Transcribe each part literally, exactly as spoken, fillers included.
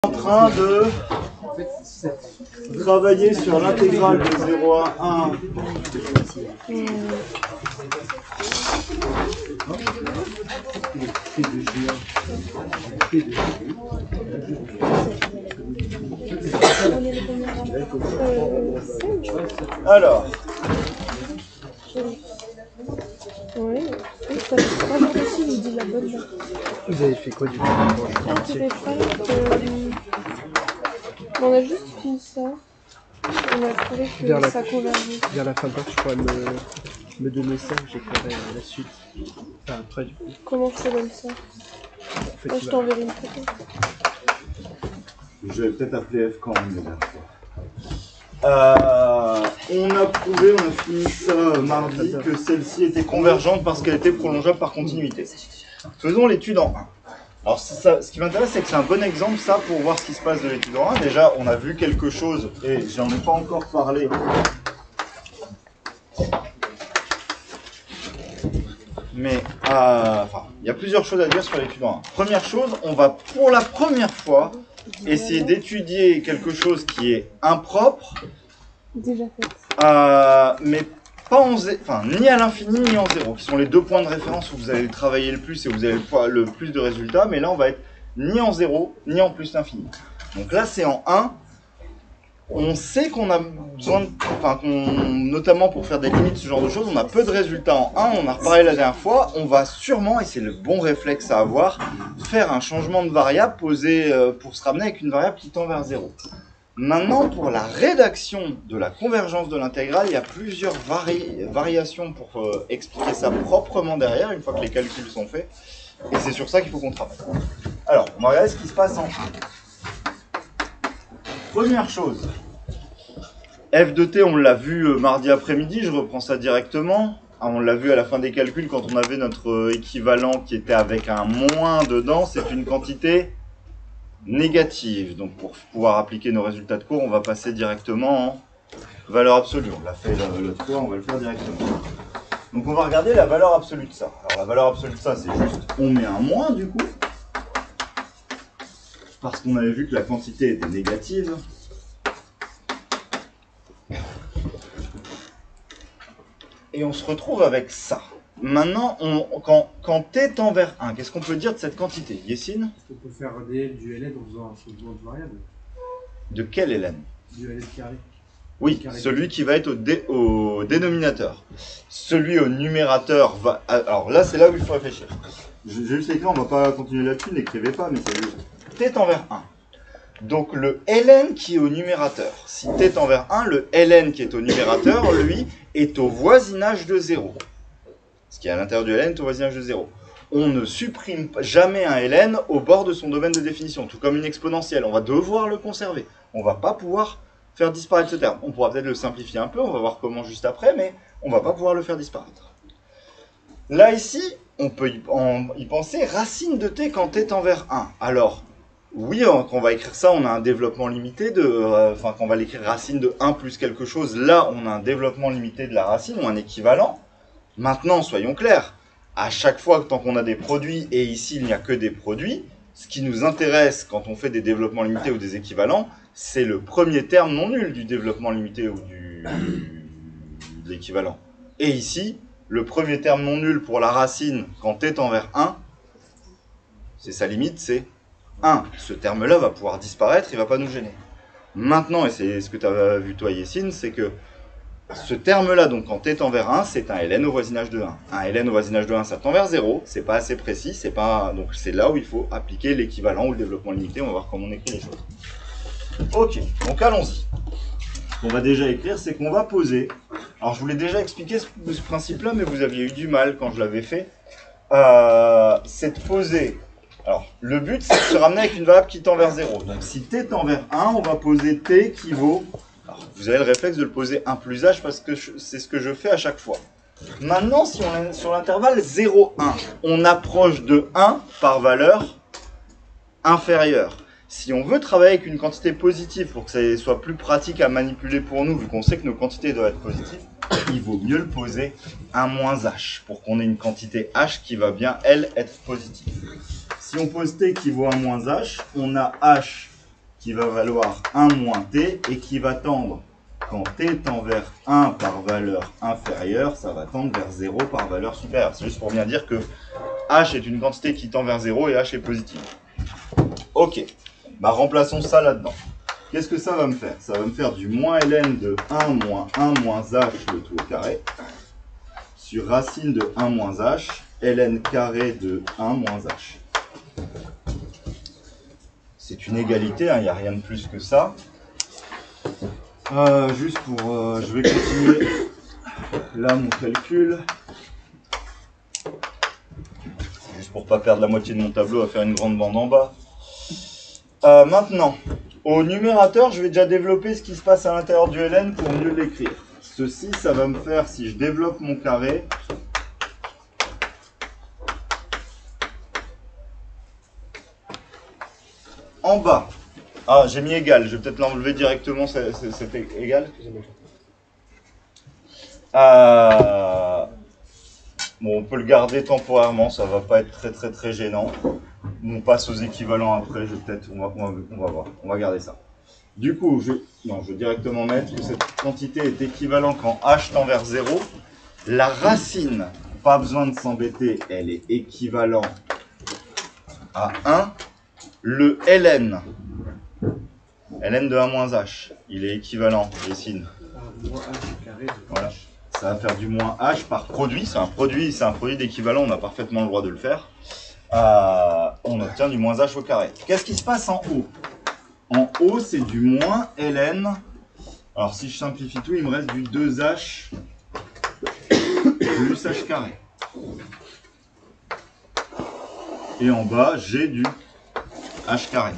En train de travailler sur l'intégrale de zéro à un. Alors. Ouais, ça fait trois jours aussi, il dit la bonne date. Vous avez fait quoi du coup? Ah, tu fais pas euh... On a juste fini ça. On a trouvé que vers la, ça convergeait. vers la fin de temps, tu pourrais me, me donner ça, j'écrirai la suite. Enfin, après du coup. Comment je te donne ça? En fait, Moi, tu je vas- t'enverrai une photo. Je vais peut-être appeler F quand même la dernière fois. Euh, on a prouvé, on a fini ça mardi, que celle-ci était convergente parce qu'elle était prolongeable par continuité. Faisons l'étude en un. Alors ça, ce qui m'intéresse, c'est que c'est un bon exemple, ça, pour voir ce qui se passe de l'étude en un. Déjà, on a vu quelque chose, et j'en ai pas encore parlé. Mais, euh, enfin, il y a plusieurs choses à dire sur l'étude en un. Première chose, on va pour la première fois essayer d'étudier quelque chose qui est impropre, Déjà fait. euh, mais pas en zé... enfin, ni à l'infini ni en zéro, qui sont les deux points de référence où vous allez travailler le plus et où vous avez le plus de résultats, mais là on va être ni en zéro ni en plus l'infini. Donc là c'est en un. On sait qu'on a besoin, de... enfin, qu'on... notamment pour faire des limites, ce genre de choses, on a peu de résultats en un, on a reparlé la dernière fois, on va sûrement, et c'est le bon réflexe à avoir, faire un changement de variable posé euh, pour se ramener avec une variable qui tend vers zéro. Maintenant, pour la rédaction de la convergence de l'intégrale, il y a plusieurs vari... variations pour euh, expliquer ça proprement derrière, une fois que les calculs sont faits, et c'est sur ça qu'il faut qu'on travaille. Alors, on va regarder ce qui se passe en un. Première chose, f de t, on l'a vu euh, mardi après-midi, je reprends ça directement. Ah, on l'a vu à la fin des calculs quand on avait notre euh, équivalent qui était avec un moins dedans, c'est une quantité négative. Donc pour pouvoir appliquer nos résultats de cours, on va passer directement en valeur absolue. On l'a fait l'autre fois, on va le faire directement. Donc on va regarder la valeur absolue de ça. Alors la valeur absolue de ça, c'est juste, on met un moins du coup. Parce qu'on avait vu que la quantité était négative. Et on se retrouve avec ça. Maintenant, on, quand, quand t tend vers un, qu'est-ce qu'on peut dire de cette quantité? Yessine? On peut faire des du L N en faisant un changement de variable. De quel L N? Du L N carré. Oui, Carré. celui qui va être au, dé, au dénominateur. Celui au numérateur va... Alors là, c'est là où il faut réfléchir. J'ai juste écrit, on ne va pas continuer là-dessus, n'écrivez pas, mais c'est juste. T tend vers un. Donc le ln qui est au numérateur. Si t tend vers un, le ln qui est au numérateur, lui, est au voisinage de zéro. Ce qui est à l'intérieur du ln est au voisinage de zéro. On ne supprime jamais un ln au bord de son domaine de définition, tout comme une exponentielle. On va devoir le conserver. On ne va pas pouvoir faire disparaître ce terme. On pourra peut-être le simplifier un peu, on va voir comment juste après, mais on ne va pas pouvoir le faire disparaître. Là, ici, on peut y, en, y penser racine de t quand t tend vers un. Alors, oui, quand on va écrire ça, on a un développement limité de... Euh, enfin, quand on va l'écrire racine de un plus quelque chose, là, on a un développement limité de la racine, ou un équivalent. Maintenant, soyons clairs, à chaque fois, tant qu'on a des produits, et ici, il n'y a que des produits, ce qui nous intéresse quand on fait des développements limités ou des équivalents, c'est le premier terme non nul du développement limité ou du, de l'équivalent. Et ici, le premier terme non nul pour la racine, quand t tend vers un, c'est sa limite, c'est un. Ce terme-là va pouvoir disparaître, il ne va pas nous gêner. Maintenant, et c'est ce que tu as vu toi, Yessine, c'est que ce terme-là, donc quand t tend vers un, c'est un ln au voisinage de un. Un ln au voisinage de un, ça tend vers zéro, c'est pas assez précis, c'est pas... donc c'est là où il faut appliquer l'équivalent ou le développement limité, on va voir comment on écrit les choses. Ok, donc allons-y. Ce qu'on va déjà écrire, c'est qu'on va poser... Alors je vous l'ai déjà expliqué ce, ce principe-là, mais vous aviez eu du mal quand je l'avais fait. Euh, c'est de poser... Alors, le but, c'est de se ramener avec une variable qui tend vers zéro. Donc si t tend vers un, on va poser t qui vaut... Alors, vous avez le réflexe de le poser un plus h parce que c'est ce que je fais à chaque fois. Maintenant, si on est sur l'intervalle zéro, un, on approche de un par valeur inférieure. Si on veut travailler avec une quantité positive pour que ça soit plus pratique à manipuler pour nous, vu qu'on sait que nos quantités doivent être positives, il vaut mieux le poser un moins h pour qu'on ait une quantité h qui va bien, elle, être positive. Si on pose t qui vaut un moins h, on a h qui va valoir un moins t et qui va tendre, quand t tend vers un par valeur inférieure, ça va tendre vers zéro par valeur supérieure. C'est juste pour bien dire que h est une quantité qui tend vers zéro et h est positive. Ok, bah remplaçons ça là-dedans. Qu'est-ce que ça va me faire? Ça va me faire du moins ln de un moins un moins h le tout au carré sur racine de un moins h, ln carré de un moins h. C'est une égalité, il n'y a rien de plus que ça. Euh, juste pour... Euh, je vais continuer là mon calcul. Juste pour ne pas perdre la moitié de mon tableau à faire une grande bande en bas. Euh, maintenant, au numérateur, je vais déjà développer ce qui se passe à l'intérieur du ln pour mieux l'écrire. Ceci, ça va me faire, si je développe mon carré, en bas. Ah, j'ai mis égal, je vais peut-être l'enlever directement, c'est égal. Euh... Bon, on peut le garder temporairement, ça va pas être très très très gênant. On passe aux équivalents après, je peut-être, on va, on, va, on va voir, on va garder ça. Du coup, je, non, je vais directement mettre que cette quantité est équivalente quand h tend vers zéro. La racine, pas besoin de s'embêter, elle est équivalente à un. Le ln, ln de un moins h, il est équivalent, je dessine. Moins h carré de Voilà. Ça va faire du moins h par produit, c'est un produit, c'est un produit d'équivalent, on a parfaitement le droit de le faire. Euh, on obtient du moins h au carré. Qu'est-ce qui se passe en haut? En haut, c'est du moins ln. Alors si je simplifie tout, il me reste du deux h plus h carré. Et en bas, j'ai du h carré.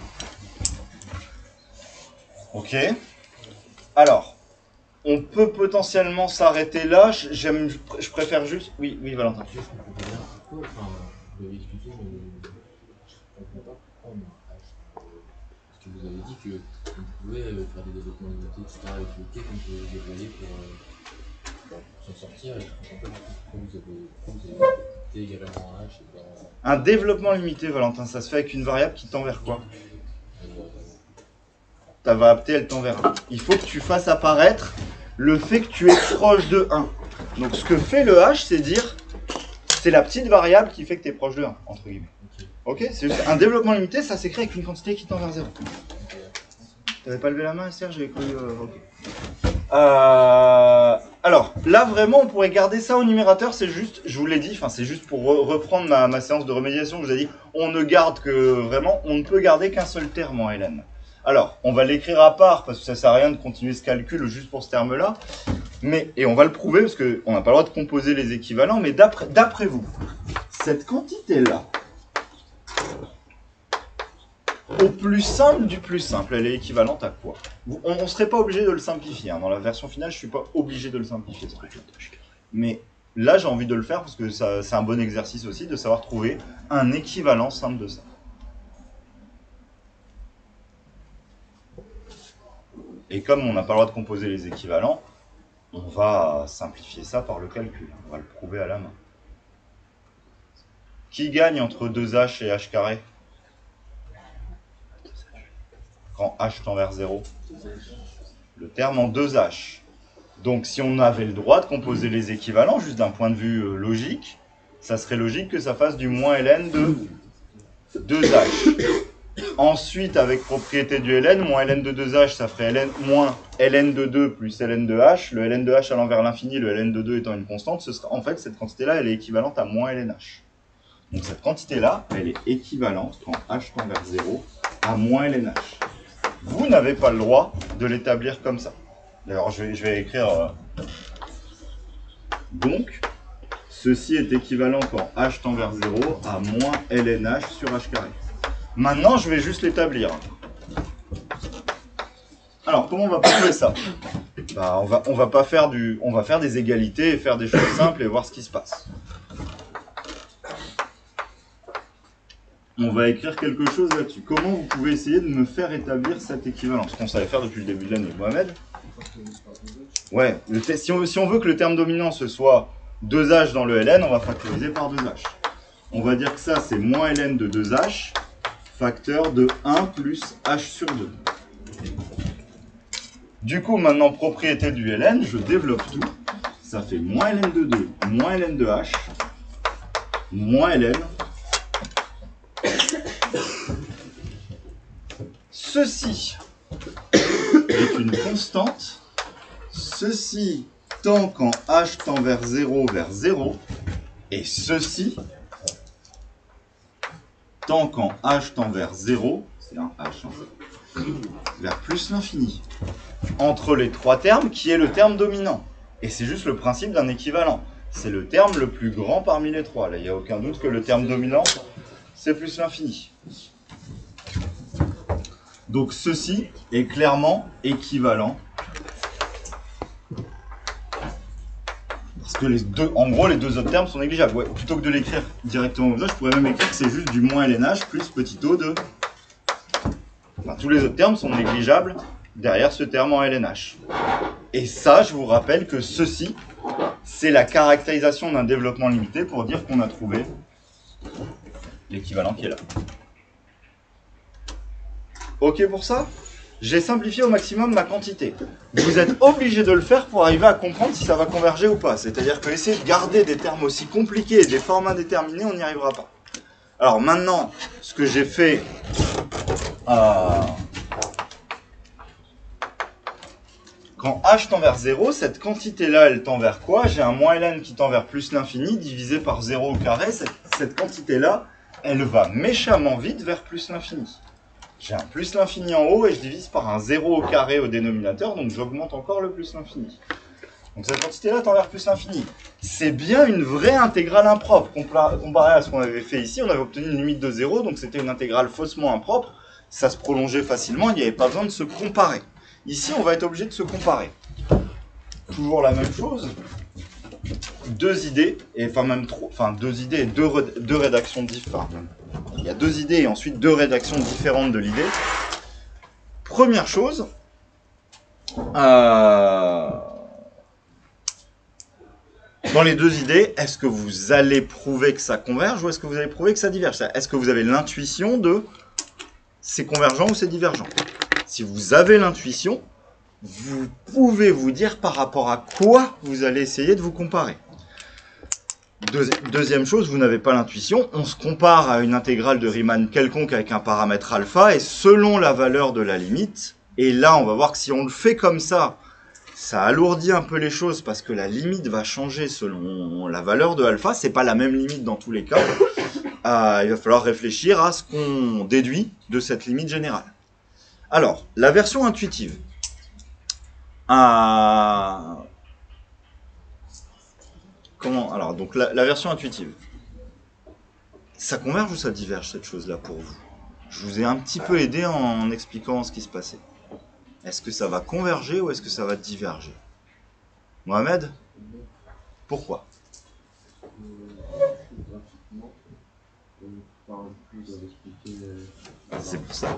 Ok. Alors, on peut potentiellement s'arrêter là. J'aime, je préfère juste. Oui, oui, Valentin. Je comprends pas bien pourquoi, enfin, vous l'avez expliqué, mais je comprends pas pourquoi on a H. Parce que vous avez dit qu'on pouvait faire des développements limités, et cetera, avec le T qu'on peut déployer pour, euh, pour s'en sortir. Et je comprends pas pourquoi vous avez, pourquoi vous avez T également à H. Et pas... Un développement limité, Valentin, ça se fait avec une variable qui tend vers quoi? Ta variable T, elle tend vers un. Il faut que tu fasses apparaître le fait que tu es proche de un. Donc ce que fait le H, c'est dire, c'est la petite variable qui fait que tu es proche de un, entre guillemets. Ok, c'est juste un développement limité, ça s'écrit avec une quantité qui tend vers zéro. T'avais pas levé la main, Serge? J'ai cru... Euh, ok. Euh, alors, là vraiment, on pourrait garder ça au numérateur, c'est juste, je vous l'ai dit, enfin c'est juste pour re reprendre ma, ma séance de remédiation, je vous ai dit, on ne garde que, vraiment, on ne peut garder qu'un seul terme en ln. Alors, on va l'écrire à part, parce que ça sert à rien de continuer ce calcul juste pour ce terme-là, mais, et on va le prouver, parce qu'on n'a pas le droit de composer les équivalents, mais d'après vous, cette quantité-là, au plus simple du plus simple, elle est équivalente à quoi? On ne serait pas obligé de le simplifier. Hein. Dans la version finale, je ne suis pas obligé de le simplifier. Ce Mais là, j'ai envie de le faire parce que c'est un bon exercice aussi de savoir trouver un équivalent simple de ça. Et comme on n'a pas le droit de composer les équivalents, on va simplifier ça par le calcul. On va le prouver à la main. Qui gagne entre deux h et h carré? Quand h tend vers zéro, le terme en deux h. Donc si on avait le droit de composer les équivalents, juste d'un point de vue euh, logique, ça serait logique que ça fasse du moins ln de deux h. Ensuite, avec propriété du ln, moins ln de deux h, ça ferait ln, moins ln de deux plus ln de h. Le ln de h allant vers l'infini, le ln de deux étant une constante, ce sera, en fait, cette quantité-là, elle est équivalente à moins ln h. Donc cette quantité-là, elle est équivalente, quand h tend vers zéro, à moins ln h. Vous n'avez pas le droit de l'établir comme ça. D'ailleurs, je vais, je vais écrire... Euh... Donc, ceci est équivalent quand h tend vers zéro à moins ln h sur h carré. Maintenant, je vais juste l'établir. Alors, comment on va prouver ça? Bah, on va, on va pas faire du, on va faire des égalités et faire des choses simples et voir ce qui se passe. On va écrire quelque chose là-dessus. Comment vous pouvez essayer de me faire établir cette équivalence? Ce qu'on savait faire depuis le début de l'année. Mohamed? Ouais, le si, on, si on veut que le terme dominant ce soit deux h dans le ln, on va factoriser par deux h. On va dire que ça, c'est moins ln de deux h, facteur de un plus h sur deux. Du coup, maintenant, propriété du ln, je développe tout. Ça fait moins ln de deux, moins ln de h, moins ln. Ceci est une constante. Ceci tant quand h tend vers zéro vers zéro. Et ceci tant quand h tend vers zéro, c'est un h, hein, vers plus l'infini. Entre les trois termes, qui est le terme dominant. Et c'est juste le principe d'un équivalent. C'est le terme le plus grand parmi les trois. Là, il n'y a aucun doute que le terme dominant, c'est plus l'infini. Donc ceci est clairement équivalent. Parce que les deux, en gros, les deux autres termes sont négligeables. Ouais, plutôt que de l'écrire directement comme ça, je pourrais même écrire que c'est juste du moins lnh plus petit o de... Enfin, tous les autres termes sont négligeables derrière ce terme en lnh. Et ça, je vous rappelle que ceci, c'est la caractérisation d'un développement limité pour dire qu'on a trouvé l'équivalent qui est là. Ok pour ça? J'ai simplifié au maximum ma quantité. Vous êtes obligé de le faire pour arriver à comprendre si ça va converger ou pas. C'est-à-dire que essayer de garder des termes aussi compliqués et des formes indéterminés, on n'y arrivera pas. Alors maintenant, ce que j'ai fait... Euh... Quand h tend vers zéro, cette quantité-là, elle tend vers quoi? J'ai un moins ln qui tend vers plus l'infini, divisé par zéro au carré. Cette, cette quantité-là, elle va méchamment vite vers plus l'infini. J'ai un plus l'infini en haut et je divise par un zéro au carré au dénominateur, donc j'augmente encore le plus l'infini. Donc cette quantité-là tend vers plus l'infini. C'est bien une vraie intégrale impropre. Comparé à ce qu'on avait fait ici, on avait obtenu une limite de zéro, donc c'était une intégrale faussement impropre. Ça se prolongeait facilement, il n'y avait pas besoin de se comparer. Ici, on va être obligé de se comparer. Toujours la même chose. Deux idées, et enfin même trop, enfin deux idées et deux, deux rédactions différentes. Il y a deux idées et ensuite deux rédactions différentes de l'idée. Première chose, euh, dans les deux idées, est-ce que vous allez prouver que ça converge ou est-ce que vous allez prouver que ça diverge? Est-ce que vous avez l'intuition de c'est convergent ou c'est divergent? Si vous avez l'intuition, vous pouvez vous dire par rapport à quoi vous allez essayer de vous comparer. Deux, deuxième chose, vous n'avez pas l'intuition, on se compare à une intégrale de Riemann quelconque avec un paramètre alpha, et selon la valeur de la limite, et là on va voir que si on le fait comme ça, ça alourdit un peu les choses, parce que la limite va changer selon la valeur de alpha, c'est pas la même limite dans tous les cas, euh, il va falloir réfléchir à ce qu'on déduit de cette limite générale. Alors, la version intuitive. Euh... Comment? Alors, donc la, la version intuitive. Ça converge ou ça diverge cette chose-là pour vous? Je vous ai un petit peu aidé en, en expliquant ce qui se passait. Est-ce que ça va converger ou est-ce que ça va diverger? Mohamed? Pourquoi? C'est pour ça.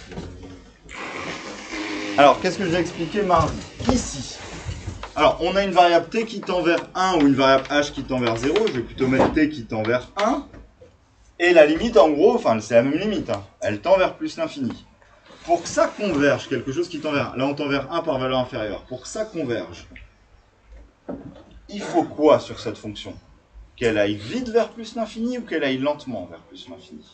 Alors, qu'est-ce que j'ai expliqué mardi? Ici. Alors, on a une variable t qui tend vers un ou une variable h qui tend vers zéro. Je vais plutôt mettre t qui tend vers un. Et la limite, en gros, enfin, c'est la même limite. Hein, elle tend vers plus l'infini. Pour que ça converge, quelque chose qui tend vers... Là, on tend vers un par valeur inférieure. Pour que ça converge, il faut quoi sur cette fonction? Qu'elle aille vite vers plus l'infini ou qu'elle aille lentement vers plus l'infini?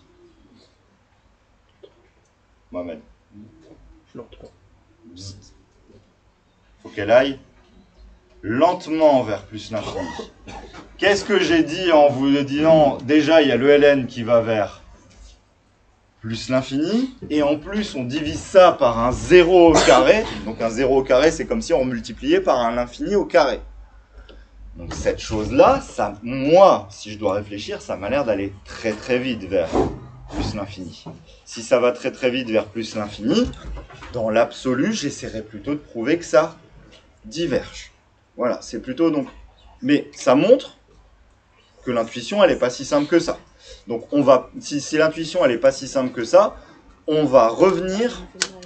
Mohamed. Lentement. Il faut qu'elle aille lentement vers plus l'infini. Qu'est-ce que j'ai dit en vous disant, déjà, il y a le ln qui va vers plus l'infini, et en plus, on divise ça par un zéro au carré. Donc un zéro au carré, c'est comme si on multipliait par un infini au carré. Donc cette chose-là, ça, moi, si je dois réfléchir, ça m'a l'air d'aller très très vite vers plus l'infini. Si ça va très très vite vers plus l'infini, dans l'absolu, j'essaierai plutôt de prouver que ça diverge. Voilà, c'est plutôt donc... Mais ça montre que l'intuition, elle n'est pas si simple que ça. Donc on va, si, si l'intuition, elle n'est pas si simple que ça, on va revenir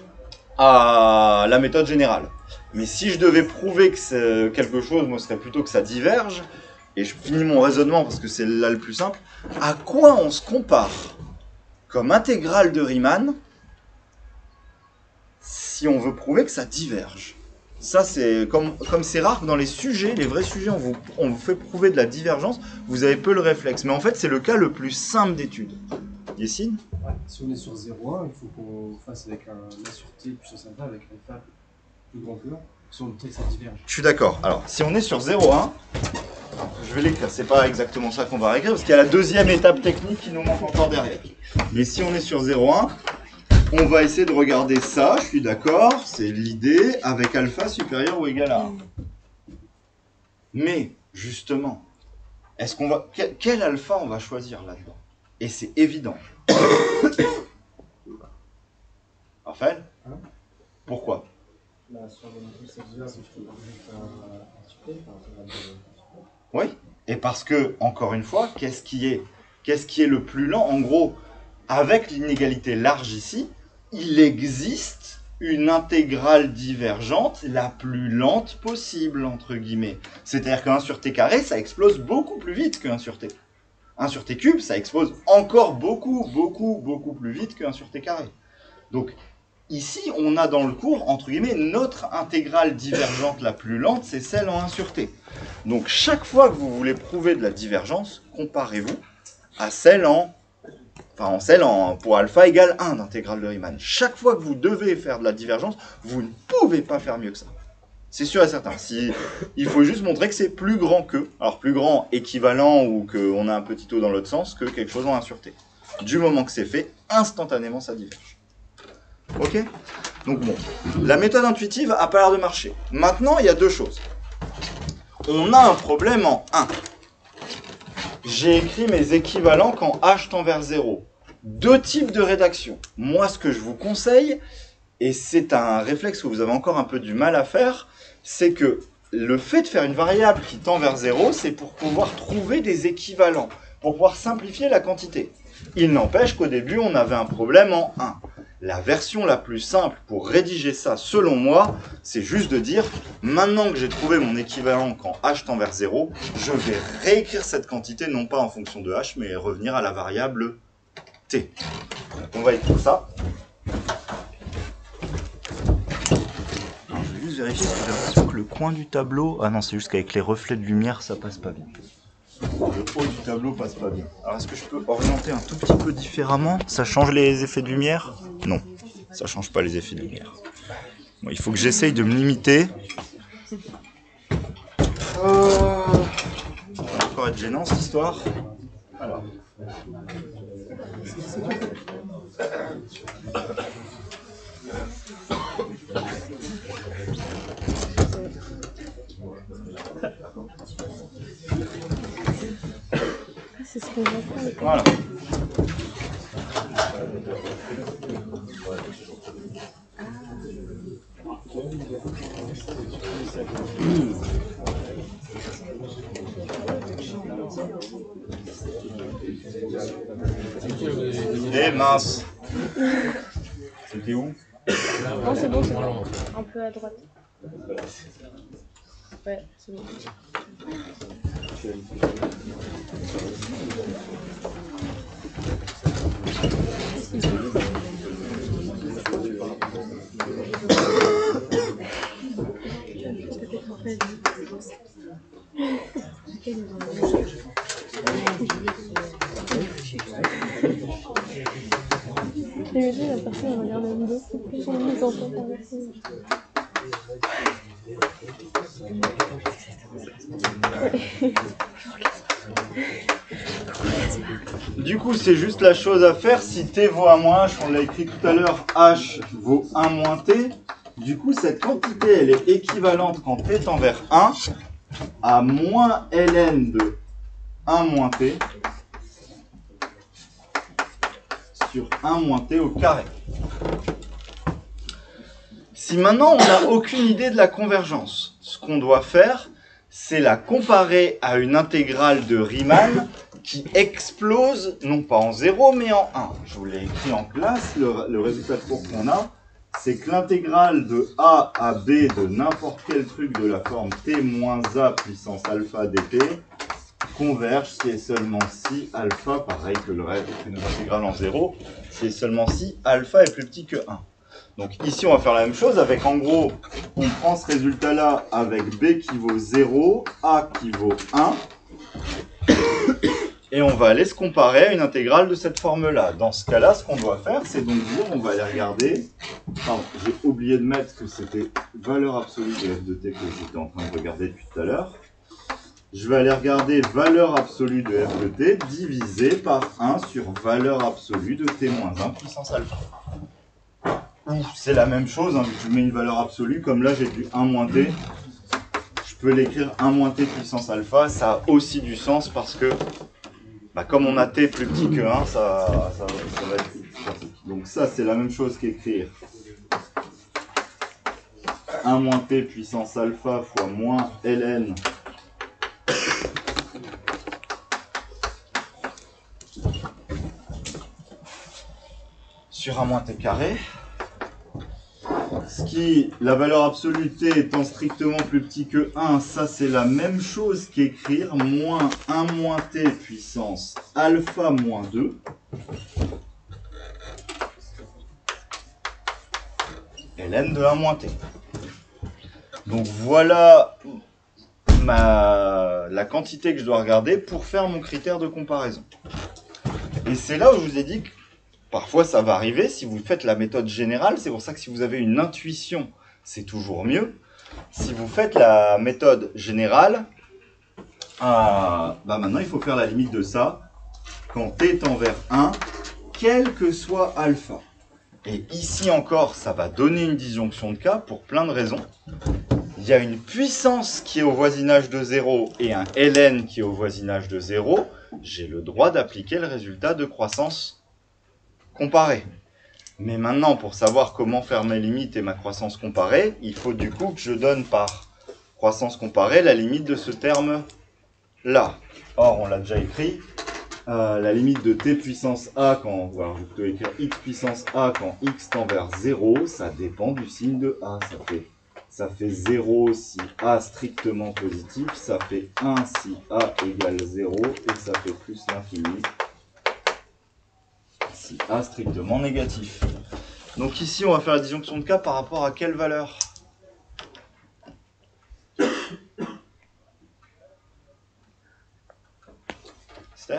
à la méthode générale. Mais si je devais prouver que c'est quelque chose, moi, ce serait plutôt que ça diverge, et je finis mon raisonnement parce que c'est là le plus simple, à quoi on se compare comme intégrale de Riemann si on veut prouver que ça diverge? Ça, c'est comme comme c'est rare que dans les sujets, les vrais sujets, on vous, on vous fait prouver de la divergence, vous avez peu le réflexe. Mais en fait, c'est le cas le plus simple d'étude. Yessine ? Ouais, si on est sur zéro virgule un, il faut qu'on fasse avec un A sur T puissance alpha avec alpha plus grand que un. Si on T, ça diverge. Je suis d'accord. Alors, si on est sur zéro virgule un, je vais l'écrire. C'est pas exactement ça qu'on va réécrire, parce qu'il y a la deuxième étape technique qui nous manque encore derrière. Mais si on est sur zéro virgule un, on va essayer de regarder ça, je suis d'accord, c'est l'idée, avec alpha supérieur ou égal à un. Mais, justement, est-ce qu'on va... Quel, quel alpha on va choisir là-dedans? Et c'est évident. Raphaël? Pourquoi? Oui, et parce que, encore une fois, qu'est-ce qui est, qu'est-ce qui est le plus lent? En gros, avec l'inégalité large ici, il existe une intégrale divergente la plus lente possible, entre guillemets. C'est-à-dire qu'un sur t carré, ça explose beaucoup plus vite qu'un sur t. un sur t cube, ça explose encore beaucoup, beaucoup, beaucoup plus vite qu'un sur t carré. Donc, ici, on a dans le cours, entre guillemets, notre intégrale divergente la plus lente, c'est celle en un sur t. Donc, chaque fois que vous voulez prouver de la divergence, comparez-vous à celle en... Enfin, en celle en, pour alpha égale un d'intégrale de Riemann. Chaque fois que vous devez faire de la divergence, vous ne pouvez pas faire mieux que ça. C'est sûr et certain. Si, il faut juste montrer que c'est plus grand que, alors plus grand, équivalent, ou qu'on a un petit taux dans l'autre sens, que quelque chose en un sur t. Du moment que c'est fait, instantanément ça diverge. Ok? Donc bon, la méthode intuitive n'a pas l'air de marcher. Maintenant, il y a deux choses. On a un problème en un. J'ai écrit mes équivalents quand h tend vers zéro. Deux types de rédaction. Moi, ce que je vous conseille, et c'est un réflexe que vous avez encore un peu du mal à faire, c'est que le fait de faire une variable qui tend vers zéro, c'est pour pouvoir trouver des équivalents, pour pouvoir simplifier la quantité. Il n'empêche qu'au début, on avait un problème en un. La version la plus simple pour rédiger ça, selon moi, c'est juste de dire, maintenant que j'ai trouvé mon équivalent quand h tend vers zéro, je vais réécrire cette quantité, non pas en fonction de h, mais revenir à la variable t. Donc on va écrire ça. Alors, je vais juste vérifier, parce que j'ai l'impression que le coin du tableau... Ah non, c'est juste qu'avec les reflets de lumière, ça passe pas bien. Le haut du tableau passe pas bien. Alors est-ce que je peux orienter un tout petit peu différemment? Ça change les effets de lumière? Non, ça change pas les effets de lumière. Bon, il faut que j'essaye de me limiter. Euh... Ça va encore être gênant cette histoire. Alors. C'est ce que j'entends. Voilà. Eh mince. C'était où? Non, c'est bon, c'est bon. Un peu à droite. Ouais, c'est bon. Et me dit, la personne regarde la vidéo, c'est plus son mise en temps par personne. Du coup, c'est juste la chose à faire. Si t vaut un moins h, on l'a écrit tout à l'heure, h vaut un moins t. Du coup, cette quantité, elle est équivalente quand t tend vers un à moins ln de un moins t sur un moins t au carré. Si maintenant on n'a aucune idée de la convergence, ce qu'on doit faire, c'est la comparer à une intégrale de Riemann qui explose, non pas en zéro, mais en un. Je vous l'ai écrit en classe, le, le résultat de cours qu'on a, c'est que l'intégrale de a à b de n'importe quel truc de la forme t moins a puissance alpha dt converge si et seulement si alpha, pareil que le reste, une intégrale en zéro, c'est seulement si alpha est plus petit que un. Donc ici, on va faire la même chose avec, en gros, on prend ce résultat-là avec B qui vaut zéro, A qui vaut un. Et on va aller se comparer à une intégrale de cette forme-là. Dans ce cas-là, ce qu'on doit faire, c'est donc dire, on va aller regarder. Pardon, j'ai oublié de mettre que c'était valeur absolue de f de t que j'étais en train de regarder depuis tout à l'heure. Je vais aller regarder valeur absolue de f de t divisé par un sur valeur absolue de t moins un puissance alpha. C'est la même chose, hein, je mets une valeur absolue, comme là j'ai du un moins t. Je peux l'écrire un moins t puissance alpha, ça a aussi du sens parce que bah, comme on a t plus petit que un, ça, ça, ça va être plus pratique. Donc ça, c'est la même chose qu'écrire un moins t puissance alpha fois moins ln sur un moins t carré. Ce qui, la valeur absolue t étant strictement plus petit que un, ça c'est la même chose qu'écrire moins un moins t puissance alpha moins deux ln de un moins t. Donc voilà ma, la quantité que je dois regarder pour faire mon critère de comparaison. Et c'est là où je vous ai dit que parfois ça va arriver, si vous faites la méthode générale, c'est pour ça que si vous avez une intuition, c'est toujours mieux. Si vous faites la méthode générale, euh, bah maintenant il faut faire la limite de ça quand t tend vers un, quel que soit alpha. Et ici encore, ça va donner une disjonction de cas pour plein de raisons. Il y a une puissance qui est au voisinage de zéro et un ln qui est au voisinage de zéro. J'ai le droit d'appliquer le résultat de croissance comparée. Mais maintenant, pour savoir comment faire mes limites et ma croissance comparée, il faut du coup que je donne par croissance comparée la limite de ce terme-là. Or, on l'a déjà écrit. Euh, la limite de t puissance a quand, alors je vais plutôt écrire x puissance a quand x tend vers zéro, ça dépend du signe de a. Ça fait, ça fait zéro si a strictement positif, ça fait un si a égale zéro, et ça fait plus l'infini si a strictement négatif. Donc ici, on va faire la disjonction de cas par rapport à quelle valeur ? Esther ?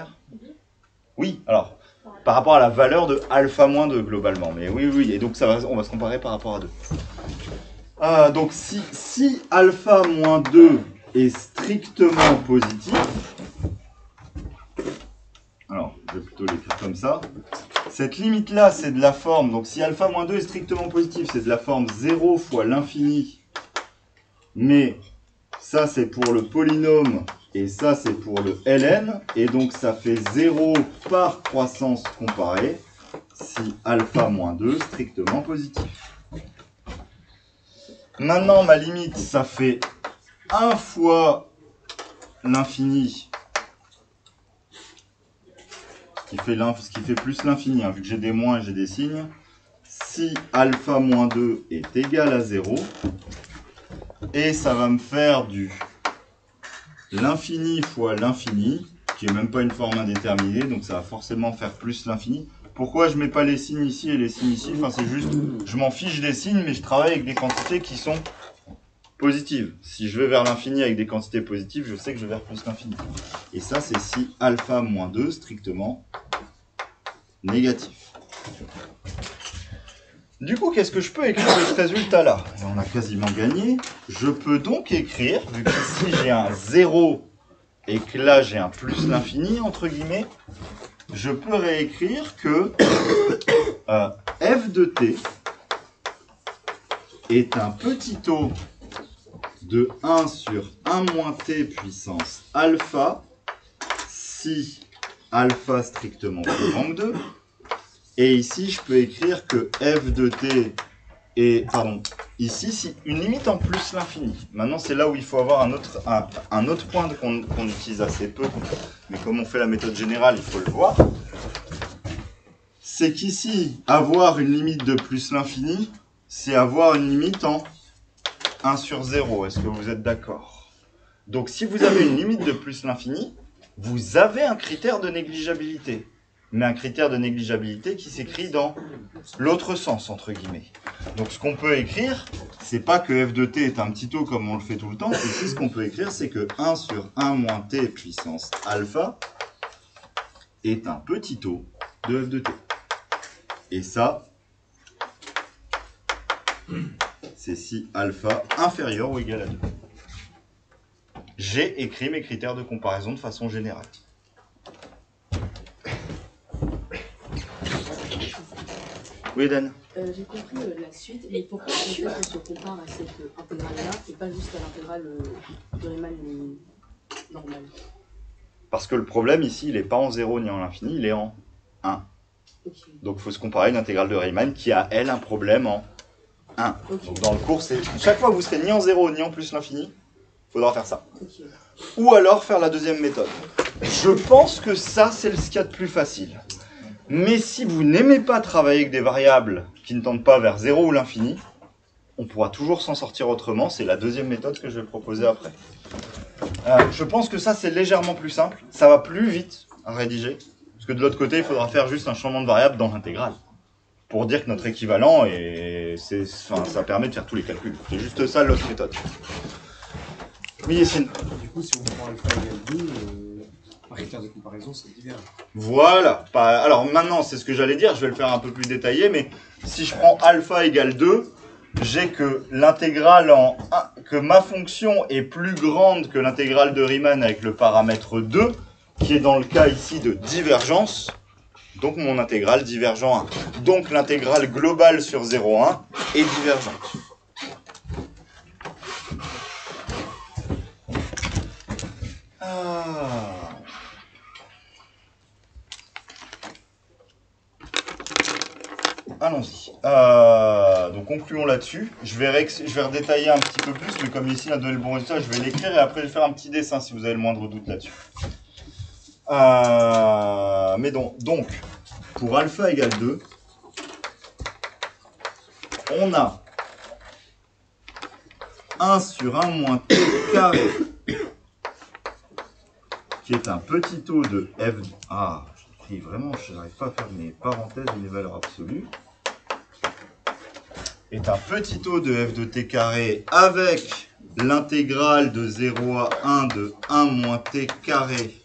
Oui, alors, par rapport à la valeur de alpha moins deux globalement, mais oui, oui, et donc ça va, on va se comparer par rapport à deux. Euh, donc si, si alpha moins deux est strictement positif, alors je vais plutôt l'écrire comme ça, cette limite-là c'est de la forme, donc si alpha moins deux est strictement positif, c'est de la forme zéro fois l'infini, mais ça c'est pour le polynôme, et ça, c'est pour le ln. Et donc, ça fait zéro par croissance comparée si alpha moins deux strictement positif. Maintenant, ma limite, ça fait un fois l'infini, ce qui fait, ce qui fait plus l'infini, hein, vu que j'ai des moins et j'ai des signes. Si alpha moins deux est égal à zéro, et ça va me faire du l'infini fois l'infini, qui n'est même pas une forme indéterminée, donc ça va forcément faire plus l'infini. Pourquoi je ne mets pas les signes ici et les signes ici? Enfin, c'est juste, je m'en fiche des signes, mais je travaille avec des quantités qui sont positives. Si je vais vers l'infini avec des quantités positives, je sais que je vais vers plus l'infini. Et ça, c'est si alpha moins deux strictement négatif. Du coup, qu'est-ce que je peux écrire avec ce résultat-là? On a quasiment gagné. Je peux donc écrire, vu qu'ici j'ai un zéro et que là j'ai un plus l'infini, entre guillemets, je peux réécrire que euh, f de t est un petit taux de un sur un moins t puissance alpha si alpha strictement plus grand que deux. Et ici, je peux écrire que f de t est, pardon, ici, si une limite en plus l'infini. Maintenant, c'est là où il faut avoir un autre, un, un autre point qu'on qu'on utilise assez peu, mais comme on fait la méthode générale, il faut le voir. C'est qu'ici, avoir une limite de plus l'infini, c'est avoir une limite en un sur zéro. Est-ce que vous êtes d'accord? Donc, si vous avez une limite de plus l'infini, vous avez un critère de négligeabilité. mais un critère de négligeabilité qui s'écrit dans l'autre sens, entre guillemets. Donc ce qu'on peut écrire, c'est pas que f de t est un petit taux comme on le fait tout le temps, ici ce qu'on peut écrire, c'est que un sur un moins t puissance alpha est un petit taux de f de t. Et ça, c'est si alpha inférieur ou égal à deux. J'ai écrit mes critères de comparaison de façon générale. Oui, Dan. Euh, J'ai compris euh, la suite, mais pourquoi en fait, on se compare à cette euh, intégrale-là et pas juste à l'intégrale euh, de Riemann euh, normale? Parce que le problème ici, il n'est pas en zéro ni en l'infini, il est en un. Okay. Donc il faut se comparer à une intégrale de Riemann qui a, elle, un problème en un. Okay. Donc dans le cours, c'est chaque fois que vous serez ni en zéro ni en plus l'infini, il faudra faire ça. Okay. Ou alors faire la deuxième méthode. Je pense que ça, c'est ce qu'il y a de plus facile. Mais si vous n'aimez pas travailler avec des variables qui ne tendent pas vers zéro ou l'infini, on pourra toujours s'en sortir autrement. C'est la deuxième méthode que je vais proposer après. Euh, je pense que ça, c'est légèrement plus simple. Ça va plus vite à rédiger. Parce que de l'autre côté, il faudra faire juste un changement de variable dans l'intégrale. Pour dire que notre équivalent, est, c'est, enfin, ça permet de faire tous les calculs. C'est juste ça l'autre méthode. Oui, Yacine. Du coup, si on prend alpha égale deux, euh, par critère de comparaison, ça diverge. Voilà. Alors maintenant, c'est ce que j'allais dire, je vais le faire un peu plus détaillé, mais si je prends alpha égale deux, j'ai que l'intégrale en un, que ma fonction est plus grande que l'intégrale de Riemann avec le paramètre deux, qui est dans le cas ici de divergence, donc mon intégrale divergent un. Donc l'intégrale globale sur zéro virgule un est divergente. Ah. Allons-y. Euh, donc concluons là-dessus. Je vais, ré je vais redétailler un petit peu plus, mais comme ici il a donné le bon résultat, je vais l'écrire et après je vais faire un petit dessin si vous avez le moindre doute là-dessus. Euh, mais donc, donc, pour alpha égale deux, on a un sur un moins t carré, qui est un petit taux de f... Ah, j'écris vraiment, je n'arrive pas à faire mes parenthèses et mes valeurs absolues. Est un petit taux de f de t carré avec l'intégrale de zéro à un de un moins t carré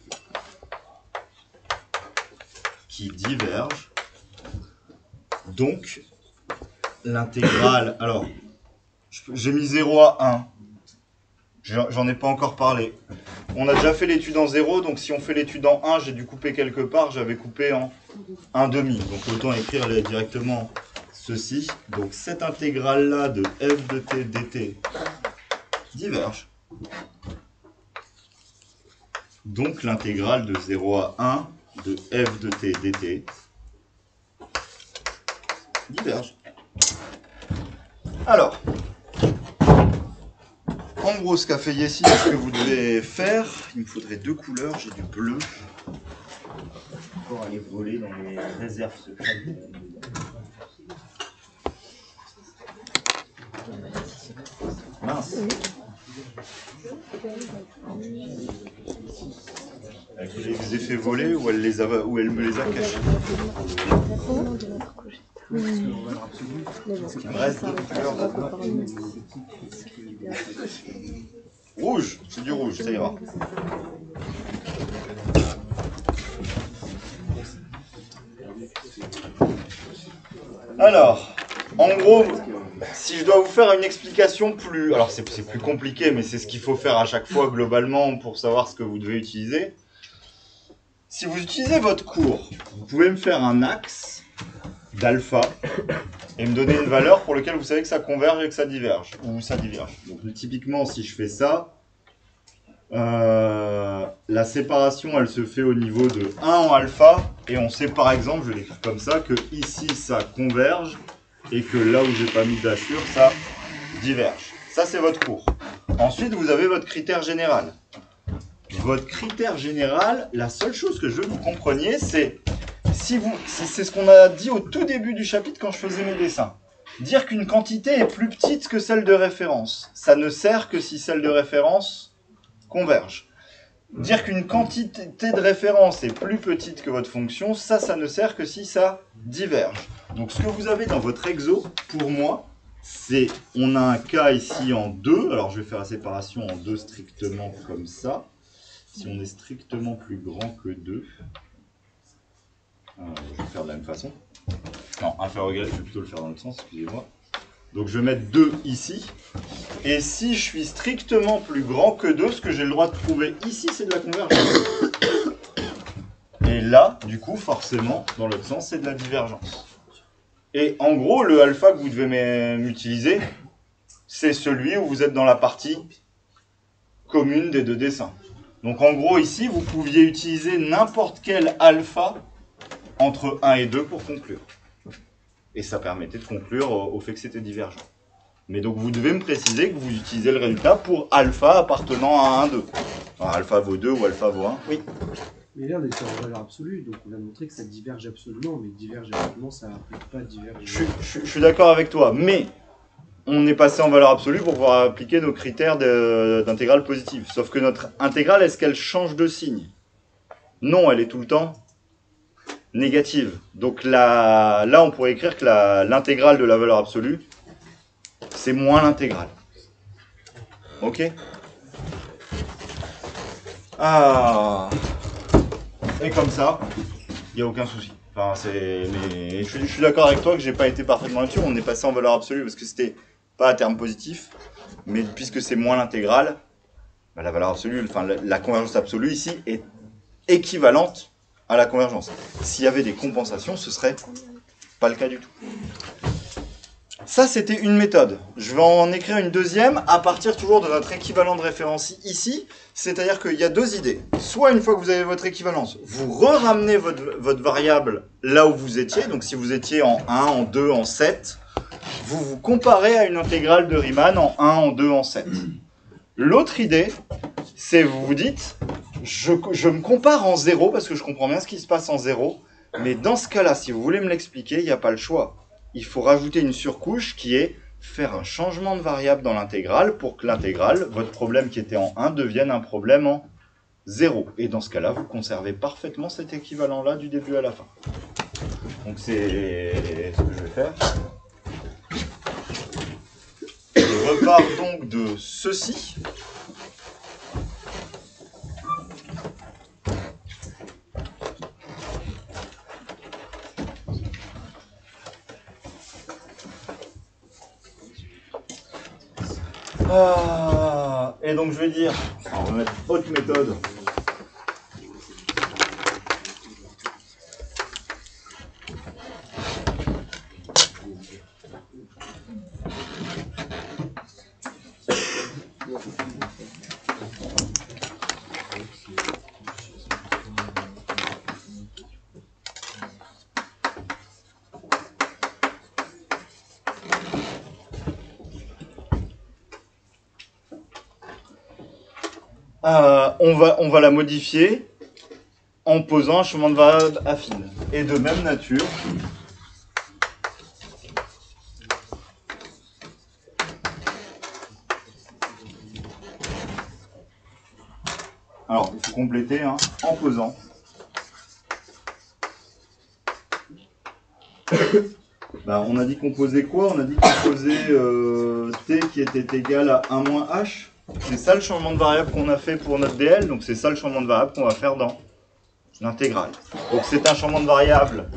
qui diverge. Donc, l'intégrale... Alors, j'ai mis zéro à un. J'en ai pas encore parlé. On a déjà fait l'étude en zéro, donc si on fait l'étude en un, j'ai dû couper quelque part, j'avais coupé en un demi. Donc autant écrire directement ceci. Donc cette intégrale-là de f de t dt diverge. Donc l'intégrale de zéro à un de f de t dt diverge. Alors, en gros, ce qu'a fait Yessi, ce que vous devez faire, il me faudrait deux couleurs, j'ai du bleu pour aller voler dans les réserves secrètes. Mince. Elle les a fait voler ou elle, les a, ou elle me les a cachés. Mmh. Il me reste deux couleurs. Rouge, c'est du rouge, ça ira. Alors, en gros, si je dois vous faire une explication plus... Alors c'est plus compliqué, mais c'est ce qu'il faut faire à chaque fois globalement pour savoir ce que vous devez utiliser. Si vous utilisez votre cours, vous pouvez me faire un axe d'alpha et me donner une valeur pour laquelle vous savez que ça converge et que ça diverge, ou ça diverge. Donc typiquement, si je fais ça, euh, la séparation, elle se fait au niveau de un en alpha, et on sait par exemple, je vais l'écrire comme ça, que ici ça converge, et que là où j'ai pas mis d'assure, ça diverge. Ça, c'est votre cours. Ensuite, vous avez votre critère général. Votre critère général, la seule chose que je veux que vous compreniez, c'est si vous, c'est ce qu'on a dit au tout début du chapitre quand je faisais mes dessins. Dire qu'une quantité est plus petite que celle de référence, ça ne sert que si celle de référence converge. dire qu'une quantité de référence est plus petite que votre fonction, ça, ça ne sert que si ça diverge. Donc ce que vous avez dans votre exo, pour moi, c'est, on a un cas ici en deux, alors je vais faire la séparation en deux strictement comme ça. Si on est strictement plus grand que deux, euh, je vais faire de la même façon. Non, inférieur ou égal, je vais plutôt le faire dans l'autre sens, excusez-moi. Donc je vais mettre deux ici. Et si je suis strictement plus grand que deux, ce que j'ai le droit de trouver ici, c'est de la convergence. Et là, du coup, forcément, dans l'autre sens, c'est de la divergence. Et en gros, le alpha que vous devez m'utiliser, c'est celui où vous êtes dans la partie commune des deux dessins. Donc en gros, ici, vous pouviez utiliser n'importe quel alpha entre un et deux pour conclure. Et ça permettait de conclure au, au fait que c'était divergent. Mais donc vous devez me préciser que vous utilisez le résultat pour alpha appartenant à un, deux. Enfin, alpha vaut deux ou alpha vaut un. Oui. Mais là, on est sur une valeur absolue, donc on a montré que ça diverge absolument, mais diverge absolument, ça implique pas diverger. Je, je, je suis d'accord avec toi, mais on est passé en valeur absolue pour pouvoir appliquer nos critères d'intégrale positive. Sauf que notre intégrale, est-ce qu'elle change de signe? Non, elle est tout le temps négative. Donc là, là on pourrait écrire que l'intégrale de la valeur absolue, c'est moins l'intégrale. Ok? Ah. Et comme ça, il n'y a aucun souci. Enfin, c'est. Mais je suis, je suis d'accord avec toi que j'ai pas été parfaitement là-dessus. On est passé en valeur absolue parce que c'était pas un terme positif, mais puisque c'est moins l'intégrale, bah, la valeur absolue, enfin la, la convergence absolue ici est équivalente à la convergence. S'il y avait des compensations, ce serait pas le cas du tout. Ça, c'était une méthode. Je vais en écrire une deuxième à partir toujours de notre équivalent de référence ici. C'est-à-dire qu'il y a deux idées. Soit une fois que vous avez votre équivalence, vous re-ramenez votre, votre variable là où vous étiez. Donc si vous étiez en un, en deux, en sept, vous vous comparez à une intégrale de Riemann en un, en deux, en sept. L'autre idée, c'est vous vous dites, je, je me compare en zéro parce que je comprends bien ce qui se passe en zéro. Mais dans ce cas-là, si vous voulez me l'expliquer, il n'y a pas le choix. Il faut rajouter une surcouche qui est faire un changement de variable dans l'intégrale pour que l'intégrale, votre problème qui était en un, devienne un problème en zéro. Et dans ce cas-là, vous conservez parfaitement cet équivalent-là du début à la fin. Donc c'est ce que je vais faire. Je repars donc de ceci. Ah, et donc je vais dire, on va mettre autre méthode. Euh, on, va, on va la modifier en posant un chemin de variable affine. Et de même nature, alors il faut compléter hein, en posant bah, on a dit qu'on posait quoi? On a dit qu'on posait euh, t qui était égal à un moins h. C'est ça le changement de variable qu'on a fait pour notre D L, donc c'est ça le changement de variable qu'on va faire dans l'intégrale. Donc c'est un changement de variable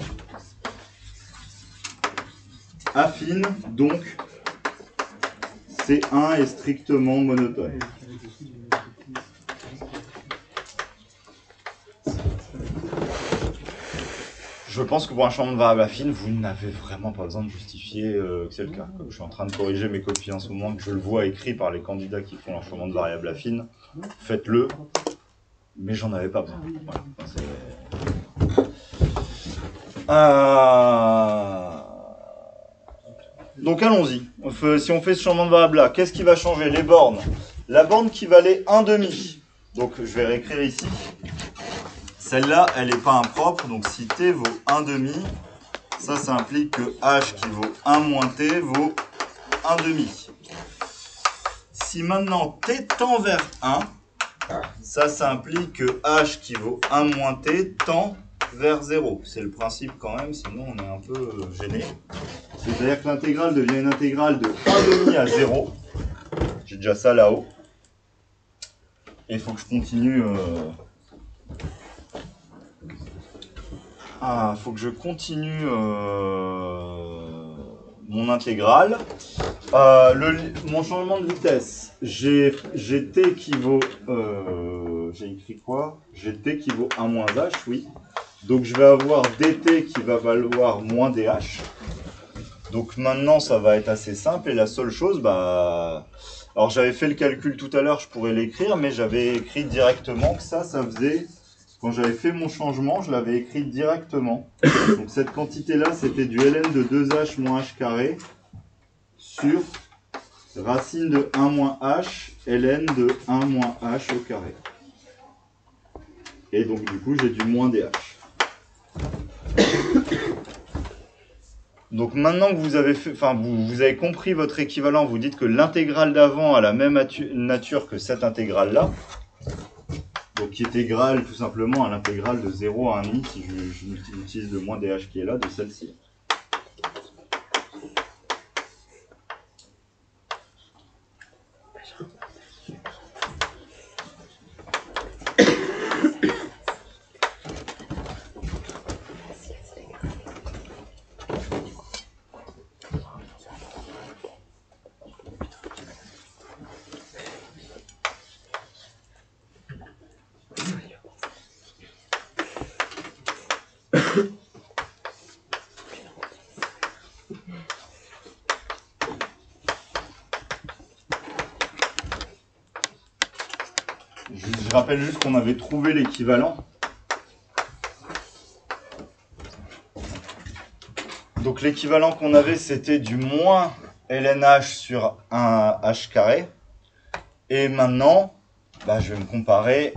affine, donc C un est strictement monotone. Je pense que pour un changement de variable affine, vous n'avez vraiment pas besoin de justifier euh, que c'est le cas. Comme je suis en train de corriger mes copies en ce moment, que je le vois écrit par les candidats qui font leur changement de variable affine, faites-le, mais j'en avais pas besoin. Voilà. Euh... Donc allons-y. Si on fait ce changement de variable là, qu'est-ce qui va changer? Les bornes. La borne qui valait un demi. Donc je vais réécrire ici. Celle-là, elle n'est pas impropre, donc si t vaut un demi, ça, ça implique que h qui vaut un moins t vaut un demi. Si maintenant t tend vers un, Ça, ça implique que h qui vaut un moins t tend vers zéro. C'est le principe quand même, sinon on est un peu euh, gêné. C'est-à-dire que l'intégrale devient une intégrale de un demi à zéro. J'ai déjà ça là-haut. Et il faut que je continue... Euh... Ah, faut que je continue euh, mon intégrale. Euh, le, mon changement de vitesse, j'ai t qui vaut... Euh, j'ai écrit quoi? J'ai t qui vaut un moins h, oui. Donc je vais avoir dt qui va valoir moins dh. Donc maintenant, ça va être assez simple. Et la seule chose, bah... Alors j'avais fait le calcul tout à l'heure, je pourrais l'écrire, mais j'avais écrit directement que ça, ça faisait... Quand j'avais fait mon changement, je l'avais écrit directement. Donc cette quantité-là, c'était du ln de deux h moins h carré sur racine de un moins h, ln de un moins h au carré. Et donc du coup, j'ai du moins dh. Donc maintenant que vous avez fait, enfin vous, vous avez compris votre équivalent, vous dites que l'intégrale d'avant a la même nature que cette intégrale-là. Donc qui est égale tout simplement à l'intégrale de zéro à un demi, si je, je utilise le moins dh qui est là, de celle-ci. Je rappelle juste qu'on avait trouvé l'équivalent. Donc l'équivalent qu'on avait, c'était du moins ln h sur un h carré. Et maintenant, bah, je vais me comparer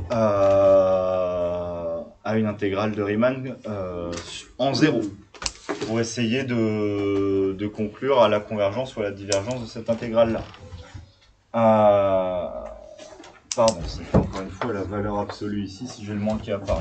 à, à une intégrale de Riemann euh, en zéro pour essayer de, de conclure à la convergence ou à la divergence de cette intégrale-là. Euh, Pardon, c'est encore une fois la valeur absolue ici, si j'ai le moins qui apparaît.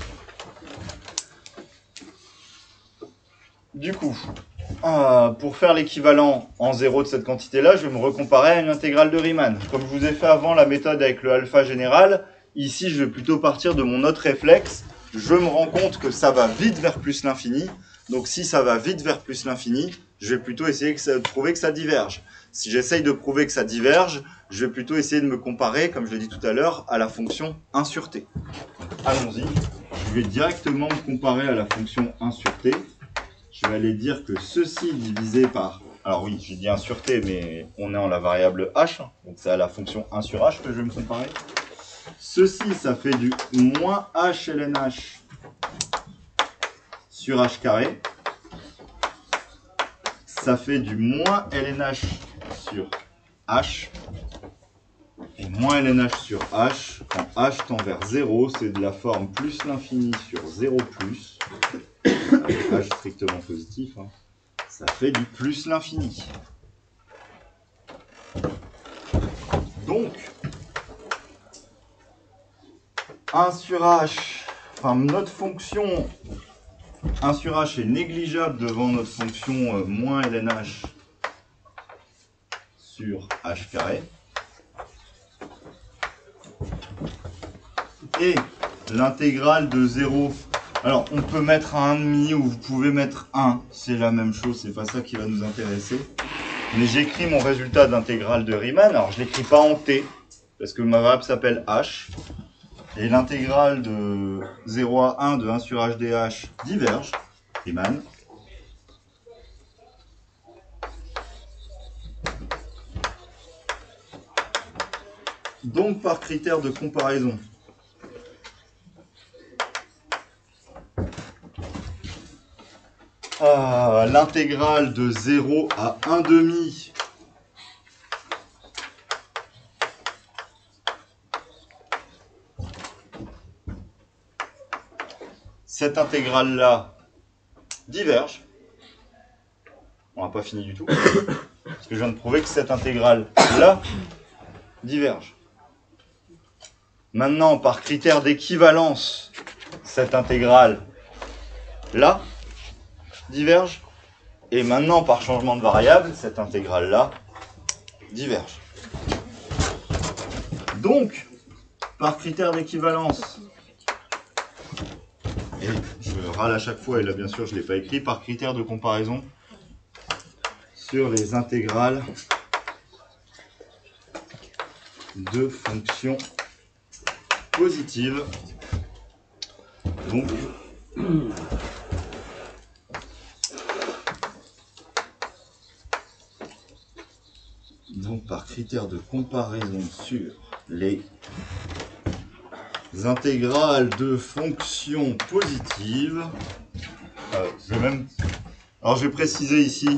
Du coup, euh, pour faire l'équivalent en zéro de cette quantité-là, je vais me recomparer à une intégrale de Riemann. Comme je vous ai fait avant la méthode avec le alpha général, ici je vais plutôt partir de mon autre réflexe. Je me rends compte que ça va vite vers plus l'infini. Donc si ça va vite vers plus l'infini, je vais plutôt essayer de prouver que ça diverge. Si j'essaye de prouver que ça diverge, je vais plutôt essayer de me comparer, comme je l'ai dit tout à l'heure, à la fonction un sur t. Allons-y. Je vais directement me comparer à la fonction un sur t. Je vais aller dire que ceci divisé par... Alors oui, j'ai dit un sur t, mais on est en la variable h. Donc c'est à la fonction un sur h que je vais me comparer. Ceci, ça fait du moins h ln h sur h carré. Ça fait du moins ln h sur h. Et moins ln h sur h, quand h tend vers zéro, c'est de la forme plus l'infini sur zéro plus, avec h strictement positif, hein. Ça fait du plus l'infini. Donc, un sur h, enfin notre fonction un sur h est négligeable devant notre fonction euh, moins ln h sur h carré. Et l'intégrale de zéro, alors on peut mettre un virgule cinq ou vous pouvez mettre un, c'est la même chose, c'est pas ça qui va nous intéresser. Mais j'écris mon résultat d'intégrale de Riemann, alors je l'écris pas en t, parce que ma variable s'appelle h. Et l'intégrale de zéro à un de un sur h dh diverge, Riemann. Donc par critère de comparaison, euh, l'intégrale de zéro à un demi cette intégrale-là diverge. On n'a pas fini du tout. Parce que je viens de prouver que cette intégrale-là diverge. Maintenant, par critère d'équivalence, cette intégrale là diverge. Et maintenant, par changement de variable, cette intégrale là diverge. Donc, par critère d'équivalence, et je râle à chaque fois, et là bien sûr je ne l'ai pas écrit, par critère de comparaison sur les intégrales de fonctions positives. Donc, donc par critère de comparaison sur les intégrales de fonctions positives, euh, je vais même, alors je vais préciser ici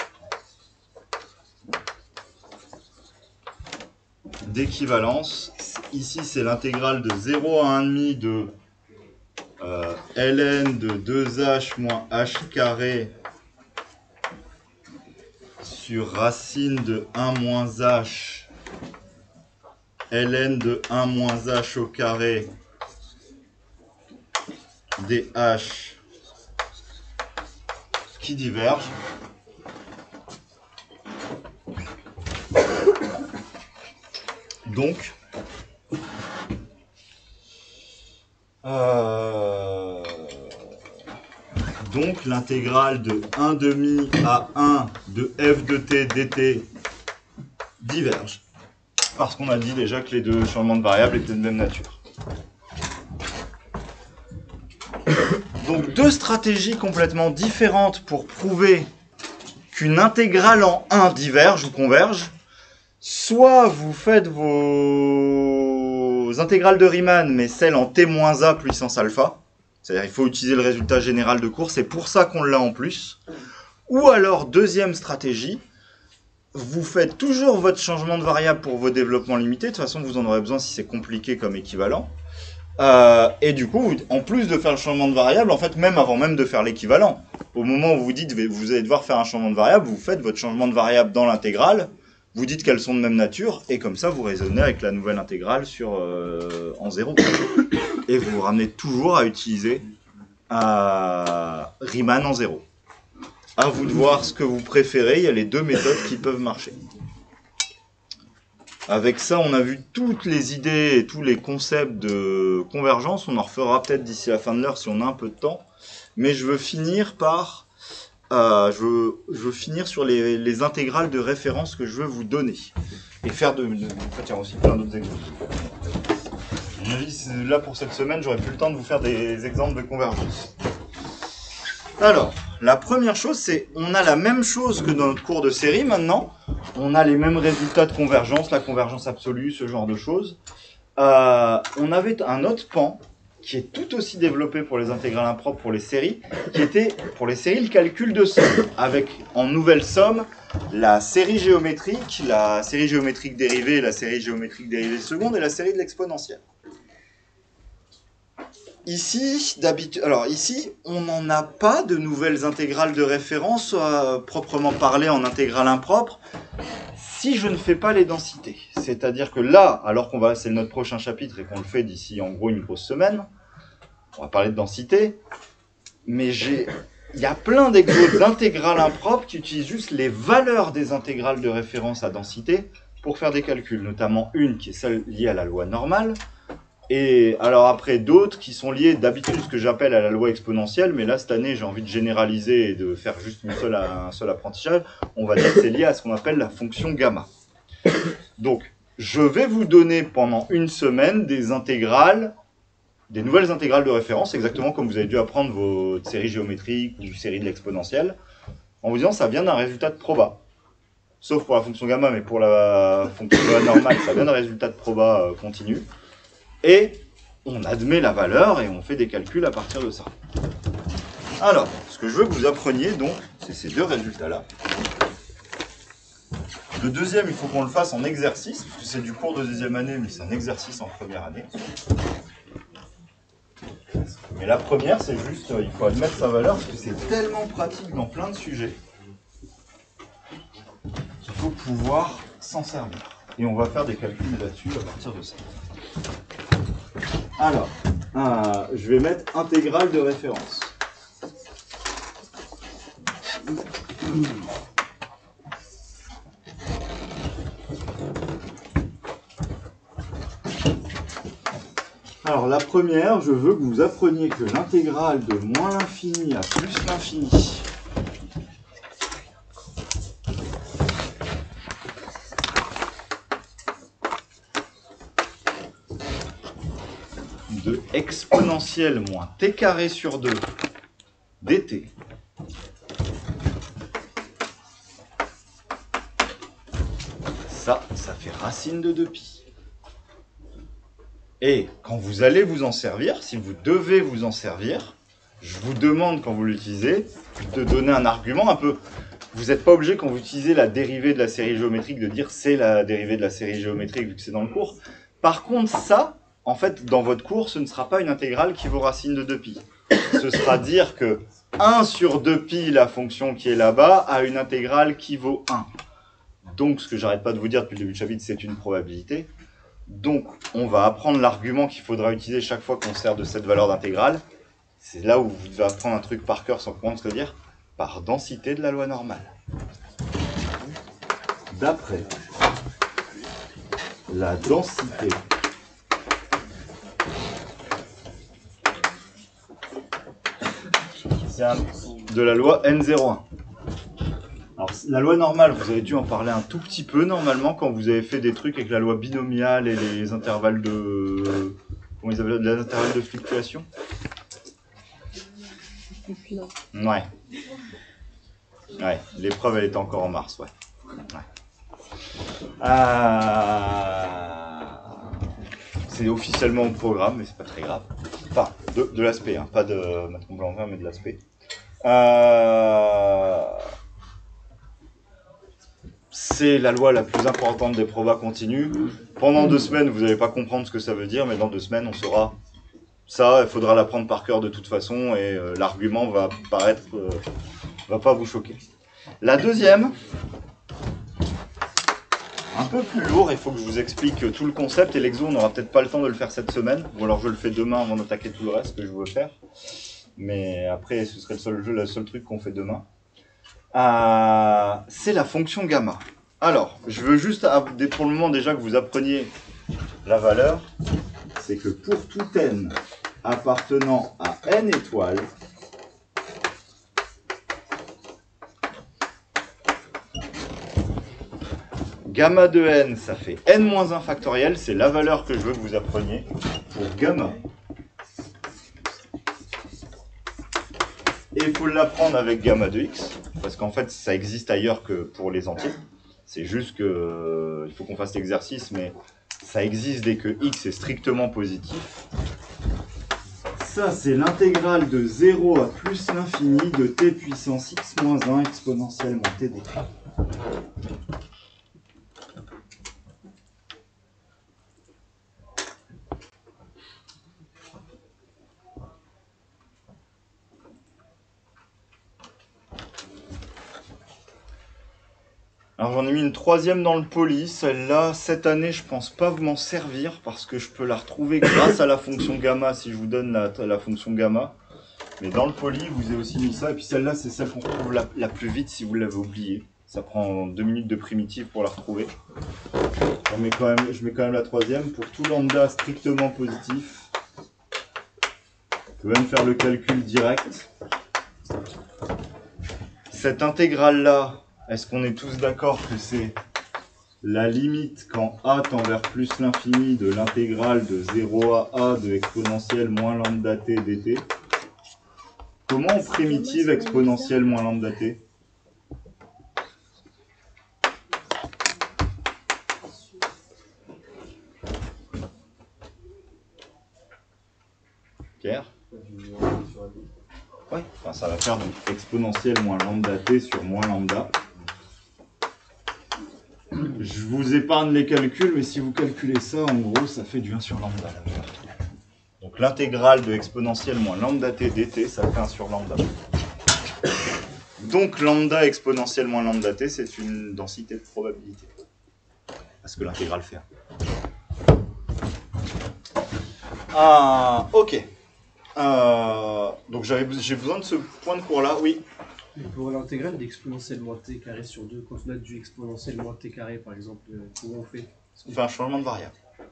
d'équivalence. Ici c'est l'intégrale de zéro à un virgule cinq de euh, ln de deux h moins h carré sur racine de un moins h ln de un moins h au carré dh qui diverge. Donc, euh, donc l'intégrale de un demi à un de f de t dt diverge. Parce qu'on a dit déjà que les deux changements de variables étaient de même nature. Donc deux stratégies complètement différentes pour prouver qu'une intégrale en un diverge ou converge. Soit vous faites vos intégrales de Riemann, mais celles en t moins a puissance alpha. C'est-à-dire qu'il faut utiliser le résultat général de cours, c'est pour ça qu'on l'a en plus. Ou alors, deuxième stratégie, vous faites toujours votre changement de variable pour vos développements limités. De toute façon, vous en aurez besoin si c'est compliqué comme équivalent. Euh, et du coup, en plus de faire le changement de variable, en fait, même avant même de faire l'équivalent, au moment où vous dites vous allez devoir faire un changement de variable, vous faites votre changement de variable dans l'intégrale, vous dites qu'elles sont de même nature, et comme ça, vous raisonnez avec la nouvelle intégrale sur, euh, en zéro. Et vous vous ramenez toujours à utiliser euh, Riemann en zéro. À vous de voir ce que vous préférez, il y a les deux méthodes qui peuvent marcher. Avec ça, on a vu toutes les idées et tous les concepts de convergence. On en refera peut-être d'ici la fin de l'heure si on a un peu de temps. Mais je veux finir par... Euh, je, veux, je veux finir sur les, les intégrales de référence que je veux vous donner. Et faire de... de tiens, aussi plein d'autres exemples. Là, pour cette semaine, j'aurais plus le temps de vous faire des exemples de convergence. Alors, la première chose, c'est on a la même chose que dans notre cours de série maintenant. On a les mêmes résultats de convergence, la convergence absolue, ce genre de choses. Euh, on avait un autre pan qui est tout aussi développé pour les intégrales impropres pour les séries, qui était pour les séries le calcul de somme, avec en nouvelle somme la série géométrique, la série géométrique dérivée, la série géométrique dérivée seconde et la série de l'exponentielle. Ici, d'habitude, alors ici, on n'en a pas de nouvelles intégrales de référence euh, proprement parlées en intégrale impropre, si je ne fais pas les densités. C'est-à-dire que là, alors qu'on va, c'est notre prochain chapitre et qu'on le fait d'ici en gros une grosse semaine, on va parler de densité, mais j'ai, il y a plein d'exemples d'intégrales impropres qui utilisent juste les valeurs des intégrales de référence à densité pour faire des calculs, notamment une qui est celle liée à la loi normale. Et alors après d'autres qui sont liés d'habitude ce que j'appelle à la loi exponentielle, mais là cette année j'ai envie de généraliser et de faire juste une seule, un seul apprentissage, on va dire que c'est lié à ce qu'on appelle la fonction gamma. Donc je vais vous donner pendant une semaine des intégrales, des nouvelles intégrales de référence, exactement comme vous avez dû apprendre votre série géométrique ou série de l'exponentielle, en vous disant ça vient d'un résultat de proba. Sauf pour la fonction gamma, mais pour la fonction normale, ça vient d'un résultat de proba continu. Et on admet la valeur et on fait des calculs à partir de ça. Alors, ce que je veux que vous appreniez, donc, c'est ces deux résultats-là. Le deuxième, il faut qu'on le fasse en exercice, parce que c'est du cours de deuxième année, mais c'est un exercice en première année. Mais la première, c'est juste, il faut admettre sa valeur, parce que c'est tellement pratique dans plein de sujets qu'il faut pouvoir s'en servir. Et on va faire des calculs là-dessus à partir de ça. Alors, euh, je vais mettre intégrale de référence. Alors la première, je veux que vous appreniez que l'intégrale de moins l'infini à plus l'infini de exponentielle moins t carré sur deux dt ça, ça fait racine de deux pi. Et quand vous allez vous en servir, si vous devez vous en servir, je vous demande quand vous l'utilisez de donner un argument un peu. Vous n'êtes pas obligé quand vous utilisez la dérivée de la série géométrique de dire c'est la dérivée de la série géométrique vu que c'est dans le cours. Par contre ça, en fait dans votre cours, ce ne sera pas une intégrale qui vaut racine de deux pi. Ce sera dire que un sur deux pi, la fonction qui est là-bas, a une intégrale qui vaut un. Donc ce que j'arrête pas de vous dire depuis le début du chapitre, c'est une probabilité. Donc, on va apprendre l'argument qu'il faudra utiliser chaque fois qu'on sert de cette valeur d'intégrale. C'est là où vous devez apprendre un truc par cœur sans comprendre ce que ça veut dire. Par densité de la loi normale. D'après la densité de la loi N zéro un. Alors, la loi normale, vous avez dû en parler un tout petit peu normalement quand vous avez fait des trucs avec la loi binomiale et les intervalles de... Comment ils appellent, les intervalles de fluctuation. Non. Ouais. Ouais, l'épreuve elle était encore en mars, ouais. ouais. Euh... C'est officiellement au programme, mais c'est pas très grave. Enfin, de, de l'aspect, hein, pas de Matron Blanc-Vin, mais de l'aspect. Euh... C'est la loi la plus importante des probas continues. Pendant deux semaines, vous n'allez pas comprendre ce que ça veut dire, mais dans deux semaines, on saura ça. Il faudra l'apprendre par cœur de toute façon, et euh, l'argument va paraître, euh, va pas vous choquer. La deuxième, un peu plus lourd, il faut que je vous explique tout le concept, et l'exo, on n'aura peut-être pas le temps de le faire cette semaine, ou alors je le fais demain avant d'attaquer tout le reste que je veux faire. Mais après, ce serait le seul jeu, le seul truc qu'on fait demain. Euh, c'est la fonction gamma. Alors, je veux juste, pour le moment déjà que vous appreniez la valeur, c'est que pour tout n appartenant à n étoiles, gamma de n, ça fait n moins un factoriel, c'est la valeur que je veux que vous appreniez pour gamma. Et il faut l'apprendre avec gamma de x, parce qu'en fait, ça existe ailleurs que pour les entiers. C'est juste que euh, il faut qu'on fasse l'exercice, mais ça existe dès que x est strictement positif. Ça, c'est l'intégrale de zéro à plus l'infini de t puissance x moins un exponentielle moins t dt. Alors j'en ai mis une troisième dans le poly, celle-là, cette année, je pense pas m'en servir parce que je peux la retrouver grâce à la fonction gamma si je vous donne la, la fonction gamma. Mais dans le poly, vous avez aussi mis ça, et puis celle-là, c'est celle qu'on retrouve la, la plus vite si vous l'avez oubliée. Ça prend deux minutes de primitive pour la retrouver. Je mets quand même, je mets quand même la troisième. Pour tout lambda strictement positif, je peux même faire le calcul direct. Cette intégrale-là, est-ce qu'on est tous d'accord que c'est la limite quand a tend vers plus l'infini de l'intégrale de zéro à a de exponentielle moins lambda t dt? Comment on primitive exponentielle moins lambda t? Pierre? Oui, enfin, ça va faire donc exponentielle moins lambda t sur moins lambda. Je vous épargne les calculs, mais si vous calculez ça, en gros, ça fait du un sur lambda. Là, donc l'intégrale de exponentielle moins lambda t dt, ça fait un sur lambda. Donc lambda exponentielle moins lambda t, c'est une densité de probabilité. Parce que l'intégrale fait un. Ah, ok. Euh, donc j'avais, j'ai besoin de ce point de cours-là, oui. Et pour l'intégrale d'exponentielle moins t carré sur deux, quand on a du exponentielle moins t carré par exemple, euh, comment on fait? On fait un changement de variable.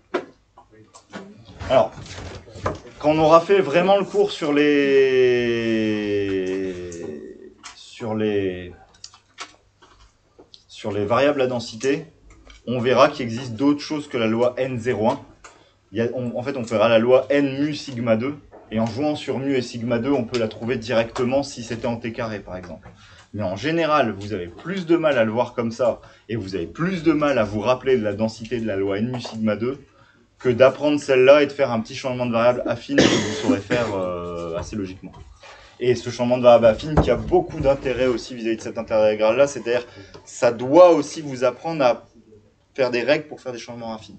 Alors, quand on aura fait vraiment le cours sur les sur les sur les variables à densité, on verra qu'il existe d'autres choses que la loi n zéro un. Il y a, on, en fait, on fera la loi n mu sigma deux, et en jouant sur mu et sigma deux, on peut la trouver directement si c'était en t carré, par exemple. Mais en général, vous avez plus de mal à le voir comme ça, et vous avez plus de mal à vous rappeler de la densité de la loi n mu sigma deux, que d'apprendre celle-là et de faire un petit changement de variable affine que vous saurez faire euh, assez logiquement. Et ce changement de variable affine qui a beaucoup d'intérêt aussi vis-à-vis de cette intégrale-là, c'est-à-dire ça doit aussi vous apprendre à faire des règles pour faire des changements affines.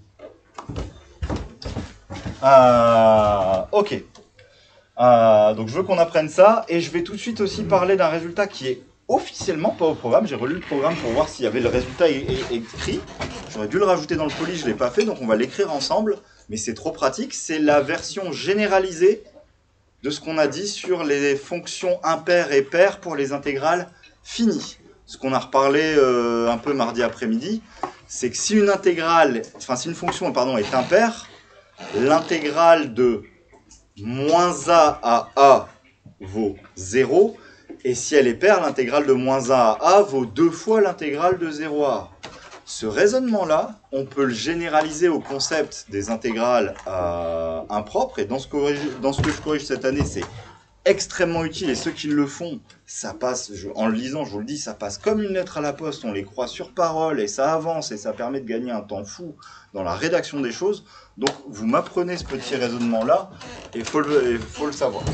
Euh, ok. Euh, donc je veux qu'on apprenne ça, et je vais tout de suite aussi parler d'un résultat qui est officiellement pas au programme. J'ai relu le programme pour voir s'il y avait le résultat é é écrit. J'aurais dû le rajouter dans le poly, je ne l'ai pas fait, donc on va l'écrire ensemble, mais c'est trop pratique. C'est la version généralisée de ce qu'on a dit sur les fonctions impaires et paires pour les intégrales finies. Ce qu'on a reparlé euh, un peu mardi après-midi, c'est que si une intégrale, enfin si une fonction pardon, est impaire, l'intégrale de moins a à a vaut zéro, et si elle est paire, l'intégrale de moins a à a vaut deux fois l'intégrale de zéro à a. Ce raisonnement-là, on peut le généraliser au concept des intégrales euh, impropres, et dans ce, que, dans ce que je corrige cette année, c'est extrêmement utile, et ceux qui le font, ça passe, je, en le lisant, je vous le dis, ça passe comme une lettre à la poste, on les croit sur parole, et ça avance, et ça permet de gagner un temps fou dans la rédaction des choses. Donc, vous m'apprenez ce petit raisonnement-là, et il faut, le, faut le savoir.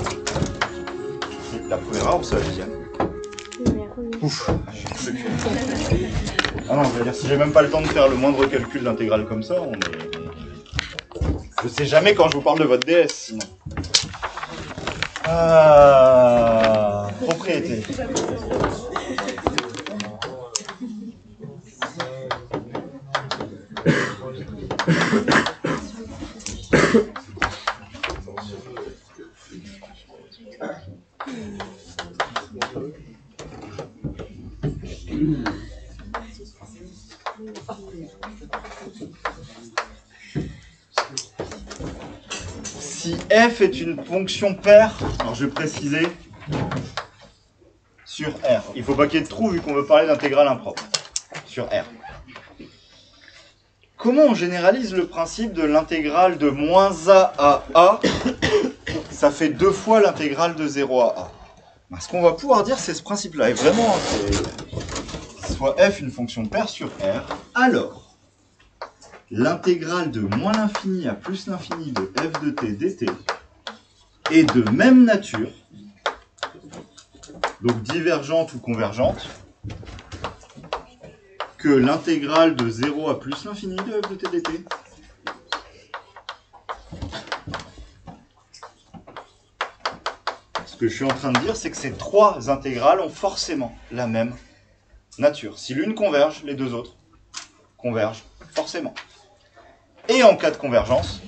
La première heure ou c'est la deuxième? Ouf, je suis Ah non, je veux dire, si j'ai même pas le temps de faire le moindre calcul d'intégrale comme ça, on est... Je sais jamais quand je vous parle de votre D S, sinon. Ah, propriété. Si f est une fonction paire, alors je vais préciser sur R. Il ne faut pas qu'il y ait de trou vu qu'on veut parler d'intégrale impropre sur R. Comment on généralise le principe de l'intégrale de moins a à a? Ça fait deux fois l'intégrale de zéro à a. Ben, ce qu'on va pouvoir dire, c'est ce principe-là. Et vraiment, c'est soit f une fonction paire sur R, alors l'intégrale de moins l'infini à plus l'infini de f de t dt est de même nature, donc divergente ou convergente, que l'intégrale de zéro à plus l'infini de f de t dt. Ce que je suis en train de dire, c'est que ces trois intégrales ont forcément la même nature. Si l'une converge, les deux autres convergent forcément. Et en cas de convergence,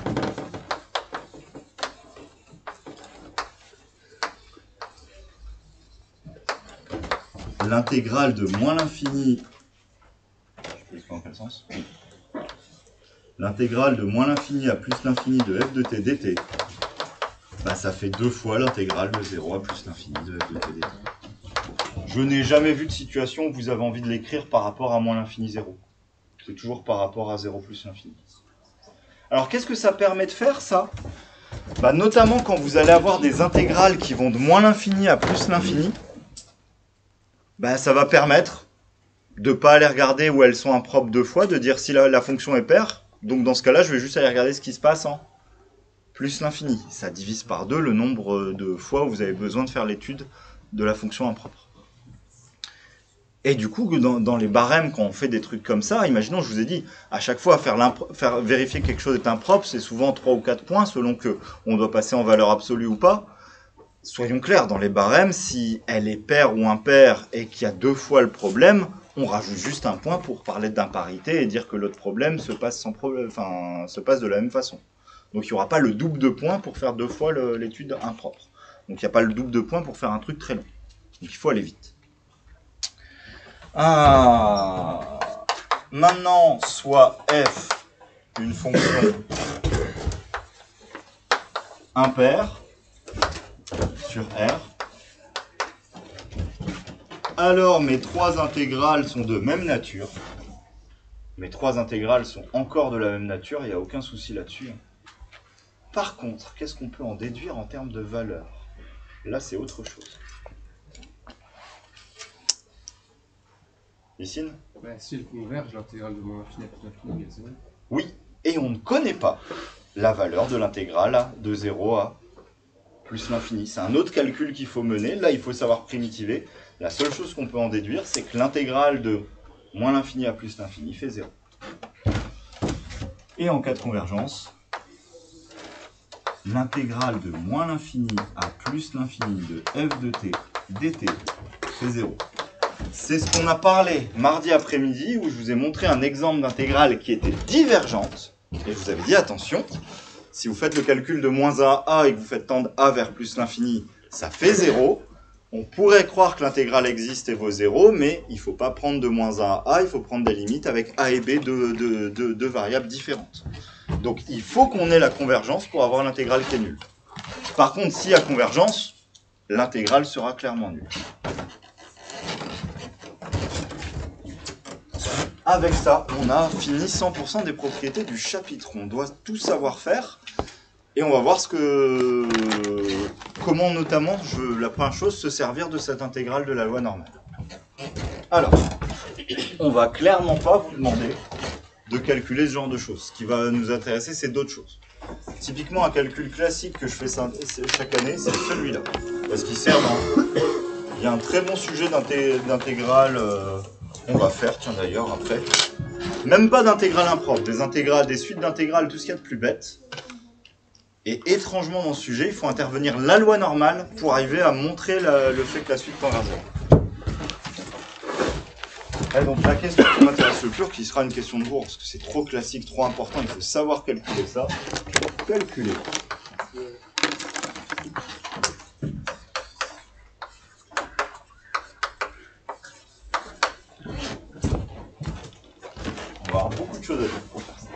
l'intégrale de moins l'infini, je peux expliquer dans quel sens? L'intégrale de moins l'infini à plus l'infini de f de t dt, bah ça fait deux fois l'intégrale de zéro à plus l'infini de f de t dt. Je n'ai jamais vu de situation où vous avez envie de l'écrire par rapport à moins l'infini zéro. C'est toujours par rapport à zéro plus l'infini. Alors qu'est-ce que ça permet de faire, ça? Bah, notamment quand vous allez avoir des intégrales qui vont de moins l'infini à plus l'infini, bah, ça va permettre de ne pas aller regarder où elles sont impropres deux fois, de dire si la, la fonction est paire. Donc dans ce cas-là, je vais juste aller regarder ce qui se passe en plus l'infini. Ça divise par deux le nombre de fois où vous avez besoin de faire l'étude de la fonction impropre. Et du coup, dans, dans les barèmes, quand on fait des trucs comme ça, imaginons, je vous ai dit, à chaque fois, faire, faire vérifier que quelque chose est impropre, c'est souvent trois ou quatre points, selon que on doit passer en valeur absolue ou pas. Soyons clairs, dans les barèmes, si elle est paire ou impaire et qu'il y a deux fois le problème, on rajoute juste un point pour parler d'imparité et dire que l'autre problème se passe, sans problème, enfin, se passe de la même façon. Donc il n'y aura pas le double de points pour faire deux fois l'étude impropre. Donc il n'y a pas le double de points pour faire un truc très long. Donc il faut aller vite. Ah. Maintenant, soit f une fonction impaire sur R. Alors mes trois intégrales sont de même nature. Mes trois intégrales sont encore de la même nature, il n'y a aucun souci là-dessus. Par contre, qu'est-ce qu'on peut en déduire en termes de valeur? Là, c'est autre chose. Licine? Bah, si elle converge, l'intégrale de moins l'infini à plus l'infini égale zéro. Oui, et on ne connaît pas la valeur de l'intégrale de zéro à plus l'infini. C'est un autre calcul qu'il faut mener. Là, il faut savoir primitiver. La seule chose qu'on peut en déduire, c'est que l'intégrale de moins l'infini à plus l'infini fait zéro. Et en cas de convergence, l'intégrale de moins l'infini à plus l'infini de f de t dt fait zéro. C'est ce qu'on a parlé mardi après-midi où je vous ai montré un exemple d'intégrale qui était divergente. Et je vous avais dit, attention, si vous faites le calcul de moins un à a et que vous faites tendre a vers plus l'infini, ça fait zéro. On pourrait croire que l'intégrale existe et vaut zéro, mais il ne faut pas prendre de moins un à a, il faut prendre des limites avec a et b, deux, deux, deux, deux variables différentes. Donc il faut qu'on ait la convergence pour avoir l'intégrale qui est nulle. Par contre, s'il y a convergence, l'intégrale sera clairement nulle. Avec ça, on a fini cent pour cent des propriétés du chapitre. On doit tout savoir faire. Et on va voir ce que, comment notamment, je, la première chose, se servir de cette intégrale de la loi normale. Alors, on va clairement pas vous demander de calculer ce genre de choses. Ce qui va nous intéresser, c'est d'autres choses. Typiquement, un calcul classique que je fais chaque année, c'est celui-là. Parce qu'il sert dans... Il y a un très bon sujet d'intégrale... Euh... On va faire, tiens d'ailleurs, après. Même pas d'intégrale impropre, des intégrales, des suites d'intégrales, tout ce qu'il y a de plus bête. Et étrangement dans ce sujet, il faut intervenir la loi normale pour arriver à montrer la, le fait que la suite tend vers zéro. Et donc la question qui m'intéresse le plus, qui sera une question de bourse, parce que c'est trop classique, trop important, il faut savoir calculer ça. Calculer. On va avoir beaucoup de choses à dire pour faire ça.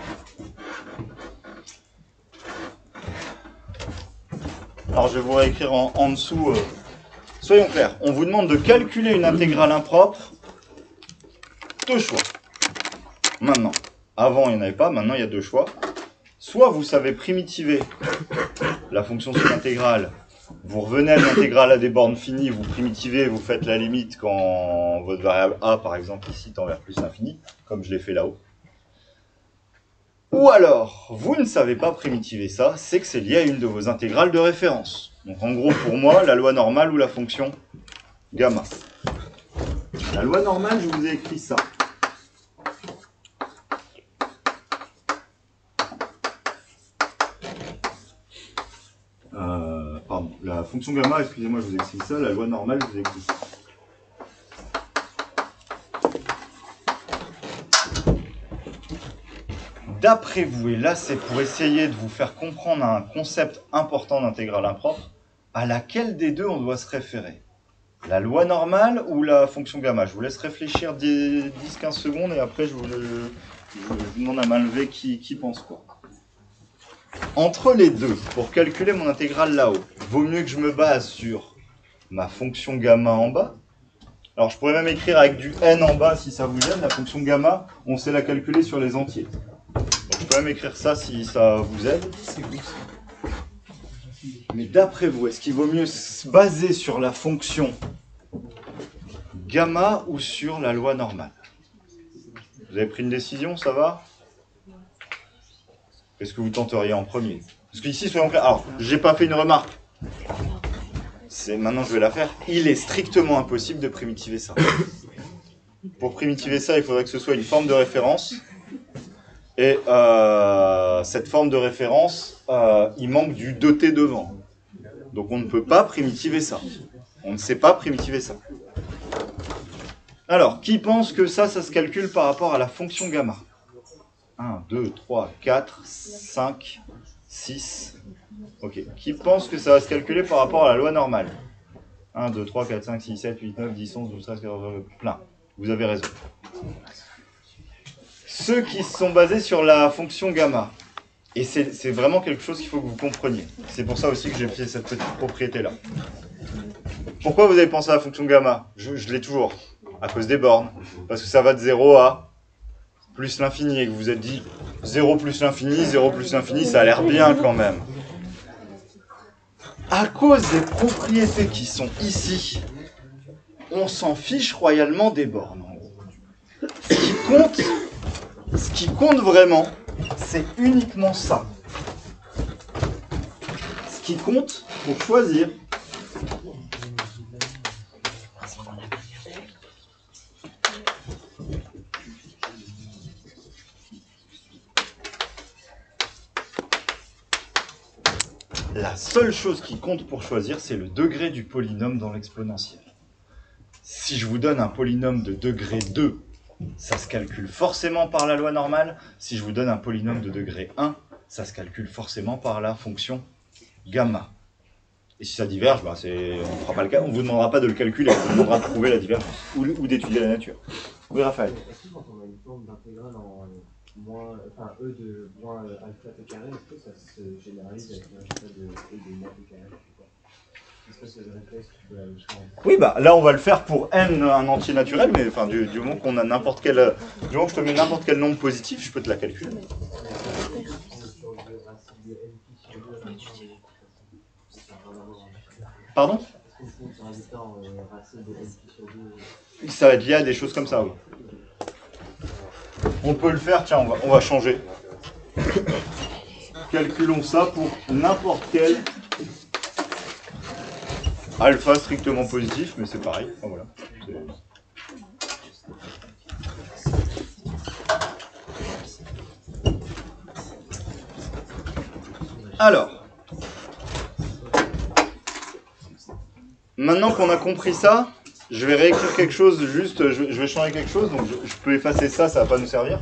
Alors je vais vous réécrire en, en dessous. Euh, soyons clairs, on vous demande de calculer une intégrale impropre. Deux choix. Maintenant, avant il n'y en avait pas, maintenant il y a deux choix. Soit vous savez primitiver la fonction sur l'intégrale, vous revenez à l'intégrale à des bornes finies, vous primitivez, vous faites la limite quand votre variable a, par exemple ici, tend vers plus l'infini, comme je l'ai fait là-haut. Ou alors, vous ne savez pas primitiver ça, c'est que c'est lié à une de vos intégrales de référence. Donc en gros, pour moi, la loi normale ou la fonction gamma. La loi normale, je vous ai écrit ça. Euh, pardon, la fonction gamma, excusez-moi, je vous ai écrit ça. La loi normale, je vous ai écrit ça. D'après vous, et là c'est pour essayer de vous faire comprendre un concept important d'intégrale impropre, à laquelle des deux on doit se référer? La loi normale ou la fonction gamma? Je vous laisse réfléchir dix à quinze secondes et après je vous, je vous demande à main levée qui, qui pense quoi. Entre les deux, pour calculer mon intégrale là-haut, vaut mieux que je me base sur ma fonction gamma en bas. Alors je pourrais même écrire avec du n en bas si ça vous gêne. La fonction gamma, on sait la calculer sur les entiers. Donc je peux même écrire ça si ça vous aide. Mais d'après vous, est-ce qu'il vaut mieux se baser sur la fonction gamma ou sur la loi normale? Vous avez pris une décision, ça va? Qu'est-ce que vous tenteriez en premier? Parce qu'ici, soyons clairs. Alors, j'ai pas fait une remarque. C'est maintenant je vais la faire. Il est strictement impossible de primitiver ça. Pour primitiver ça, il faudrait que ce soit une forme de référence. Et euh, cette forme de référence, euh, il manque du deux t devant. Donc on ne peut pas primitiver ça. On ne sait pas primitiver ça. Alors, qui pense que ça, ça se calcule par rapport à la fonction gamma? un, deux, trois, quatre, cinq, six. Ok. Qui pense que ça va se calculer par rapport à la loi normale? un, deux, trois, quatre, cinq, six, sept, huit, neuf, dix, onze, douze, treize, quatorze, plein. Vous avez raison. Ceux qui sont basés sur la fonction gamma. Et c'est vraiment quelque chose qu'il faut que vous compreniez. C'est pour ça aussi que j'ai fait cette petite propriété-là. Pourquoi vous avez pensé à la fonction gamma? Je, je l'ai toujours. À cause des bornes. Parce que ça va de zéro à plus l'infini. Et que vous vous êtes dit, zéro plus l'infini, zéro plus l'infini, ça a l'air bien quand même. À cause des propriétés qui sont ici, on s'en fiche royalement des bornes. En gros. Ce qui compte, ce qui compte vraiment, c'est uniquement ça. Ce qui compte pour choisir, la seule chose qui compte pour choisir, c'est le degré du polynôme dans l'exponentiel. Si je vous donne un polynôme de degré deux, ça se calcule forcément par la loi normale. Si je vous donne un polynôme de degré un, ça se calcule forcément par la fonction gamma. Et si ça diverge, bah on ne fera pas le cas. On ne vous demandera pas de le calculer, on vous demandera de prouver la divergence ou, ou d'étudier la nature. Oui, Raphaël. Est-ce que quand on a une forme d'intégrale en moins, enfin e de moins alpha t carré, est-ce que ça se généralise avec un résultat de e de moins t carré? Est-ce que c'est le réflexe de la chambre? Oui, bah là on va le faire pour n, un entier naturel, mais enfin du, du moment qu'on a n'importe quel, du moment que je te mets n'importe quel nombre positif, je peux te la calculer. Pardon? Ça va être lié à des choses comme ça, oui. On peut le faire, tiens, on va, on va changer. Calculons ça pour n'importe quel alpha strictement positif, mais c'est pareil. Enfin, voilà. Alors, maintenant qu'on a compris ça, je vais réécrire quelque chose, juste, je, je vais changer quelque chose, donc je, je peux effacer ça, ça va pas nous servir.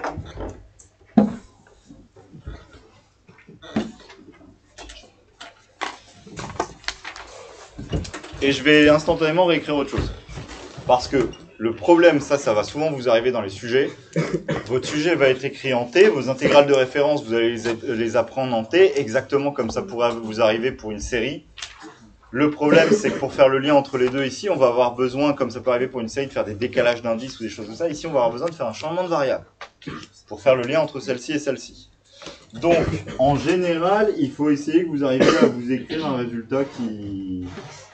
Et je vais instantanément réécrire autre chose. Parce que le problème, ça, ça va souvent vous arriver dans les sujets. Votre sujet va être écrit en T, vos intégrales de référence, vous allez les, les apprendre en T, exactement comme ça pourrait vous arriver pour une série. Le problème, c'est que pour faire le lien entre les deux ici, on va avoir besoin, comme ça peut arriver pour une série, de faire des décalages d'indices ou des choses comme ça. Ici, on va avoir besoin de faire un changement de variable pour faire le lien entre celle-ci et celle-ci. Donc, en général, il faut essayer que vous arriviez à vous écrire un résultat qui...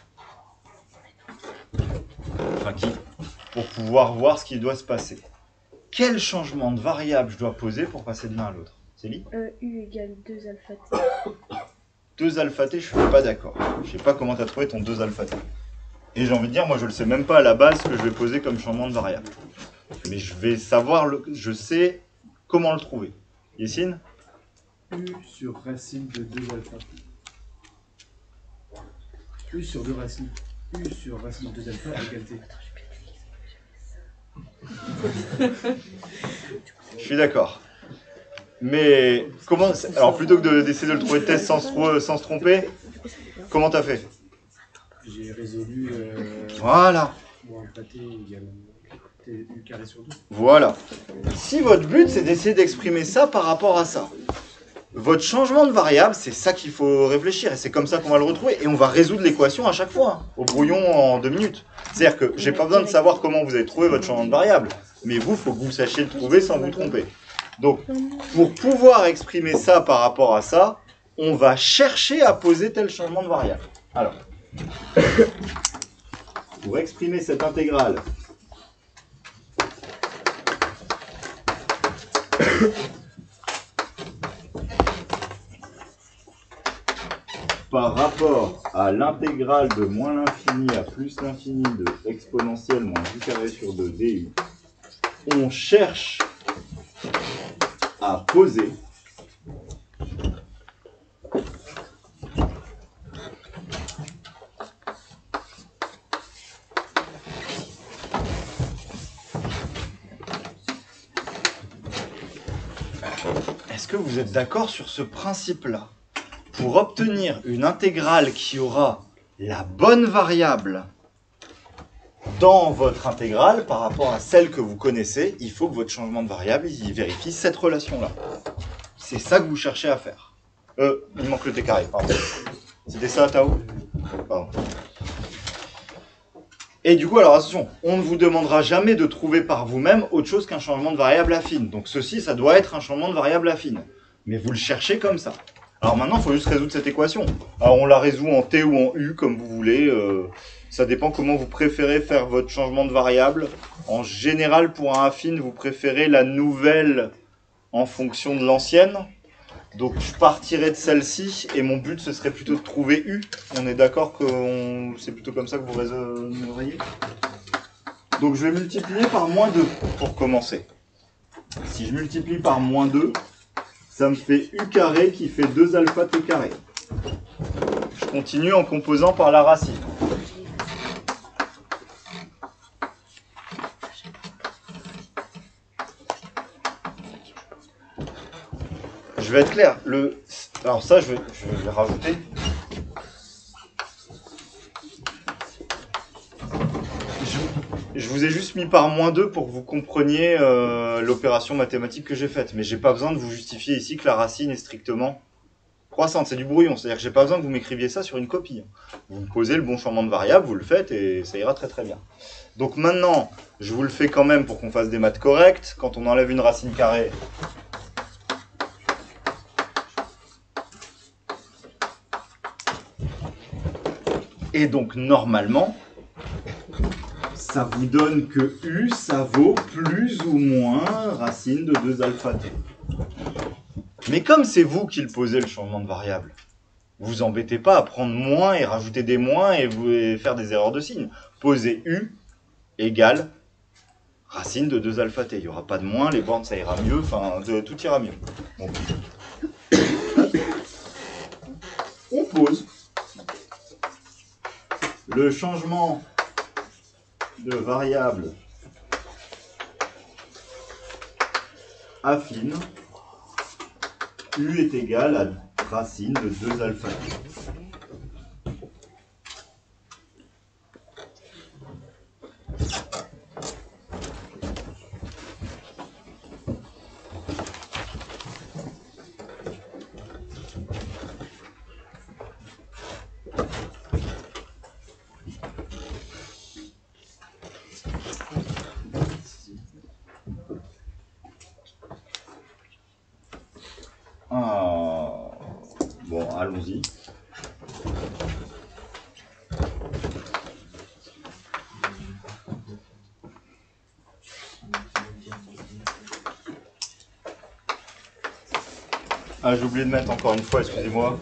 Enfin, qui... pour pouvoir voir ce qui doit se passer. Quel changement de variable je dois poser pour passer de l'un à l'autre? Célie? euh, U égale deux alpha t. deux alpha t, je suis pas d'accord. Je sais pas comment tu as trouvé ton deux alpha t. Et j'ai envie de dire, moi je le sais même pas à la base ce que je vais poser comme changement de variable. Mais je vais savoir, le... je sais comment le trouver. Yessine? U sur racine de deux alpha. U sur deux racines. U sur racine de deux alpha égale T. Je suis d'accord. Mais comment... Alors plutôt que d'essayer de, de le trouver de test sans se, sans se tromper, comment t'as fait? J'ai résolu... Euh, Voilà. Moins alpha T égale T U carré sur deux. Voilà. Si votre but c'est d'essayer d'exprimer ça par rapport à ça, votre changement de variable, c'est ça qu'il faut réfléchir. Et c'est comme ça qu'on va le retrouver. Et on va résoudre l'équation à chaque fois, hein, au brouillon en deux minutes. C'est-à-dire que j'ai pas besoin de savoir comment vous avez trouvé votre changement de variable. Mais vous, il faut que vous sachiez le trouver sans vous tromper. Donc, pour pouvoir exprimer ça par rapport à ça, on va chercher à poser tel changement de variable. Alors, pour exprimer cette intégrale, par rapport à l'intégrale de moins l'infini à plus l'infini de exponentielle moins u carré sur deux du, on cherche à poser est-ce que vous êtes d'accord sur ce principe-là? Pour obtenir une intégrale qui aura la bonne variable dans votre intégrale par rapport à celle que vous connaissez, il faut que votre changement de variable il vérifie cette relation-là. C'est ça que vous cherchez à faire. Euh, il manque le t carré, pardon. C'était ça, Tao? Pardon. Et du coup, alors attention, on ne vous demandera jamais de trouver par vous-même autre chose qu'un changement de variable affine. Donc ceci, ça doit être un changement de variable affine. Mais vous le cherchez comme ça. Alors maintenant, il faut juste résoudre cette équation. Alors on la résout en T ou en U, comme vous voulez. Euh, ça dépend comment vous préférez faire votre changement de variable. En général, pour un affine, vous préférez la nouvelle en fonction de l'ancienne. Donc je partirai de celle-ci, et mon but, ce serait plutôt de trouver U. On est d'accord que on... c'est plutôt comme ça que vous raisonneriez? Donc je vais multiplier par moins deux, pour commencer. Si je multiplie par moins deux, ça me fait U carré qui fait deux alpha T carré. Je continue en composant par la racine. Je vais être clair. Le... Alors ça, je vais, je vais le rajouter. Je, je vous ai juste mis par moins deux pour que vous compreniez euh, l'opération mathématique que j'ai faite. Mais j'ai pas besoin de vous justifier ici que la racine est strictement croissante. C'est du brouillon. C'est-à-dire que j'ai pas besoin que vous m'écriviez ça sur une copie. Vous me posez le bon changement de variable, vous le faites et ça ira très très bien. Donc maintenant, je vous le fais quand même pour qu'on fasse des maths correctes. Quand on enlève une racine carrée... Et donc, normalement, ça vous donne que U, ça vaut plus ou moins racine de deux alpha T. Mais comme c'est vous qui le posez, le changement de variable, vous vous embêtez pas à prendre moins et rajouter des moins et, vous, et faire des erreurs de signe. Posez U égale racine de deux alpha T. Il n'y aura pas de moins, les bornes ça ira mieux, enfin, tout ira mieux. Donc, on pose. Le changement de variable affine, U est égal à racine de deux alpha T. Ah, bon, allons-y. Ah, j'ai oublié de mettre encore une fois, excusez-moi.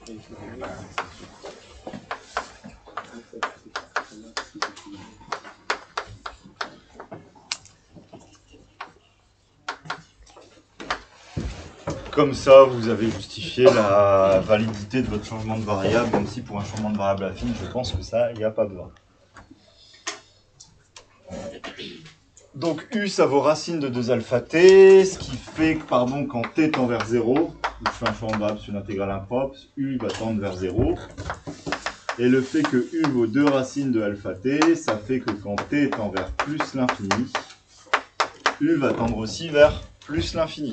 Comme ça, vous avez justifié la validité de votre changement de variable, même si pour un changement de variable affine, je pense que ça, il n'y a pas besoin. Donc U, ça vaut racine de deux alpha T, ce qui fait que, pardon, quand T tend vers zéro, je fais un changement de variable sur une intégrale impropre, U va tendre vers zéro. Et le fait que U vaut deux racines de alpha T, ça fait que quand T tend vers plus l'infini, U va tendre aussi vers plus l'infini.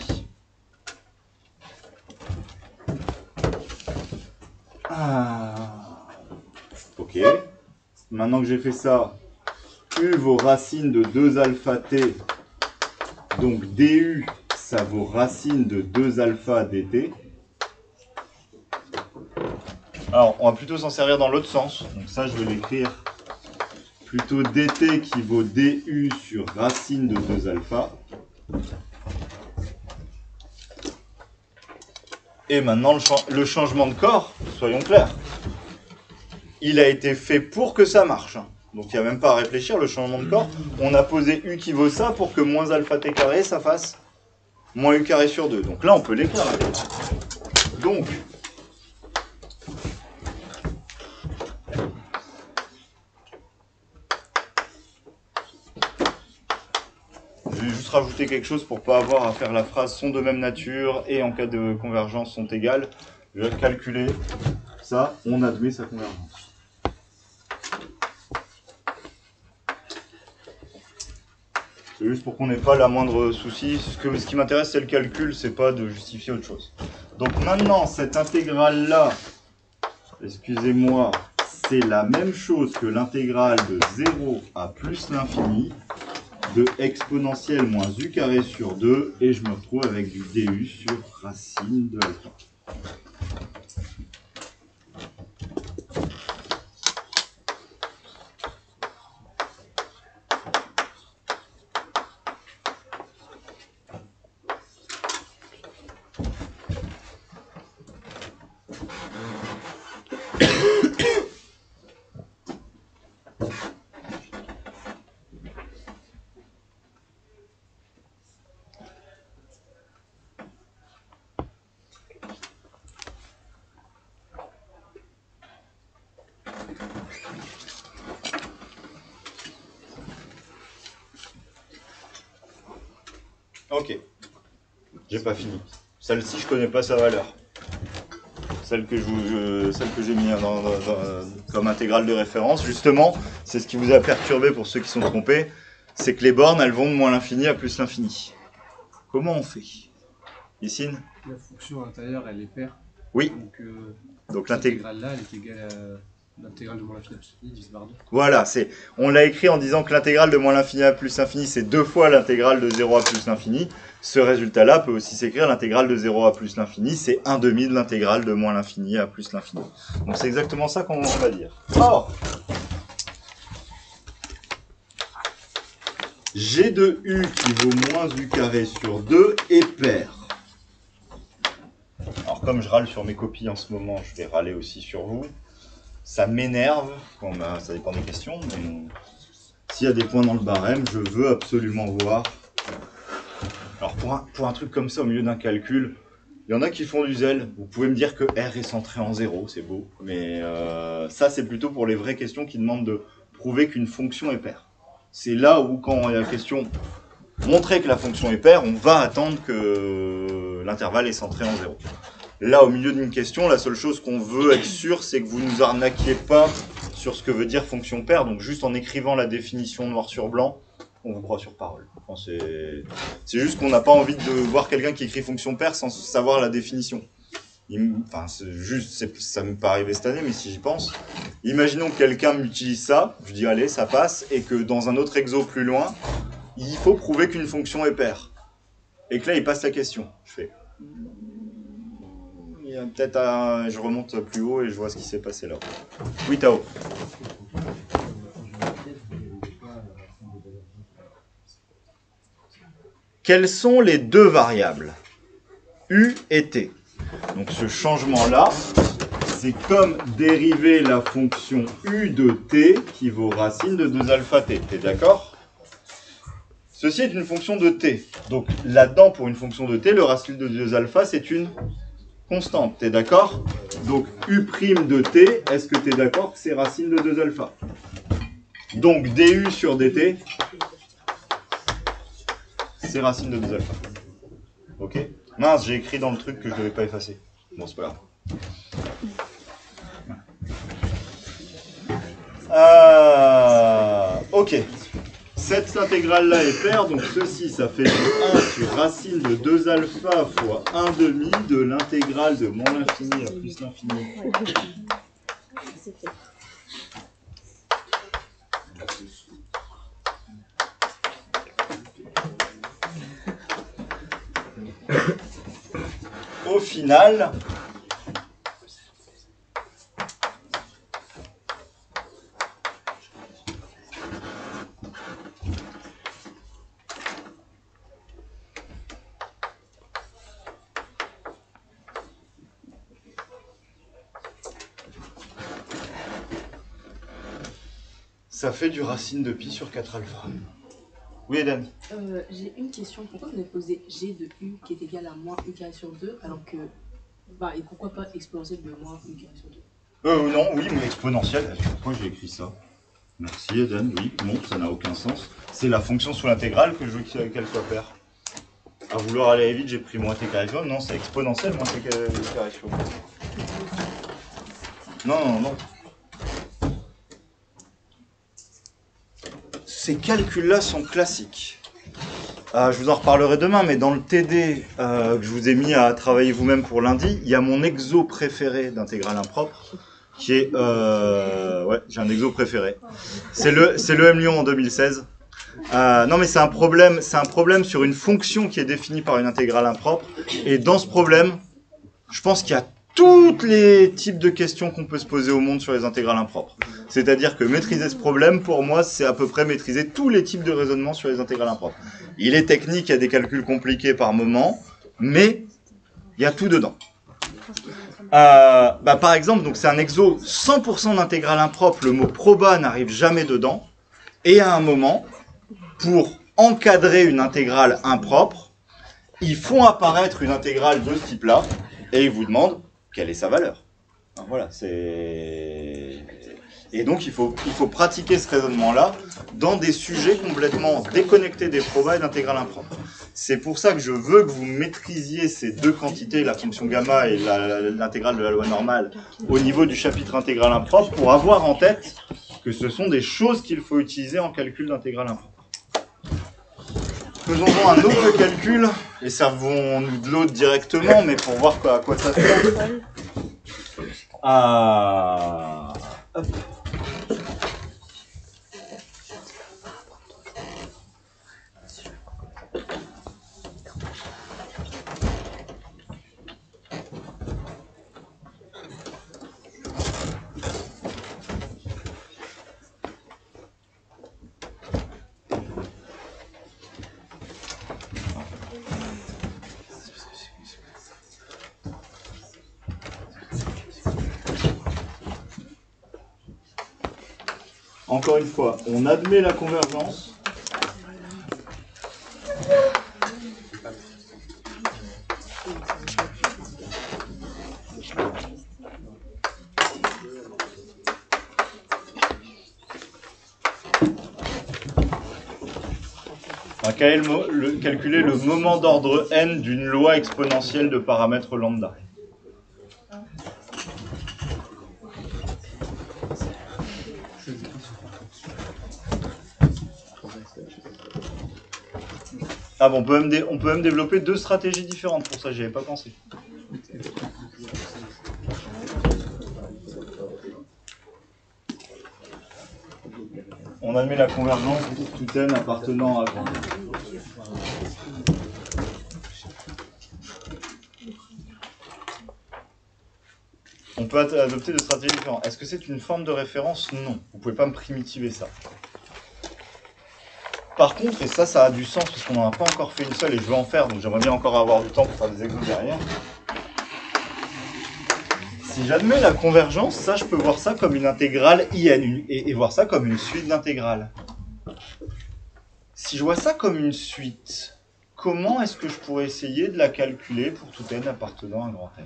Ah. Ok. Maintenant que j'ai fait ça, U vaut racine de deux alpha T. Donc du, ça vaut racine de deux alpha dt. Alors, on va plutôt s'en servir dans l'autre sens. Donc ça, je vais l'écrire plutôt dt qui vaut du sur racine de deux alpha. Et maintenant, le, cha le changement de corps, soyons clairs, il a été fait pour que ça marche. Donc il n'y a même pas à réfléchir, le changement de corps. On a posé U qui vaut ça pour que moins alpha t carré, ça fasse moins U carré sur deux. Donc là, on peut l'écrire. Donc, je vais juste rajouter quelque chose pour pas avoir à faire la phrase sont de même nature et en cas de convergence sont égales. Je vais calculer ça, on admet sa convergence. C'est juste pour qu'on n'ait pas la moindre souci. Ce, que, ce qui m'intéresse, c'est le calcul, c'est pas de justifier autre chose. Donc maintenant, cette intégrale-là, excusez-moi, c'est la même chose que l'intégrale de zéro à plus l'infini de exponentielle moins u carré sur deux, et je me retrouve avec du du sur racine de alpha. Ok, j'ai pas fini. Celle-ci, je connais pas sa valeur. Celle que je, je- celle que j'ai mis dans- dans- dans- comme intégrale de référence, justement, c'est ce qui vous a perturbé pour ceux qui sont trompés, c'est que les bornes, elles vont de moins l'infini à plus l'infini. Comment on fait? Yacine? La fonction intérieure, elle est paire. Oui. Donc, euh, Donc cette l'intégrale. intégrale-là, elle est égale à l'intégrale de moins l'infini à plus l'infini divisé par deux. Voilà, c'est, on l'a écrit en disant que l'intégrale de moins l'infini à plus l'infini, c'est deux fois l'intégrale de zéro à plus l'infini. Ce résultat-là peut aussi s'écrire l'intégrale de zéro à plus l'infini, c'est un demi de l'intégrale de moins l'infini à plus l'infini. Donc c'est exactement ça qu'on va dire. Or, G de U qui vaut moins U carré sur deux est pair. Alors comme je râle sur mes copies en ce moment, je vais râler aussi sur vous. Ça m'énerve, quand bah, ça dépend des questions, mais s'il y a des points dans le barème, je veux absolument voir. Alors pour un, pour un truc comme ça, au milieu d'un calcul, il y en a qui font du zèle. Vous pouvez me dire que R est centré en zéro, c'est beau. Mais euh, ça, c'est plutôt pour les vraies questions qui demandent de prouver qu'une fonction est paire. C'est là où, quand il y a la question montrer que la fonction est paire, on va attendre que l'intervalle est centré en zéro. Là, au milieu d'une question, la seule chose qu'on veut être sûr, c'est que vous ne nous arnaquiez pas sur ce que veut dire fonction paire. Donc, juste en écrivant la définition noir sur blanc, on vous croit sur parole. Enfin, c'est... c'est juste qu'on n'a pas envie de voir quelqu'un qui écrit fonction paire sans savoir la définition. Il... Enfin, c'est juste, c'est... ça m'est pas arrivé cette année, mais si j'y pense. Imaginons que quelqu'un m'utilise ça, je dis allez, ça passe, et que dans un autre exo plus loin, il faut prouver qu'une fonction est paire. Et que là, il passe la question. Je fais... Il y a peut-être un... Je remonte plus haut et je vois ce qui s'est passé là. Oui, Tao. Quelles sont les deux variables? U et T. Donc ce changement-là, c'est comme dériver la fonction U de T qui vaut racine de deux alpha T. T'es d'accord? Ceci est une fonction de T. Donc là-dedans, pour une fonction de T, le racine de deux alpha, c'est une constante, t'es d'accord? Donc U' de T, est-ce que t'es d'accord que c'est racine de deux alpha? Donc du sur dt, c'est racine de deux alpha. Ok? Mince, j'ai écrit dans le truc que je ne devais pas effacer. Bon, c'est pas grave. Euh, ok. Cette intégrale-là est paire, donc ceci, ça fait du un sur racine de deux alpha fois un demi de l'intégrale de moins l'infini à plus l'infini. Au final, ça fait du racine de pi sur quatre alpha. Oui, Eden. Euh, J'ai une question. Pourquoi vous avez posé G de U qui est égal à moins U carré sur deux alors que... Bah, et pourquoi pas exponentielle de moins U carré sur deux? Euh, non, oui, mais exponentielle. Pourquoi j'ai écrit ça? Merci Eden, oui, non, ça n'a aucun sens. C'est la fonction sous l'intégrale que je veux qu'elle soit paire. À vouloir aller vite, j'ai pris moins t carré sur. Non, c'est exponentiel moins t carré sur. Non, non, non. Ces calculs-là sont classiques. Euh, je vous en reparlerai demain, mais dans le T D euh, que je vous ai mis à travailler vous-même pour lundi, il y a mon exo préféré d'intégrale impropre, qui est... Euh, ouais, j'ai un exo préféré. C'est le, c'est le M Lyon en deux mille seize. Euh, non, mais c'est un problème, c'est un problème sur une fonction qui est définie par une intégrale impropre. Et dans ce problème, je pense qu'il y a tous les types de questions qu'on peut se poser au monde sur les intégrales impropres. C'est-à-dire que maîtriser ce problème, pour moi, c'est à peu près maîtriser tous les types de raisonnement sur les intégrales impropres. Il est technique, il y a des calculs compliqués par moment, mais il y a tout dedans. Euh, bah, par exemple, donc c'est un exo cent pour cent d'intégrale impropre, le mot proba n'arrive jamais dedans, et à un moment, pour encadrer une intégrale impropre, ils font apparaître une intégrale de ce type-là, et ils vous demandent quelle est sa valeur. Alors, voilà, c'est... Et donc il faut, il faut pratiquer ce raisonnement-là dans des sujets complètement déconnectés des probas et d'intégrales impropres. C'est pour ça que je veux que vous maîtrisiez ces deux quantités, la fonction gamma et l'intégrale de la loi normale, au niveau du chapitre intégral impropre, pour avoir en tête que ce sont des choses qu'il faut utiliser en calcul d'intégrale impropre. Faisons-en un autre calcul, et servons-nous de l'autre directement, mais pour voir quoi, à quoi ça sert. Ah... Hop. Encore une fois, on admet la convergence. On va calculer le moment d'ordre n d'une loi exponentielle de paramètres lambda. Ah bon, on peut, même on peut même développer deux stratégies différentes pour ça, j'y avais pas pensé. On admet la convergence pour tout n appartenant à grand. On peut adopter deux stratégies différentes. Est-ce que c'est une forme de référence? Non. Vous pouvez pas me primitiver ça. Par contre, et ça, ça a du sens parce qu'on n'en a pas encore fait une seule et je veux en faire, donc j'aimerais bien encore avoir du temps pour faire des exos derrière. Si j'admets la convergence, ça, je peux voir ça comme une intégrale I N et, et voir ça comme une suite d'intégrales. Si je vois ça comme une suite, comment est-ce que je pourrais essayer de la calculer pour tout n appartenant à grand N?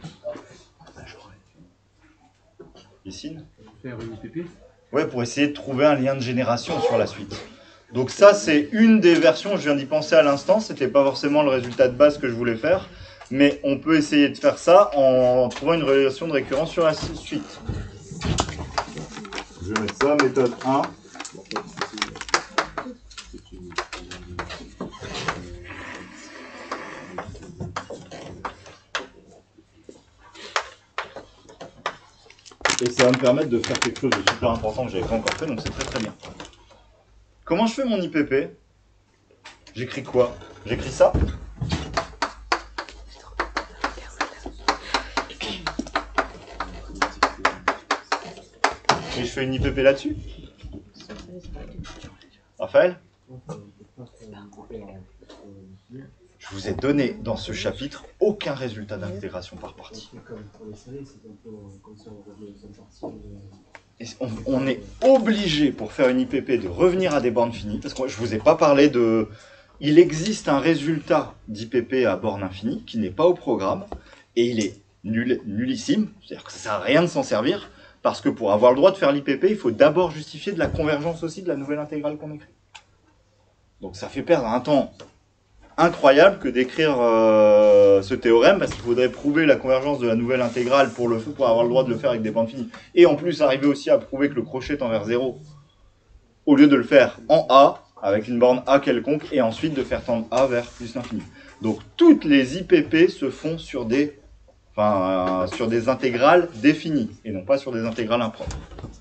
Dessine. Faire une I P P? Ouais, pour essayer de trouver un lien de génération sur la suite. Donc ça, c'est une des versions, je viens d'y penser à l'instant, c'était pas forcément le résultat de base que je voulais faire, mais on peut essayer de faire ça en trouvant une relation de récurrence sur la suite. Je vais mettre ça, méthode un. Et ça va me permettre de faire quelque chose de super important que j'avais pas encore fait, donc c'est très très bien. Comment je fais mon I P P? J'écris quoi? J'écris ça? Et je fais une I P P là-dessus? Raphaël? Je vous ai donné dans ce chapitre aucun résultat d'intégration par partie. Et on, on est obligé pour faire une I P P de revenir à des bornes finies, parce que je ne vous ai pas parlé de... Il existe un résultat d'I P P à borne infinie qui n'est pas au programme, et il est nul, nullissime, c'est-à-dire que ça ne sert à rien de s'en servir, Parce que pour avoir le droit de faire l'I P P, il faut d'abord justifier de la convergence aussi de la nouvelle intégrale qu'on écrit. Donc ça fait perdre un temps incroyable que d'écrire euh, ce théorème, parce qu'il faudrait prouver la convergence de la nouvelle intégrale pour, le, pour avoir le droit de le faire avec des bandes finies. Et en plus, arriver aussi à prouver que le crochet tend vers zéro, au lieu de le faire en A, avec une borne A quelconque, et ensuite de faire tendre A vers plus l'infini. Donc toutes les I P P se font sur des, enfin, euh, sur des intégrales définies, et non pas sur des intégrales impropres.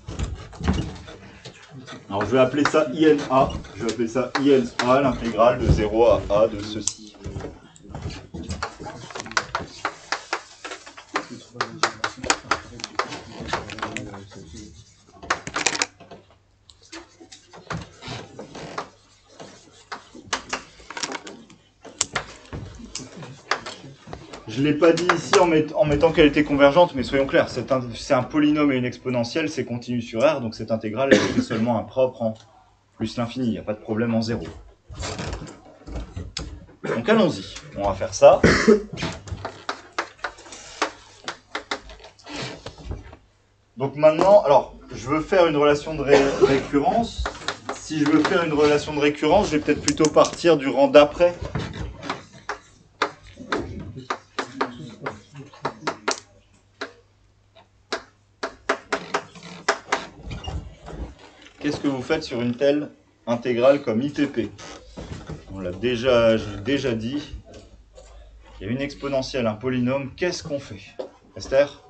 Alors je vais appeler ça I N A, je vais appeler ça I N A, l'intégrale de zéro à A de ceci. Je ne l'ai pas dit ici en, met, en mettant qu'elle était convergente, mais soyons clairs, c'est un, un polynôme et une exponentielle, c'est continu sur R, donc cette intégrale elle est seulement un propre en plus l'infini, il n'y a pas de problème en zéro. Donc allons-y, on va faire ça. Donc maintenant, alors, je veux faire une relation de ré récurrence. Si je veux faire une relation de récurrence, je vais peut-être plutôt partir du rang d'après. Qu'est-ce que vous faites sur une telle intégrale comme I P P? On l'a déjà, j'ai déjà dit. Il y a une exponentielle, un polynôme. Qu'est-ce qu'on fait? Esther?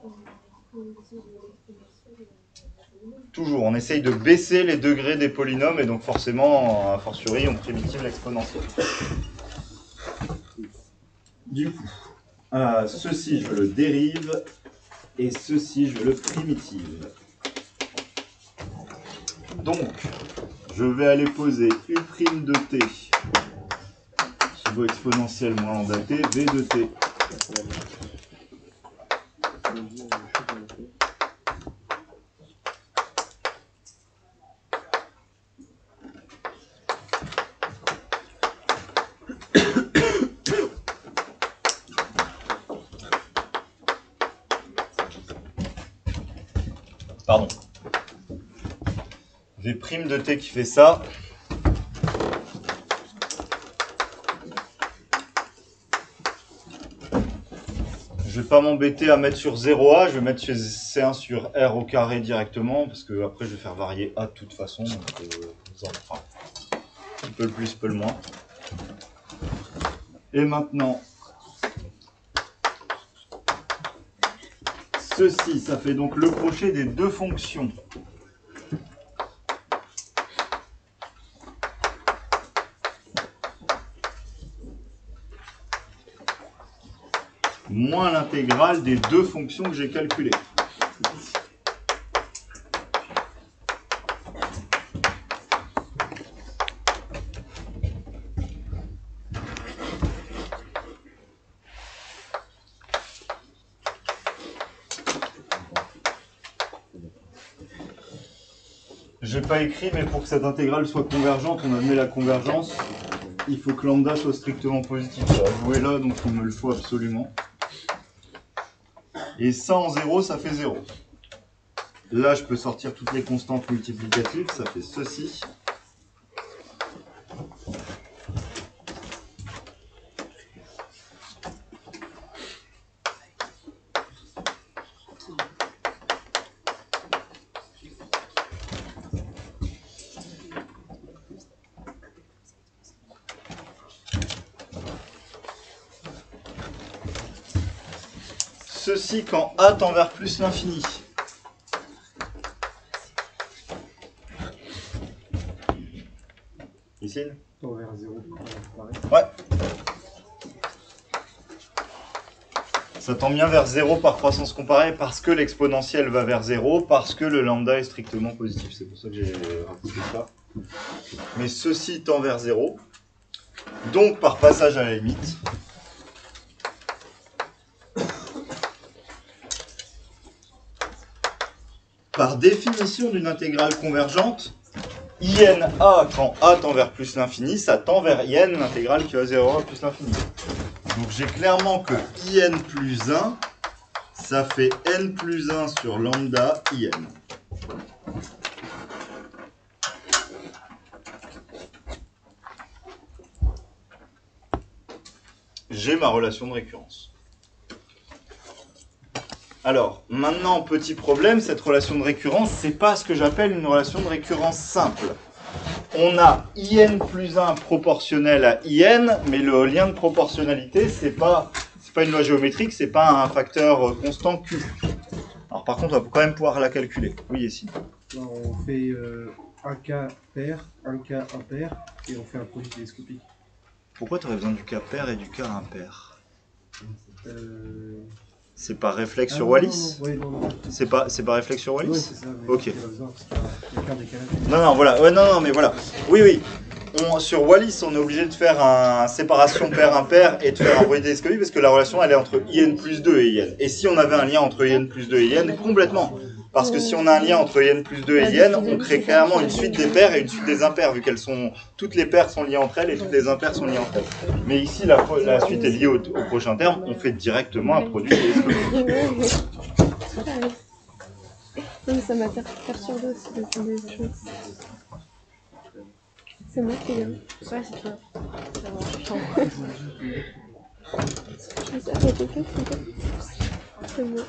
Toujours, on essaye de baisser les degrés des polynômes et donc forcément, a fortiori, on primitive l'exponentielle. Du coup, euh, ceci, je le dérive et ceci, je le primitive. Donc, je vais aller poser U' de t qui vaut exponentielle moins lambda t, V de t. Pardon. V' de t qui fait ça. Je vais pas m'embêter à mettre sur zéro A, je vais mettre C un sur R au carré directement, parce que après je vais faire varier A de toute façon. Donc, euh, enfin, un peu le plus, peu le moins. Et maintenant, ceci, ça fait donc le crochet des deux fonctions. Moins l'intégrale des deux fonctions que j'ai calculées. J'ai pas écrit, mais pour que cette intégrale soit convergente, on admet la convergence. Il faut que lambda soit strictement positif. Ça va jouer là, donc il me le faut absolument. Et ça en zéro, ça fait zéro. Là, je peux sortir toutes les constantes multiplicatives, ça fait ceci. Ceci quand A tend vers plus l'infini. Ici Tend vers zéro. Ouais. Ça tend bien vers zéro par croissance comparée parce que l'exponentielle va vers zéro, parce que le lambda est strictement positif. C'est pour ça que j'ai rajouté ça. Mais ceci tend vers zéro. Donc par passage à la limite. Par définition d'une intégrale convergente, I N A, quand A tend vers plus l'infini, ça tend vers I N, l'intégrale qui va zéro à plus l'infini. Donc j'ai clairement que I N plus un Ça fait n plus un sur lambda in. J'ai ma relation de récurrence. Alors, maintenant, petit problème, cette relation de récurrence, c'est pas ce que j'appelle une relation de récurrence simple. On a in plus un proportionnel à in, mais le lien de proportionnalité, c'est pas, c'est pas une loi géométrique, c'est pas un facteur constant Q. Alors par contre, on va quand même pouvoir la calculer. Oui, Yessine. Là, on fait euh, un cas pair, un cas impair, et on fait un produit télescopique. Pourquoi tu aurais besoin du cas pair et du cas impair? Euh... C'est pas réflexe Ah, sur non, Wallis? non, non, ouais, non, non. C'est pas, c'est pas réflexe sur Wallis? Ouais, c'est ça. Mais Ok. il y a besoin, parce qu'il y a un décalage. Non, non, voilà. Ouais, non, non, mais voilà. Oui, oui. On, sur Wallis, on est obligé de faire un séparation pair-impair et de faire un produit télescopique parce que la relation, elle est entre in plus deux et in. Et si on avait un lien entre in plus deux et in, complètement. Parce que si on a un lien entre in plus deux et in, on crée clairement une suite des pairs et une suite des impairs, vu qu'elles sont, toutes les paires sont liées entre elles et toutes les impairs sont liées entre elles. Mais ici, la, la suite est liée au, au prochain terme, on fait directement un produit télescopique. Non, mais ça m'a perturbé aussi de faire des choses. C'est moi qui gagne. Ouais, c'est toi. Ça va. Je sais, il y a quelqu'un qui gagne. C'est moi.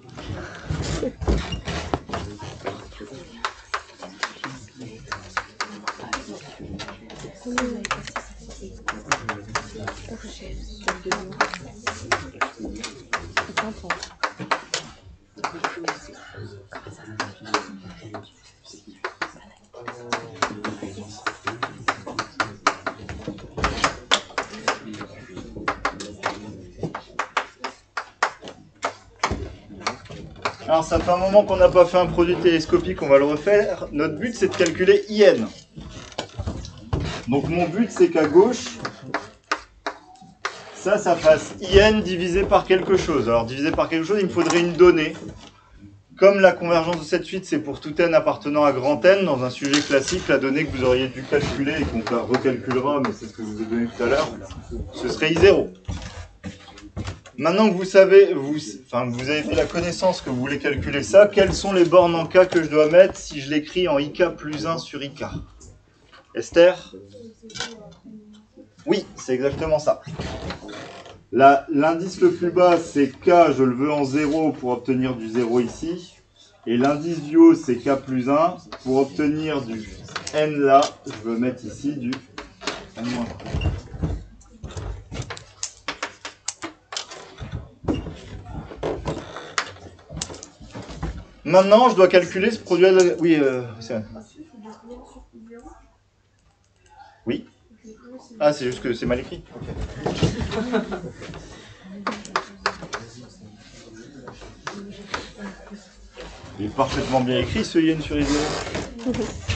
Alors ça fait un moment qu'on n'a pas fait un produit télescopique, on va le refaire. Notre but c'est de calculer in. Donc mon but c'est qu'à gauche, ça, ça fasse in divisé par quelque chose. Alors divisé par quelque chose, il me faudrait une donnée. Comme la convergence de cette suite c'est pour tout n appartenant à grand N, dans un sujet classique, la donnée que vous auriez dû calculer et qu'on recalculera, mais c'est ce que je vous ai donné tout à l'heure, ce serait I zéro. Maintenant que vous savez, vous, enfin, vous avez fait la connaissance que vous voulez calculer ça, quelles sont les bornes en K que je dois mettre si je l'écris en I K plus un sur I K? Esther? Oui, c'est exactement ça. L'indice le plus bas, c'est K, je le veux en zéro pour obtenir du zéro ici. Et l'indice du haut, c'est K plus un. Pour obtenir du N là, je veux mettre ici du N moins un. Maintenant, je dois calculer ce produit. Oui, euh, c'est Oui. Ah, c'est juste que c'est mal écrit. Okay. Il est parfaitement bien écrit ce yen sur I zéro.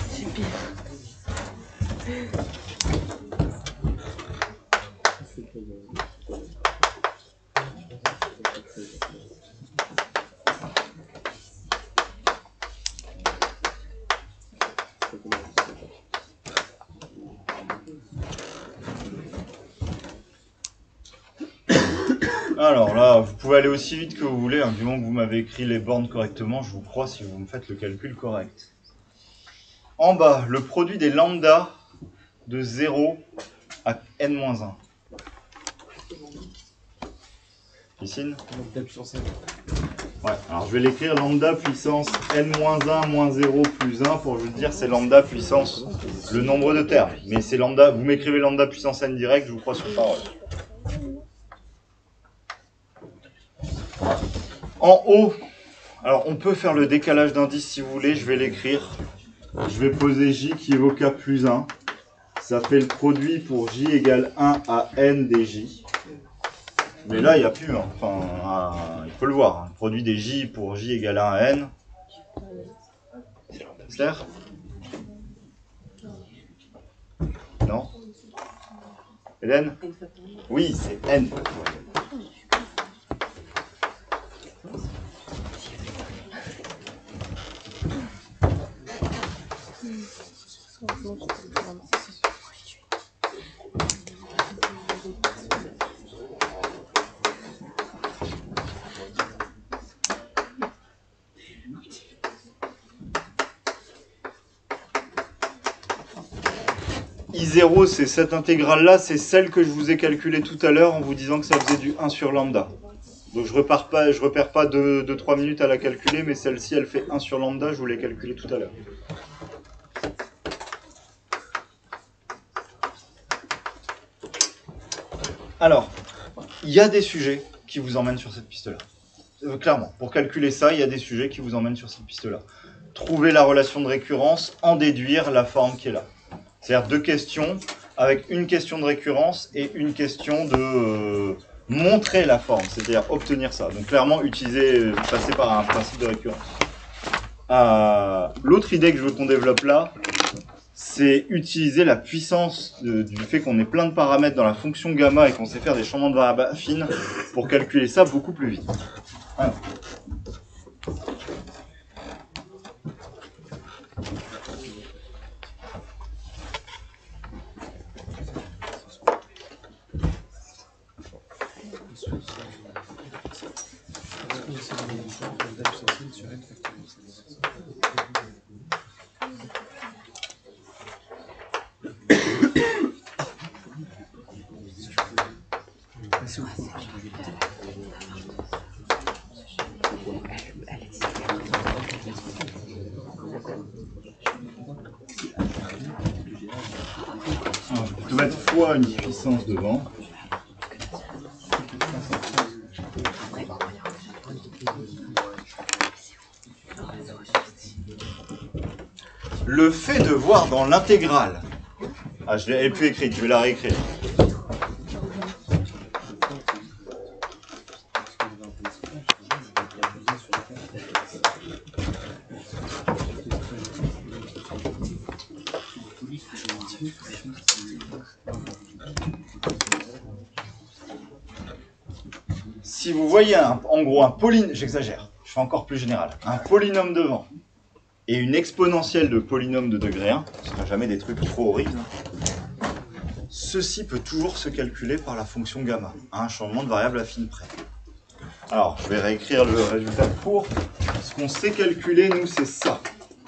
Alors là, vous pouvez aller aussi vite que vous voulez, hein, du moment que vous m'avez écrit les bornes correctement, je vous crois si vous me faites le calcul correct. En bas, le produit des lambda de zéro à n moins un. Yessine ? Lambda puissance n. Ouais, alors je vais l'écrire lambda puissance n moins un moins zéro plus un pour vous dire c'est lambda puissance le nombre de termes. Mais c'est lambda, vous m'écrivez lambda puissance n direct, je vous crois sur parole. En haut, alors on peut faire le décalage d'indice si vous voulez, je vais l'écrire. Je vais poser j qui évaut k plus un. Ça fait le produit pour j égale un à n des j. Mais là, il n'y a plus, hein. Enfin, euh, il faut le voir. Hein. Le produit des j pour j égale un à n. C'est clair? Non? Hélène? Oui, c'est n. I zéro, c'est cette intégrale-là, c'est celle que je vous ai calculée tout à l'heure en vous disant que ça faisait du un sur lambda. Donc je repars pas, je repère pas deux trois minutes à la calculer, mais celle-ci, elle fait un sur lambda, je vous l'ai calculée tout à l'heure. Alors, il y a des sujets qui vous emmènent sur cette piste-là. Euh, clairement, pour calculer ça, il y a des sujets qui vous emmènent sur cette piste-là. Trouver la relation de récurrence, en déduire la forme qui est là. C'est-à-dire deux questions, avec une question de récurrence et une question de euh, montrer la forme, c'est-à-dire obtenir ça. Donc clairement, utiliser, passer par un principe de récurrence. Euh, L'autre idée que je veux qu'on développe là, c'est utiliser la puissance de, du fait qu'on ait plein de paramètres dans la fonction gamma et qu'on sait faire des changements de variables affines pour calculer ça beaucoup plus vite. Alors. Alors, je peux mettre fois une puissance devant. Le fait de voir dans l'intégrale. Ah, je l'ai plus écrite, je vais la réécrire. Si vous voyez un, en gros un polynôme, j'exagère, je fais encore plus général, un polynôme devant et une exponentielle de polynôme de degré un, ce ne sera jamais des trucs trop horribles, ceci peut toujours se calculer par la fonction gamma, à un changement de variable affine près. Alors, je vais réécrire le résultat court. Ce qu'on sait calculer, nous, c'est ça.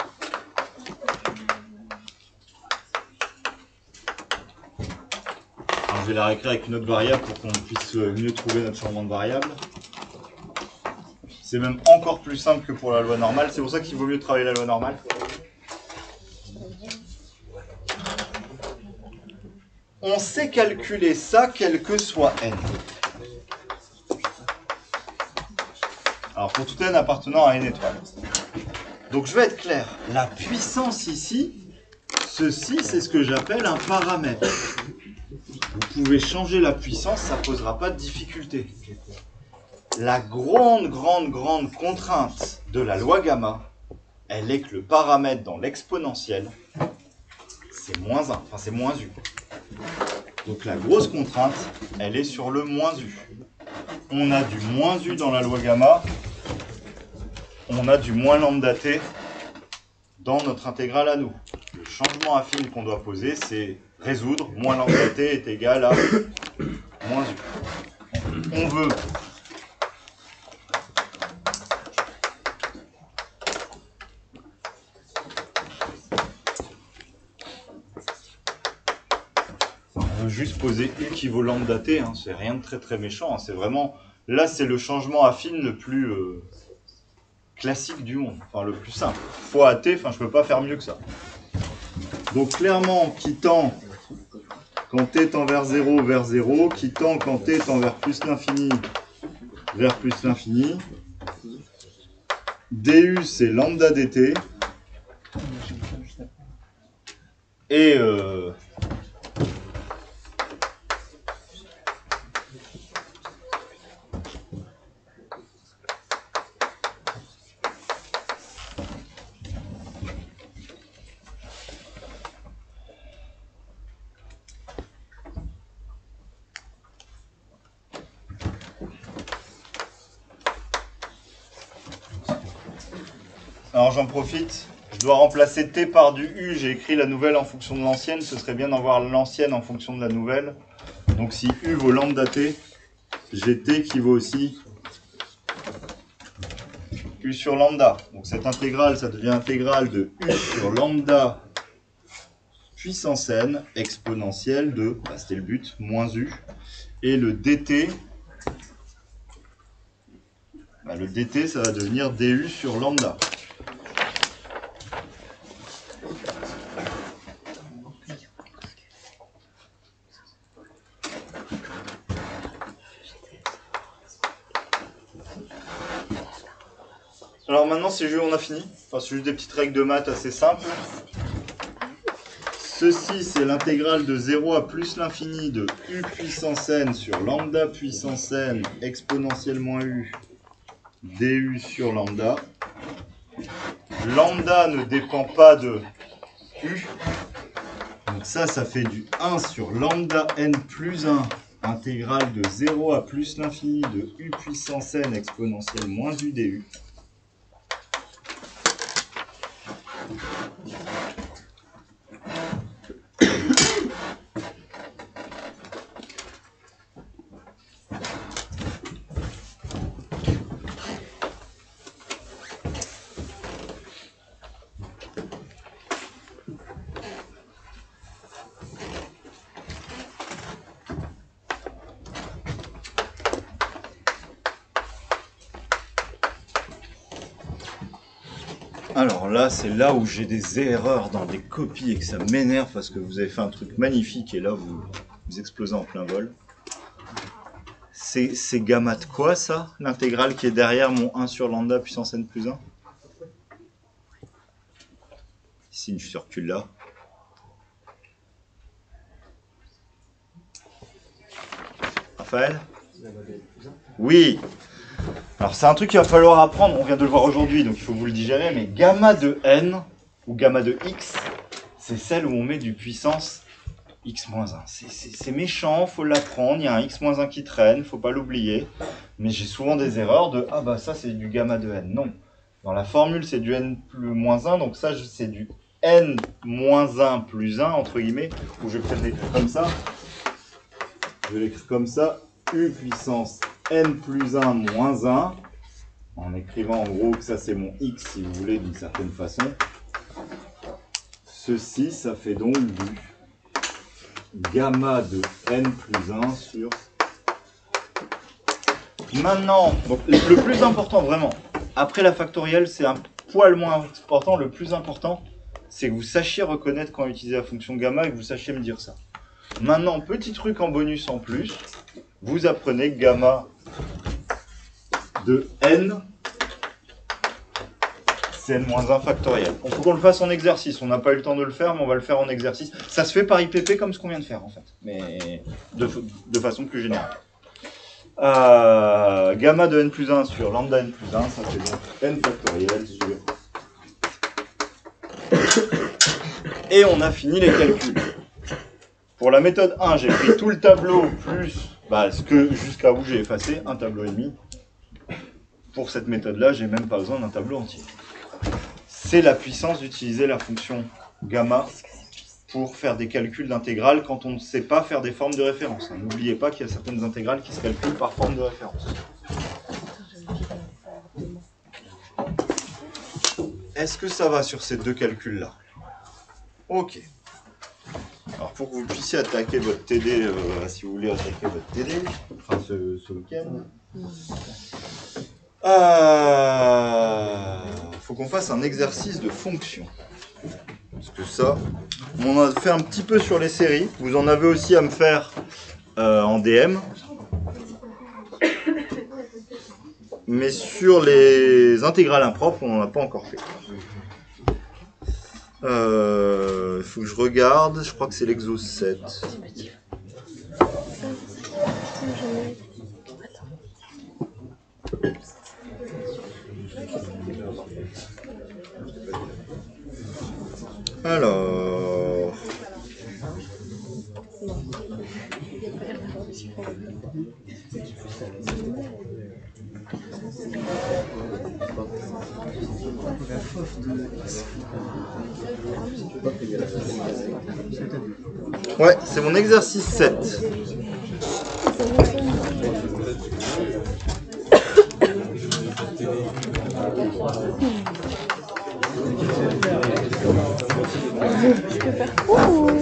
Alors, je vais la réécrire avec une autre variable pour qu'on puisse mieux trouver notre changement de variable. C'est même encore plus simple que pour la loi normale. C'est pour ça qu'il vaut mieux travailler la loi normale. On sait calculer ça, quel que soit n. Alors pour tout n appartenant à n étoiles. Donc je vais être clair. La puissance ici, ceci c'est ce que j'appelle un paramètre. Vous pouvez changer la puissance, ça ne posera pas de difficulté. La grande, grande, grande contrainte de la loi gamma, elle est que le paramètre dans l'exponentielle, c'est moins un, enfin c'est moins u. Donc la grosse contrainte, elle est sur le moins u. On a du moins u dans la loi gamma, on a du moins lambda t dans notre intégrale à nous. Le changement affine qu'on doit poser, c'est résoudre, moins lambda t est égal à moins u. On veut juste poser u qui vaut lambda t, hein. C'est rien de très très méchant, hein. C'est vraiment, là c'est le changement affine le plus euh, classique du monde, enfin le plus simple. Fois at, enfin je peux pas faire mieux que ça. Donc clairement, qui tend quand t tend vers zéro vers zéro, qui tend quand t tend vers plus l'infini vers plus l'infini, du c'est lambda dt, et euh, alors j'en profite, je dois remplacer t par du u, j'ai écrit la nouvelle en fonction de l'ancienne, ce serait bien d'avoir l'ancienne en fonction de la nouvelle. Donc si u vaut lambda t, j'ai t qui vaut aussi u sur lambda. Donc cette intégrale, ça devient intégrale de u sur lambda puissance n exponentielle de, bah, c'était le but, moins u. Et le dt, bah, le dt, ça va devenir du sur lambda. Alors maintenant, ces jeux, on a fini. Enfin, c'est juste des petites règles de maths assez simples. Ceci, c'est l'intégrale de zéro à plus l'infini de u puissance n sur lambda puissance n exponentielle moins u du sur lambda. Lambda ne dépend pas de u. Donc ça, ça fait du un sur lambda n plus un, intégrale de zéro à plus l'infini de u puissance n exponentielle moins u du. Alors là, c'est là où j'ai des erreurs dans des copies et que ça m'énerve parce que vous avez fait un truc magnifique et là, vous, vous explosez en plein vol. C'est gamma de quoi, ça? L'intégrale qui est derrière mon un sur lambda puissance n plus un? Ici, je circule là. Raphaël? Oui. Alors c'est un truc qu'il va falloir apprendre, on vient de le voir aujourd'hui, donc il faut vous le digérer, mais gamma de n, ou gamma de x, c'est celle où on met du puissance x moins un. C'est méchant, il faut l'apprendre, il y a un x moins un qui traîne, il ne faut pas l'oublier, mais j'ai souvent des erreurs de « ah bah ça c'est du gamma de n ». Non, dans la formule c'est du n plus moins un, donc ça c'est du n moins un plus un, entre guillemets, où je vais peut-être l'écrire comme ça. Je vais l'écrire comme ça, u puissance n plus un moins un, en écrivant en gros que ça c'est mon x si vous voulez d'une certaine façon. Ceci, ça fait donc du gamma de n plus un sur... Maintenant, donc, le plus important vraiment, après la factorielle c'est un poil moins important, le plus important c'est que vous sachiez reconnaître quand utiliser la fonction gamma et que vous sachiez me dire ça. Maintenant, petit truc en bonus en plus, vous apprenez que gamma de n, c'est n moins un factoriel. Il faut qu'on le fasse en exercice, on n'a pas eu le temps de le faire, mais on va le faire en exercice. Ça se fait par I P P comme ce qu'on vient de faire en fait, mais de, de façon plus générale. Euh, gamma de n plus un sur lambda n plus un, ça fait donc n factoriel sur... Et on a fini les calculs. Pour la méthode un, j'ai pris tout le tableau plus bah, ce que jusqu'à où j'ai effacé, un tableau et demi. Pour cette méthode-là, j'ai même pas besoin d'un tableau entier. C'est la puissance d'utiliser la fonction gamma pour faire des calculs d'intégrales quand on ne sait pas faire des formes de référence. N'oubliez pas qu'il y a certaines intégrales qui se calculent par forme de référence. Est-ce que ça va sur ces deux calculs-là? Ok. Alors pour que vous puissiez attaquer votre T D, euh, si vous voulez attaquer votre T D, enfin ce, ce week-end, il euh, faut qu'on fasse un exercice de fonction. Parce que ça, on en a fait un petit peu sur les séries. Vous en avez aussi à me faire euh, en D M. Mais sur les intégrales impropres, on n'en a pas encore fait. Il euh, faut que je regarde, je crois que c'est l'exo sept. Alors... Ouais, c'est mon exercice sept. Je peux faire quoi?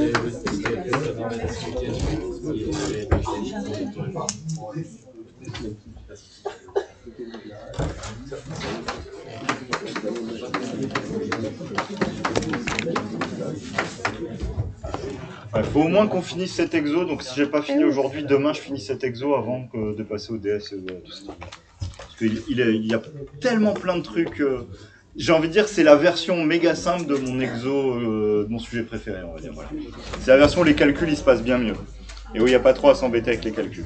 Il faut au moins qu'on finisse cet exo, donc si j'ai pas fini aujourd'hui, demain je finis cet exo avant que de passer au D S et tout ça. Parce qu'il il est- il y a tellement plein de trucs. euh, J'ai envie de dire c'est la version méga simple de mon exo, euh, de mon sujet préféré, on va dire. Voilà. C'est la version où les calculs ils se passent bien mieux. Et où il n'y a pas trop à s'embêter avec les calculs.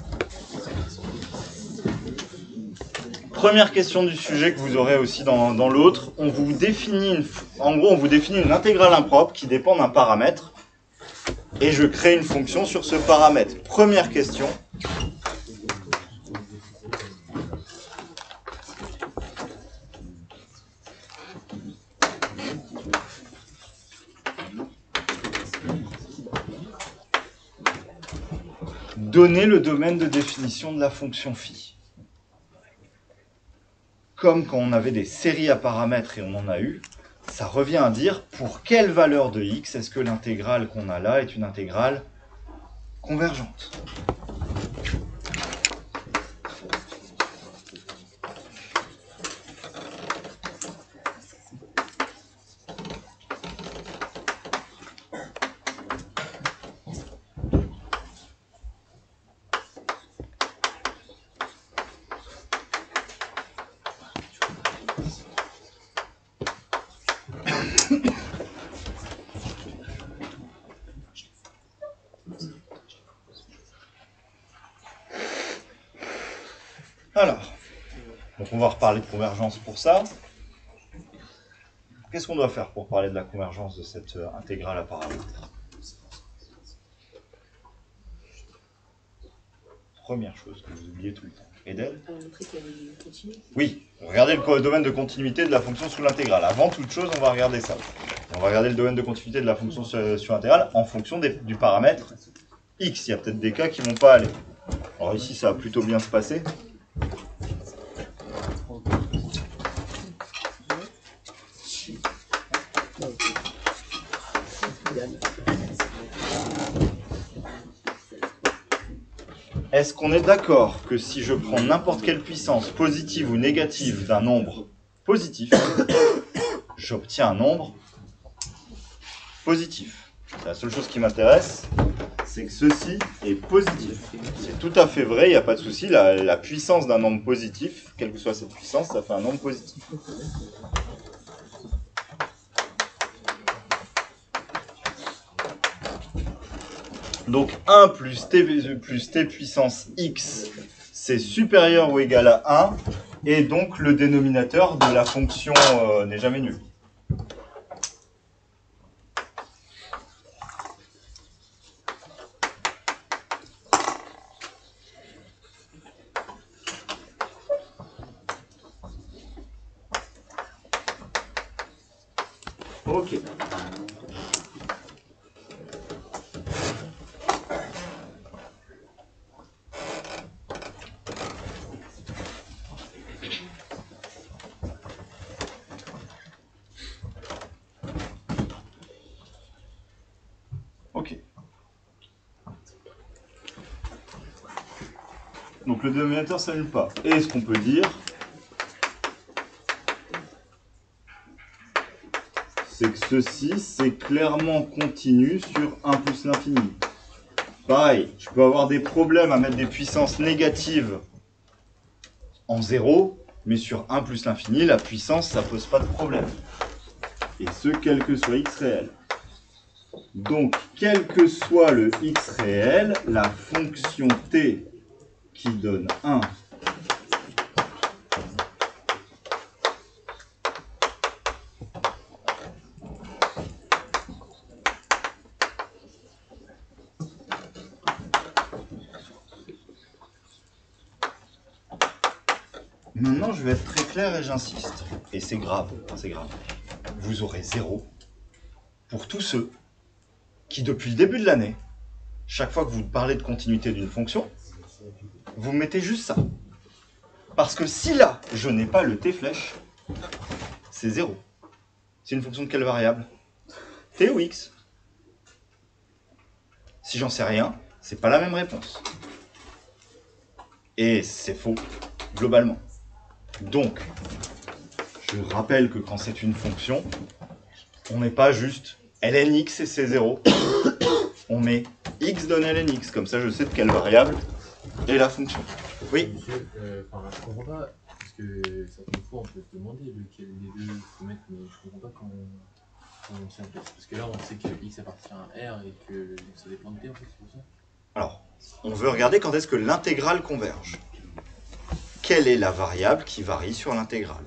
Première question du sujet que vous aurez aussi dans, dans l'autre. On vous définit une, en gros, on vous définit une intégrale impropre qui dépend d'un paramètre. Et je crée une fonction sur ce paramètre. Première question. Donnez le domaine de définition de la fonction phi. Comme quand on avait des séries à paramètres et on en a eu, ça revient à dire pour quelle valeur de x est-ce que l'intégrale qu'on a là est une intégrale convergente. Alors, donc on va reparler de convergence pour ça. Qu'est-ce qu'on doit faire pour parler de la convergence de cette euh, intégrale à paramètres? Première chose que vous oubliez tout le temps. Edel? On va montrer qu'il y a une continuité. Oui, regardez le domaine de continuité de la fonction sous l'intégrale. Avant toute chose, on va regarder ça. Et on va regarder le domaine de continuité de la fonction sur, sur l'intégrale en fonction des, du paramètre x. Il y a peut-être des cas qui ne vont pas aller. Alors ici, ça va plutôt bien se passer. Est-ce qu'on est d'accord que si je prends n'importe quelle puissance positive ou négative d'un nombre positif, j'obtiens un nombre positif? La seule chose qui m'intéresse, c'est que ceci est positif. C'est tout à fait vrai, il n'y a pas de souci. La, la puissance d'un nombre positif, quelle que soit cette puissance, ça fait un nombre positif. Donc un plus t, plus t puissance x, c'est supérieur ou égal à un, et donc le dénominateur de la fonction euh, n'est jamais nul. Ok. Ok. Donc le dénominateur ne s'annule pas. Et ce qu'on peut dire, c'est que ceci, c'est clairement continu sur un plus l'infini. Pareil, je peux avoir des problèmes à mettre des puissances négatives en zéro, mais sur un plus l'infini, la puissance, ça pose pas de problème. Et ce, quel que soit x réel. Donc, quel que soit le x réel, la fonction t qui donne un Maintenant, je vais être très clair et j'insiste. Et c'est grave, c'est grave. Vous aurez zéro pour tous ceux qui, depuis le début de l'année, chaque fois que vous parlez de continuité d'une fonction, vous mettez juste ça. Parce que si là, je n'ai pas le t flèche, c'est zéro. C'est une fonction de quelle variable? T ou x? Si j'en sais rien, c'est pas la même réponse. Et c'est faux, globalement. Donc, je rappelle que quand c'est une fonction, on n'est pas juste lnx et c'est zéro. On met x donne lnx, comme ça je sais de quelle variable est la fonction. Oui. Monsieur, euh, enfin, je comprends pas, parce que certaines fois on peut se demander lequel des deux il faut mettre, mais je comprends pas quand on, quand on tient place. Parce que là on sait que x appartient à R et que ça dépend de t en fait, c'est pour ça. Alors, on veut regarder quand est-ce que l'intégrale converge. Quelle est la variable qui varie sur l'intégrale?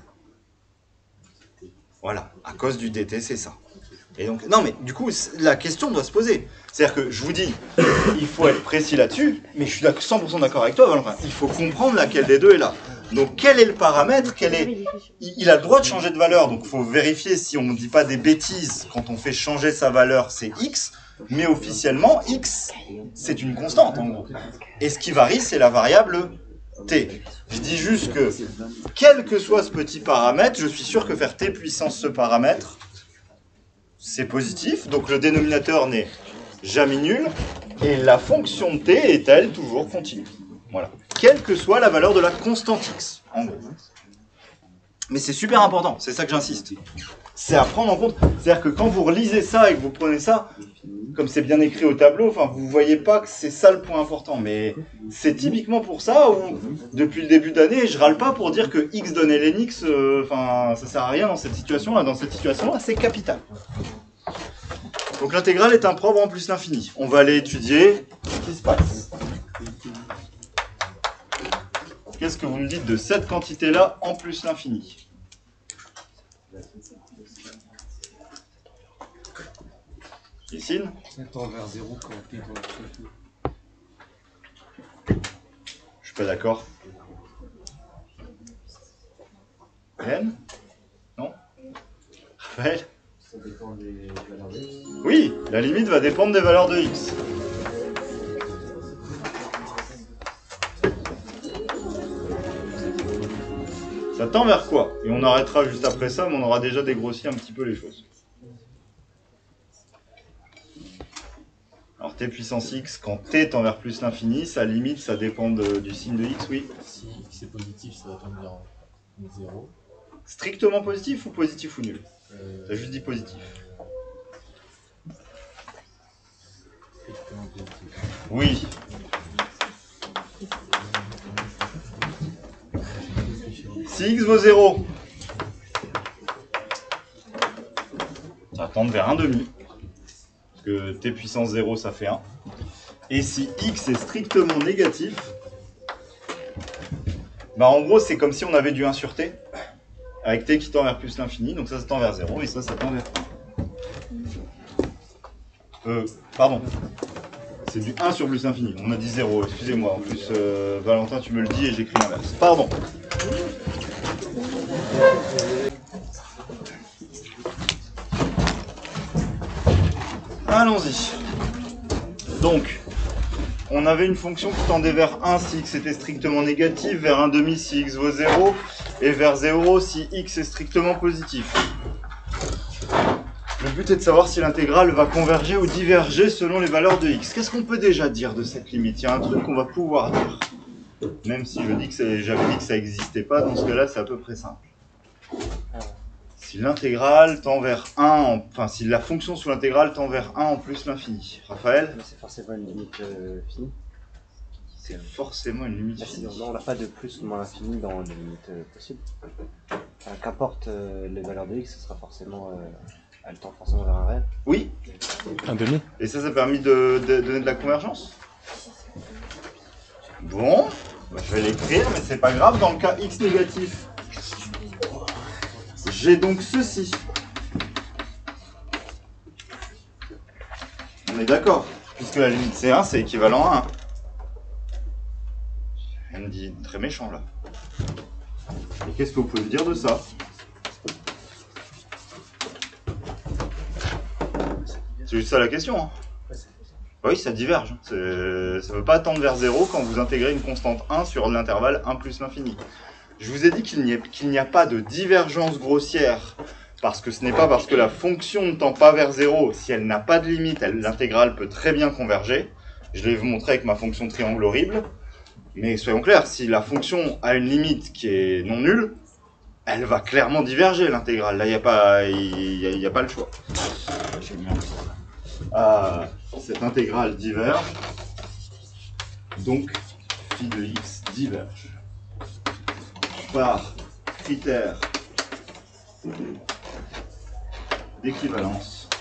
Voilà, à cause du dt, c'est ça. Et donc, non mais du coup, la question doit se poser. C'est-à-dire que je vous dis, il faut être précis là-dessus, mais je suis cent pour cent d'accord avec toi, Valentin. Il faut comprendre laquelle des deux est là. Donc, quel est le paramètre? Quel est... Il a le droit de changer de valeur, donc il faut vérifier si on ne dit pas des bêtises quand on fait changer sa valeur, c'est x. Mais officiellement, x, c'est une constante, en gros. Et ce qui varie, c'est la variable t. Je dis juste que, quel que soit ce petit paramètre, je suis sûr que faire t puissance ce paramètre, c'est positif. Donc le dénominateur n'est jamais nul. Et la fonction de t est, elle, toujours continue. Voilà. Quelle que soit la valeur de la constante x, en gros. Mais c'est super important, c'est ça que j'insiste. C'est à prendre en compte. C'est-à-dire que quand vous relisez ça et que vous prenez ça, comme c'est bien écrit au tableau, enfin, vous ne voyez pas que c'est ça le point important. Mais c'est typiquement pour ça où, depuis le début d'année, je râle pas pour dire que x donne lnx, euh, enfin, ça sert à rien dans cette situation-là. Dans cette situation-là, c'est capital. Donc l'intégrale est improbe en plus l'infini. On va aller étudier ce qui se passe. Qu'est-ce que vous me dites de cette quantité-là en plus l'infini? Yacine? Ça tend vers zéro quand t tend vers l'infini. Je suis pas d'accord. Hélène? Non? Raphaël? Ça dépend des valeurs de x. Oui, la limite va dépendre des valeurs de x. Ça tend vers quoi? Et on arrêtera juste après ça, mais on aura déjà dégrossi un petit peu les choses. Alors t puissance x, quand t tend vers plus l'infini, sa limite, ça dépend de, du signe de x, oui. Si x est positif, ça va tendre vers zéro. Strictement positif ou positif ou nul? Euh, T'as juste dit positif. Strictement positif. Oui. Si x vaut zéro, ça va tendre vers un demi. Parce que t puissance zéro, ça fait un. Et si x est strictement négatif, bah en gros, c'est comme si on avait du un sur t, avec t qui tend vers plus l'infini. Donc ça, ça tend vers zéro, et ça, ça tend vers un. Euh, pardon. C'est du un sur plus l'infini. On a dit zéro, excusez-moi. En plus, euh, Valentin, tu me le dis et j'écris l'inverse. Pardon. Allons-y. Donc, on avait une fonction qui tendait vers un si x était strictement négatif, vers un demi si x vaut zéro, et vers zéro si x est strictement positif. Le but est de savoir si l'intégrale va converger ou diverger selon les valeurs de x. Qu'est-ce qu'on peut déjà dire de cette limite? Il y a un truc qu'on va pouvoir dire. Même si je dis que j'avais dit que ça n'existait pas, dans ce cas-là, c'est à peu près simple. Si l'intégrale tend vers un, en... enfin si la fonction sous l'intégrale tend vers un en plus l'infini. Raphaël? C'est forcément une limite euh, finie. C'est forcément une limite Ah, finie. non, on n'a pas de plus ou moins infini dans les limites euh, possibles. Enfin, qu'importe euh, les valeurs de x, ce sera forcément... Euh, elle tend forcément vers un réel. Oui. Un demi. Et ça, ça a permis de, de, de donner de la convergence. Bon, bah, je vais l'écrire, mais c'est pas grave. Dans le cas x négatif, j'ai donc ceci. On est d'accord, puisque la limite c'est un, c'est équivalent à un. Elle me dit très méchant là. Et qu'est-ce que vous pouvez me dire de ça? C'est juste ça la question. Hein. Oui, ça diverge. Ça ne veut pas tendre vers zéro quand vous intégrez une constante un sur l'intervalle un plus l'infini. Je vous ai dit qu'il n'y a, qu'il n'y a pas de divergence grossière, parce que ce n'est pas parce que la fonction ne tend pas vers zéro, si elle n'a pas de limite, l'intégrale peut très bien converger. Je l'ai montré avec ma fonction triangle horrible. Mais soyons clairs, si la fonction a une limite qui est non nulle, elle va clairement diverger, l'intégrale. Là, il n'y a, pas- il y a, il y a pas le choix. J'ai mis un peu. Euh, cette intégrale diverge, donc phi de x diverge par critère d'équivalence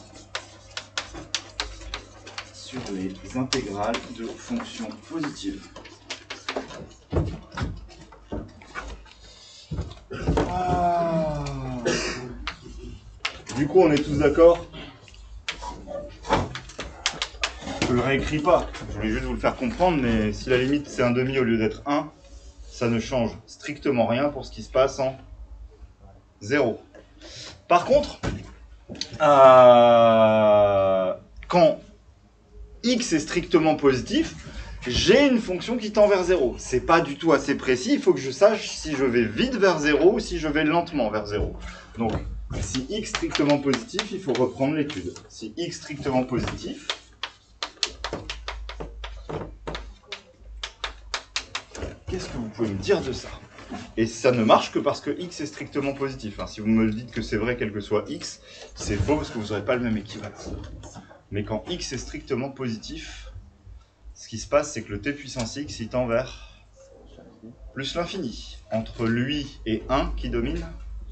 sur les intégrales de fonctions positives. Ah. Du coup, on est tous d'accord? Je le réécris pas, je voulais juste vous le faire comprendre, mais si la limite c'est un demi au lieu d'être un, ça ne change strictement rien pour ce qui se passe en zéro. Par contre, euh, quand x est strictement positif, j'ai une fonction qui tend vers zéro. C'est pas du tout assez précis, il faut que je sache si je vais vite vers zéro ou si je vais lentement vers zéro. Donc, si x strictement positif, il faut reprendre l'étude. Si x strictement positif, qu'est-ce que vous pouvez me dire de ça? Et ça ne marche que parce que x est strictement positif. Hein. Si vous me le dites que c'est vrai quel que soit x, c'est faux parce que vous n'aurez pas le même équivalent. Mais quand x est strictement positif, ce qui se passe, c'est que le t puissance x, il tend vers plus l'infini. Entre lui et un qui domine.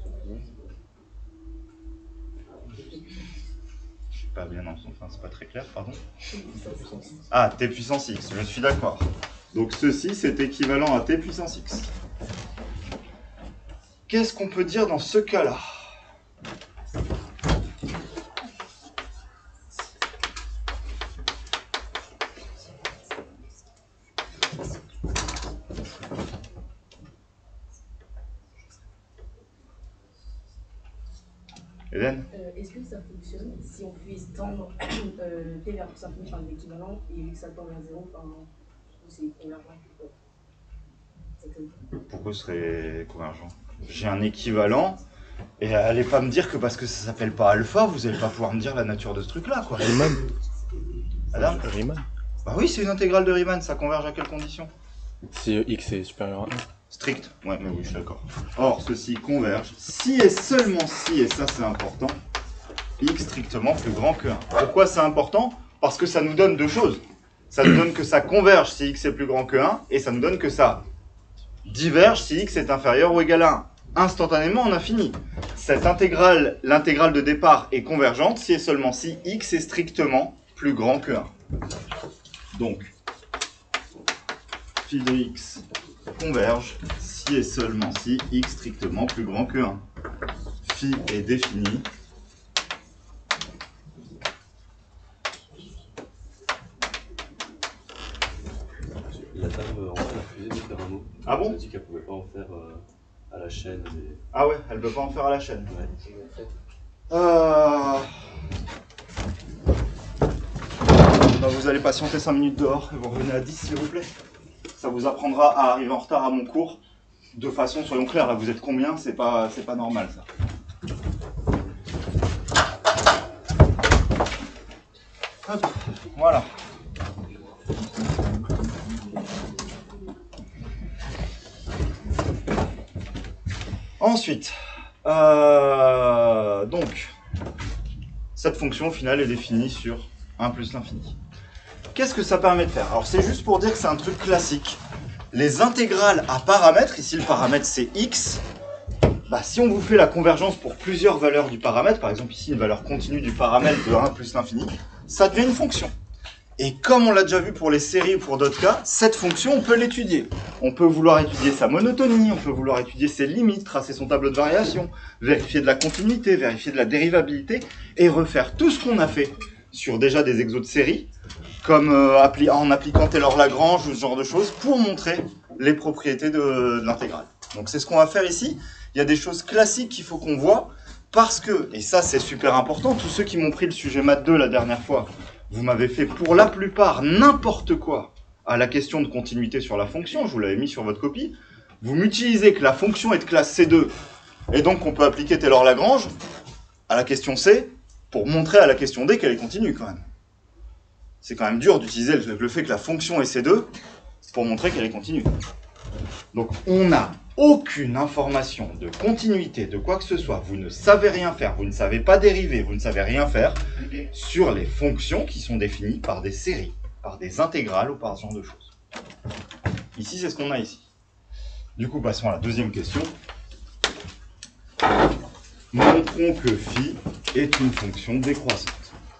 Je suis pas bien dans son... Enfin, c'est pas très clair, pardon. Ah, t puissance x, je suis d'accord. Donc ceci, c'est équivalent à t puissance x. Qu'est-ce qu'on peut dire dans ce cas-là? Hélène? Euh, Est-ce que ça fonctionne si on fait tendre euh, t vers plus infini par l'équivalent et vu que ça tend vers zéro, enfin, c'est convergent? Pourquoi ce serait convergent? J'ai un équivalent, et allez pas me dire que parce que ça s'appelle pas alpha, vous allez pas pouvoir me dire la nature de ce truc-là, quoi. Riemann. Adam? Riemann. Bah oui, c'est une intégrale de Riemann, ça converge à quelles conditions? Si x est supérieur à un. Strict, ouais, mais oui, je suis d'accord. Or, ceci converge si et seulement si, et ça c'est important, x strictement plus grand que un. Pourquoi c'est important? Parce que ça nous donne deux choses. Ça nous donne que ça converge si x est plus grand que un, et ça nous donne que ça diverge si x est inférieur ou égal à un. Instantanément, on a fini. Cette intégrale, l'intégrale de départ est convergente si et seulement si x est strictement plus grand que un. Donc, phi de x converge si et seulement si x strictement plus grand que un. Phi est défini La dame euh, en fait a refusé de faire un mot. Ah bon? Elle a dit qu'elle pouvait pas en faire euh, à la chaîne. Mais... Ah ouais, elle peut pas en faire à la chaîne. Ouais. Euh... Bah, vous allez patienter cinq minutes dehors et vous revenez à dix s'il vous plaît. Ça vous apprendra à arriver en retard à mon cours. De façon, soyons clairs, là vous êtes combien? C'est pas, c'est pas normal ça. Hop, voilà. Ensuite, euh, donc, cette fonction au final est définie sur un plus l'infini. Qu'est-ce que ça permet de faire? Alors c'est juste pour dire que c'est un truc classique. Les intégrales à paramètres, ici le paramètre c'est x, bah, si on vous fait la convergence pour plusieurs valeurs du paramètre, par exemple ici une valeur continue du paramètre de un plus l'infini, ça devient une fonction. Et comme on l'a déjà vu pour les séries ou pour d'autres cas, cette fonction, on peut l'étudier. On peut vouloir étudier sa monotonie, on peut vouloir étudier ses limites, tracer son tableau de variation, vérifier de la continuité, vérifier de la dérivabilité, et refaire tout ce qu'on a fait sur déjà des exos de série, comme euh, appli en appliquant Taylor-Lagrange ou ce genre de choses, pour montrer les propriétés de, de l'intégrale. Donc c'est ce qu'on va faire ici. Il y a des choses classiques qu'il faut qu'on voit, parce que, et ça c'est super important, tous ceux qui m'ont pris le sujet maths deux la dernière fois, vous m'avez fait pour la plupart n'importe quoi à la question de continuité sur la fonction, je vous l'avais mis sur votre copie. Vous m'utilisez que la fonction est de classe C deux, et donc on peut appliquer Taylor-Lagrange à la question C, pour montrer à la question D qu'elle est continue quand même. C'est quand même dur d'utiliser le, le fait que la fonction est C deux, pour montrer qu'elle est continue. Donc on n'a aucune information de continuité, de quoi que ce soit. Vous ne savez rien faire, vous ne savez pas dériver, vous ne savez rien faire sur les fonctions qui sont définies par des séries, par des intégrales ou par ce genre de choses. Ici, c'est ce qu'on a ici. Du coup, passons à la deuxième question. Montrons que phi est une fonction décroissante.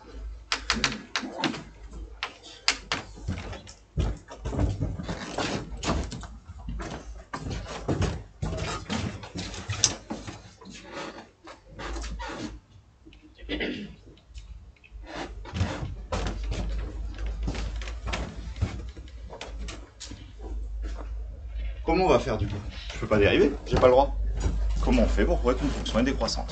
Comment on va faire du coup? Je peux pas dériver, j'ai pas le droit. Comment on fait pour prouver qu'une fonction est décroissante?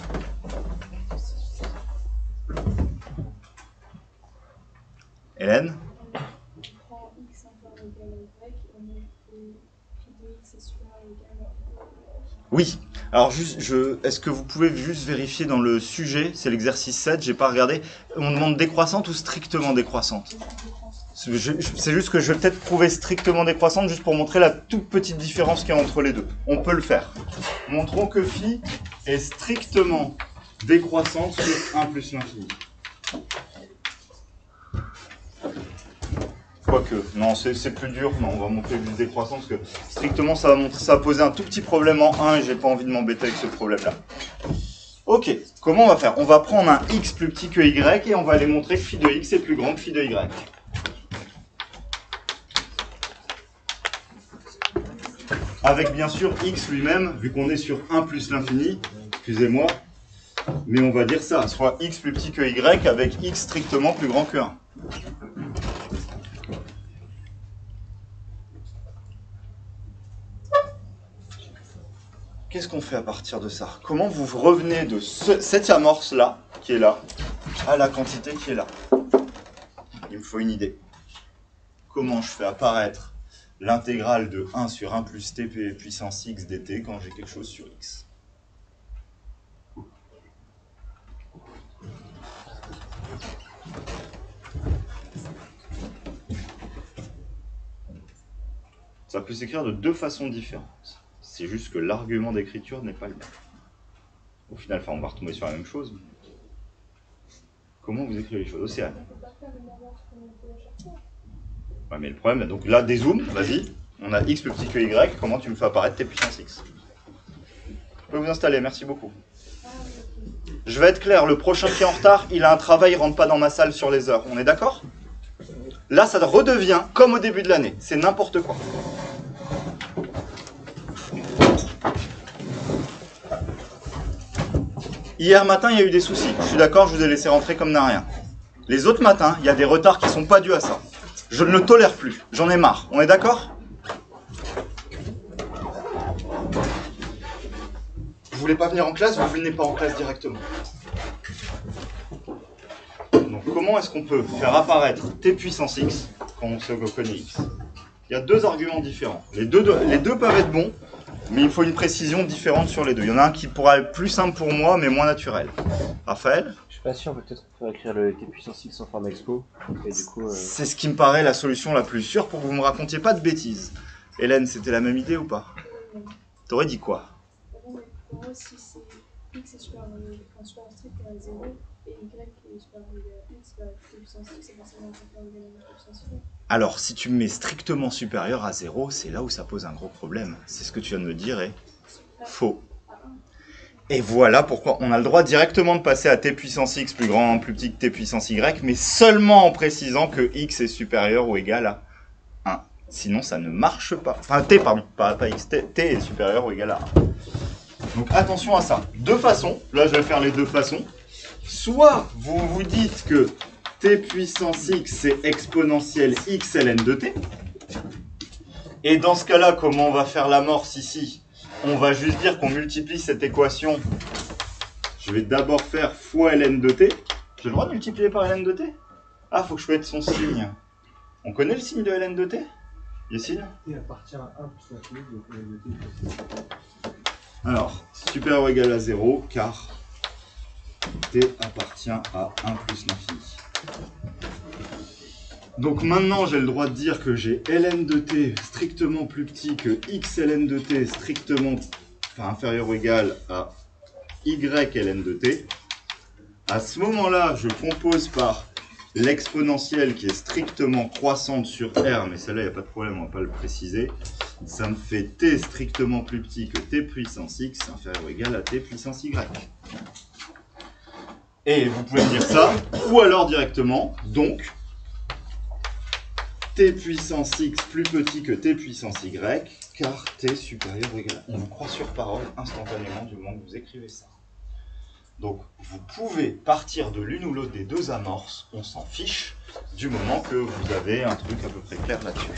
Hélène? On prend x inférieur ou égal à y et on met que phi de x est supérieur ou égal à... Oui. Alors juste, je, est-ce que vous pouvez juste vérifier dans le sujet, c'est l'exercice sept, j'ai pas regardé, on demande décroissante ou strictement décroissante? C'est juste que je vais peut-être prouver strictement décroissante juste pour montrer la toute petite différence qu'il y a entre les deux. On peut le faire. Montrons que phi est strictement décroissante sur un plus l'infini. Quoique, non, c'est plus dur. Non, on va montrer juste décroissant parce que strictement, ça va, montrer, ça va poser un tout petit problème en un et j'ai pas envie de m'embêter avec ce problème-là. Ok, comment on va faire? On va prendre un x plus petit que y et on va aller montrer que phi de x est plus grand que phi de y. Avec bien sûr x lui-même, vu qu'on est sur un plus l'infini, excusez-moi, mais on va dire ça, soit x plus petit que y avec x strictement plus grand que un. Qu'est-ce qu'on fait à partir de ça? Comment vous revenez de ce, cette amorce-là, qui est là, à la quantité qui est là? Il me faut une idée. Comment je fais apparaître l'intégrale de un sur un plus t puissance x dt quand j'ai quelque chose sur x? Ça peut s'écrire de deux façons différentes. C'est juste que l'argument d'écriture n'est pas le même. Au final, enfin, on va retomber sur la même chose. Comment vous écrivez les choses? Océane. Ouais, mais le problème, donc là, dézoom, vas-y. On a x plus petit que y, comment tu me fais apparaître t puissance x? Je peux vous installer, merci beaucoup. Je vais être clair, le prochain qui est en retard, il a un travail, il rentre pas dans ma salle sur les heures. On est d'accord? Là, ça redevient comme au début de l'année. C'est n'importe quoi. Hier matin, il y a eu des soucis. Je suis d'accord, je vous ai laissé rentrer comme n'a rien. Les autres matins, il y a des retards qui ne sont pas dus à ça. Je ne le tolère plus. J'en ai marre. On est d'accord? Vous voulez pas venir en classe, vous venez pas en classe directement. Donc comment est-ce qu'on peut faire apparaître t puissance x quand on sait qu'on connaît x? Il y a deux arguments différents. Les deux, les deux peuvent être bons, mais il faut une précision différente sur les deux. Il y en a un qui pourra être plus simple pour moi, mais moins naturel. Raphaël? Je suis pas sûr, peut-être qu'on peut écrire le t puissance x en forme expo. Et du coup, euh... c'est ce qui me paraît la solution la plus sûre pour que vous me racontiez pas de bêtises. Hélène, c'était la même idée ou pas? T'aurais dit quoi? Pour moi, si c'est x est supérieur à strict à zéro et y est supérieur à x, bah, t puissance x est forcément supérieur à t puissance y. Alors, si tu me mets strictement supérieur à zéro, c'est là où ça pose un gros problème. C'est ce que tu viens de me dire et faux. Et voilà pourquoi on a le droit directement de passer à t puissance x plus grand, plus petit que t puissance y, mais seulement en précisant que x est supérieur ou égal à un. Sinon, ça ne marche pas. Enfin, t, pardon, pas, pas x, t, t est supérieur ou égal à un. Donc attention à ça. Deux façons. Là, je vais faire les deux façons. Soit vous vous dites que t puissance x, c'est exponentielle x ln de t. Et dans ce cas-là, comment on va faire l'amorce ici? On va juste dire qu'on multiplie cette équation. Je vais d'abord faire fois ln de t. J'ai le droit de multiplier par ln de t? Ah, faut que je mette son signe. On connaît le signe de ln de t? Yacine? T appartient à un plus l'infini, donc ln de t. Alors, supérieur ou égal à zéro, car t appartient à un plus l'infini. Donc maintenant, j'ai le droit de dire que j'ai ln de t strictement plus petit que x ln de t strictement enfin, inférieur ou égal à y ln de t. À ce moment-là, je compose par l'exponentielle qui est strictement croissante sur R, mais celle-là, il n'y a pas de problème, on ne va pas le préciser. Ça me fait t strictement plus petit que t puissance x inférieur ou égal à t puissance y. Et vous pouvez dire ça, ou alors directement, donc, t puissance x plus petit que t puissance y, car t supérieur ou égal à. On vous croit sur parole instantanément du moment que vous écrivez ça. Donc, vous pouvez partir de l'une ou l'autre des deux amorces, on s'en fiche, du moment que vous avez un truc à peu près clair là-dessus.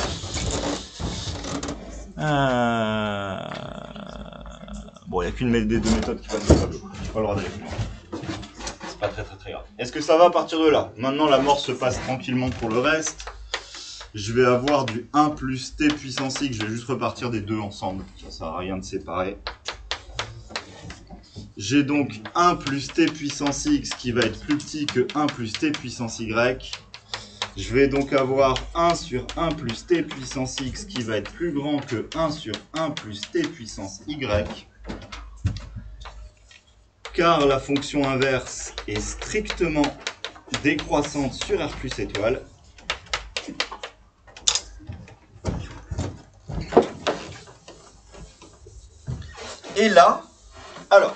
Euh... Bon, il n'y a qu'une des deux méthodes qui passe le tableau. Je n'ai pas le droit d'aller plus loin. C'est pas très très très grave. Est-ce que ça va à partir de là? Maintenant, l'amorce se passe tranquillement pour le reste. Je vais avoir du un plus t puissance x, je vais juste repartir des deux ensemble. Ça ne sert à rien de séparer. J'ai donc un plus t puissance x qui va être plus petit que un plus t puissance y. Je vais donc avoir un sur un plus t puissance x qui va être plus grand que un sur un plus t puissance y. Car la fonction inverse est strictement décroissante sur R plus étoile. Et là, alors,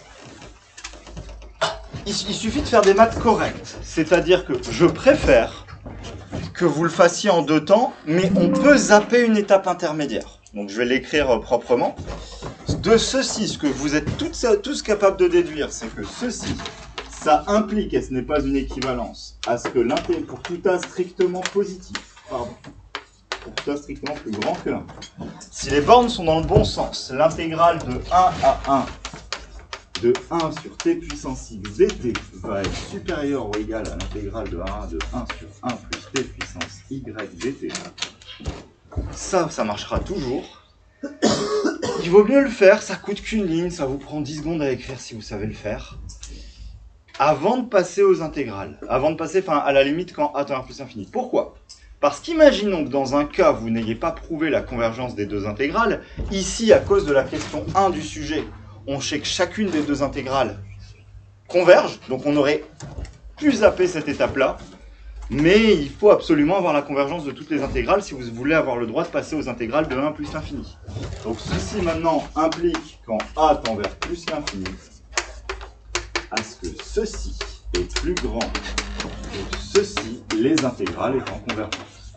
il, il suffit de faire des maths correctes. C'est-à-dire que je préfère que vous le fassiez en deux temps, mais on peut zapper une étape intermédiaire. Donc je vais l'écrire proprement. De ceci, ce que vous êtes toutes, tous capables de déduire, c'est que ceci, ça implique, et ce n'est pas une équivalence, à ce que l'intégrale, pour tout A strictement positif, pardon, pour tout A strictement plus grand que un. Si les bornes sont dans le bon sens, l'intégrale de un à un de un sur t puissance x dt va être supérieure ou égale à l'intégrale de un de un sur un plus t puissance y dt. Ça, ça marchera toujours. Il vaut mieux le faire, ça coûte qu'une ligne, ça vous prend dix secondes à écrire si vous savez le faire. Avant de passer aux intégrales. Avant de passer, enfin, à la limite, quand a tend vers plus l'infini. Pourquoi? Parce qu'imaginons que dans un cas, vous n'ayez pas prouvé la convergence des deux intégrales. Ici, à cause de la question un du sujet, on sait que chacune des deux intégrales converge. Donc on aurait pu zapper cette étape-là. Mais il faut absolument avoir la convergence de toutes les intégrales si vous voulez avoir le droit de passer aux intégrales de un plus l'infini. Donc ceci maintenant implique quand a tend vers plus l'infini, à ce que ceci est plus grand que ceci, les intégrales étant convergentes.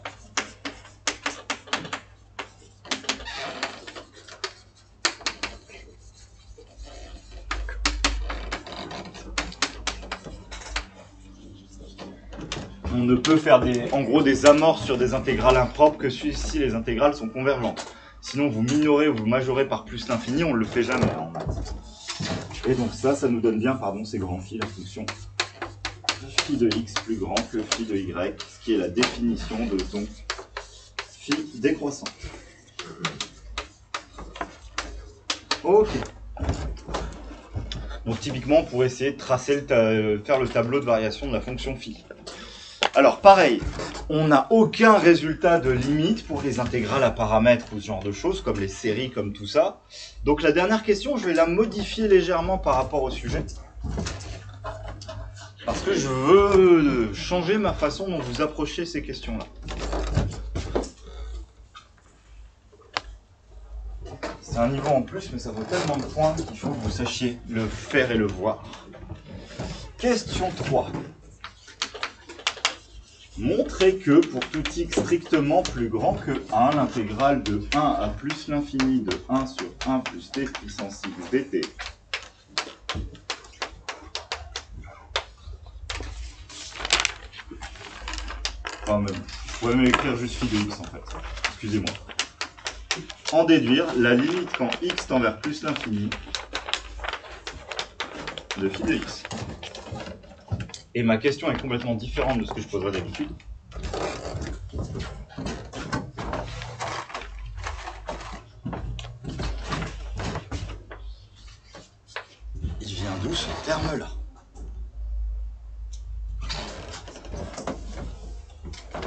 On ne peut faire des, en gros des amorces sur des intégrales impropres que si les intégrales sont convergentes. Sinon vous minorez ou vous majorez par plus l'infini, on ne le fait jamais en maths. Et donc ça, ça nous donne bien, pardon, ces grands phi, la fonction phi de x plus grand que phi de y, ce qui est la définition de donc phi décroissante. Ok. Donc typiquement, on pourrait essayer de tracer le faire le tableau de variation de la fonction phi. Alors pareil, on n'a aucun résultat de limite pour les intégrales à paramètres ou ce genre de choses, comme les séries, comme tout ça. Donc la dernière question, je vais la modifier légèrement par rapport au sujet. Parce que je veux changer ma façon dont vous approchez ces questions-là. C'est un niveau en plus, mais ça vaut tellement de points qu'il faut que vous sachiez le faire et le voir. Question trois. Montrer que pour tout x strictement plus grand que un, l'intégrale de un à plus l'infini de un sur un plus t puissance x dt enfin même, je pourrais même écrire juste phi de x en fait, excusez-moi. En déduire la limite quand x tend vers plus l'infini de phi de x. Et ma question est complètement différente de ce que je poserais d'habitude. Il vient d'où ce terme-là?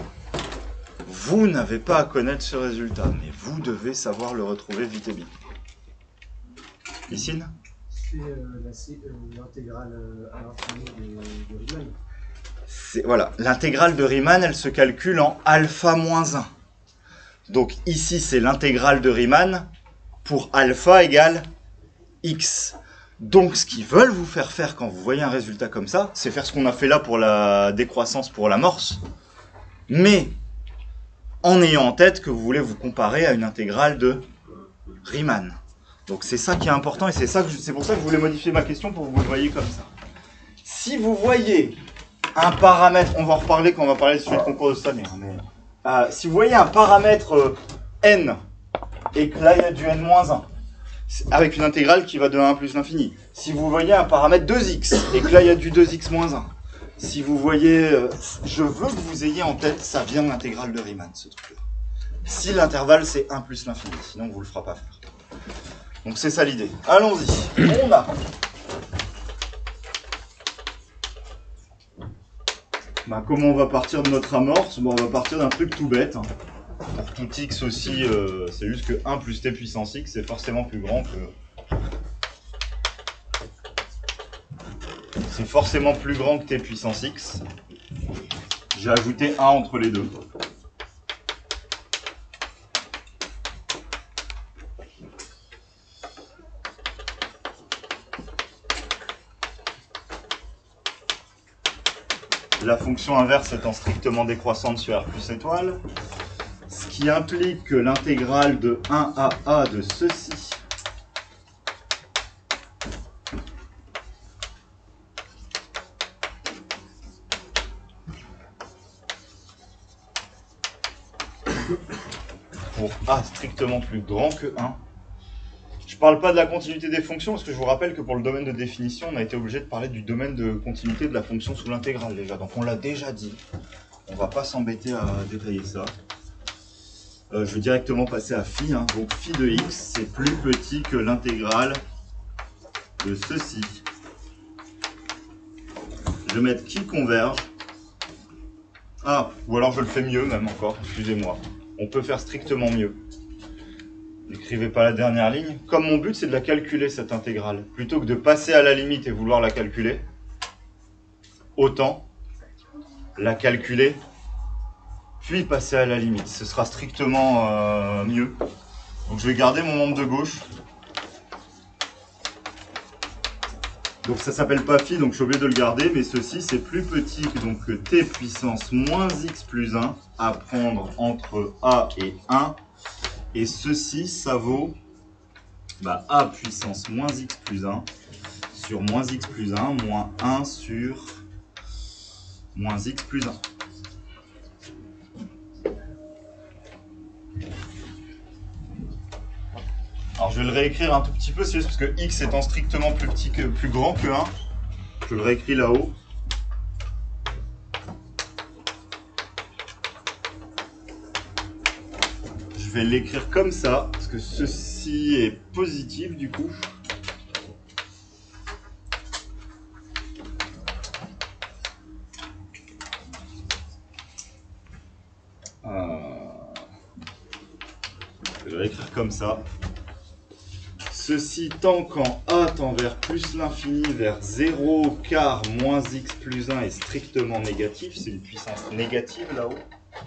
Vous n'avez pas à connaître ce résultat, mais vous devez savoir le retrouver vite et bien. Licine? C'est euh, la- c'est, euh, l'intégrale euh, à l'infini de, de Riemann. C'est- Voilà, l'intégrale de Riemann, elle se calcule en alpha moins un. Donc ici, c'est l'intégrale de Riemann pour alpha égale x. Donc ce qu'ils veulent vous faire faire quand vous voyez un résultat comme ça, c'est faire ce qu'on a fait là pour la décroissance pour l'amorce, mais en ayant en tête que vous voulez vous comparer à une intégrale de Riemann. Donc c'est ça qui est important et c'est ça que je- c'est pour ça que je voulais modifier ma question pour que vous le voyez comme ça. Si vous voyez un paramètre, on va en reparler quand on va parler du sujet de concours de cette année, hein, mais euh, si vous voyez un paramètre euh, n et que là il y a du n moins un, avec une intégrale qui va de un plus l'infini. Si vous voyez un paramètre deux x et que là il y a du deux x moins un. Si vous voyez, euh, je veux que vous ayez en tête, ça vient de l'intégrale de Riemann, ce truc-là. Si l'intervalle c'est un plus l'infini, sinon vous le fera pas faire. Donc c'est ça l'idée. Allons-y. On a. Bah, comment on va partir de notre amorce? Bon, on va partir d'un truc tout bête. Hein. Pour tout x aussi, euh, c'est juste que un plus t puissance x, c'est forcément plus grand que... C'est forcément plus grand que t puissance x. J'ai ajouté un entre les deux. La fonction inverse étant strictement décroissante sur R plus étoile. Ce qui implique que l'intégrale de un à a de ceci pour a strictement plus grand que un. Je ne parle pas de la continuité des fonctions parce que je vous rappelle que pour le domaine de définition, on a été obligé de parler du domaine de continuité de la fonction sous l'intégrale déjà. Donc on l'a déjà dit. On ne va pas s'embêter à détailler ça. Euh, je vais directement passer à phi. Hein. Donc phi de x, c'est plus petit que l'intégrale de ceci. Je vais mettre qui converge. Ah, ou alors je le fais mieux même encore, excusez-moi. On peut faire strictement mieux. N'écrivez pas la dernière ligne. Comme mon but c'est de la calculer cette intégrale, plutôt que de passer à la limite et vouloir la calculer, autant la calculer puis passer à la limite. Ce sera strictement euh, mieux. Donc je vais garder mon membre de gauche. Donc ça s'appelle pas phi, donc je suis obligé de le garder, mais ceci c'est plus petit que, donc, que t puissance moins x plus un à prendre entre a et un. Et ceci, ça vaut bah, a puissance moins x plus un sur moins x plus un moins un sur moins x plus un. Alors je vais le réécrire un tout petit peu, c'est juste parce que x étant strictement plus petit que plus grand que un, je le réécris là-haut. Je vais l'écrire comme ça, parce que ceci est positif du coup. Euh... Je vais l'écrire comme ça. Ceci tant quand a tend vers plus l'infini, vers zéro, car moins x plus un est strictement négatif, c'est une puissance négative là-haut.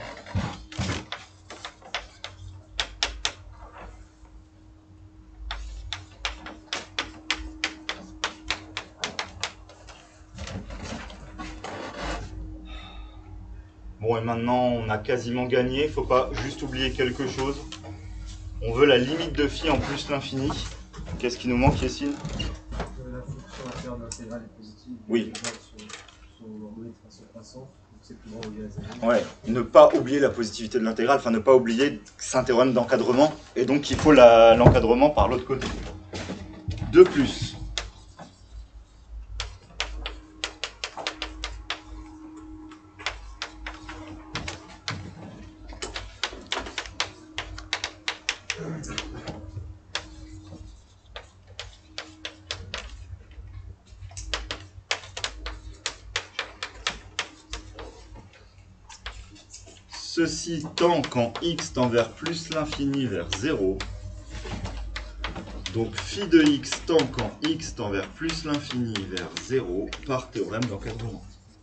Bon, et maintenant on a quasiment gagné, il ne faut pas juste oublier quelque chose. On veut la limite de phi en plus l'infini. Qu'est-ce qui nous manque, Yessine? Euh, la fonction interne intégrale est positive. Oui. Son, son logarithme à son croissant, donc c'est plus grand ou égal à zéro. Ouais, ne pas oublier la positivité de l'intégrale, enfin ne pas oublier c'est un théorème d'encadrement, et donc il faut l'encadrement par l'autre côté. De plus. Ceci tend quand x tend vers plus l'infini vers zéro. Donc phi de x tend quand x tend vers plus l'infini vers zéro par théorème d'encadrement.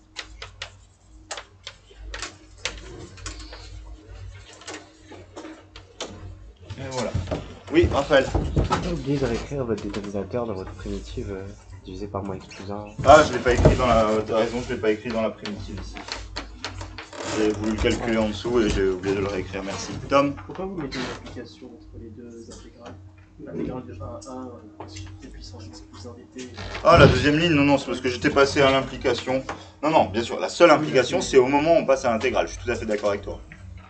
Et voilà. Oui, Raphaël. J'ai oublié de réécrire votre déterminateur dans votre primitive euh, divisé par moins x plus un. Ah, je l'ai pas écrit dans la. T'as raison, je l'ai pas écrit dans la primitive ici. J'ai voulu le calculer en dessous et j'ai oublié de le réécrire. Merci. Tom. Pourquoi vous mettez une application entre les deux intégrales? L'intégrale de un à un, t puissance x plus un dt. Ah, la deuxième ligne, non, non, c'est parce que j'étais passé à l'implication. Non, non, bien sûr, la seule implication, c'est au moment où on passe à l'intégrale. Je suis tout à fait d'accord avec toi.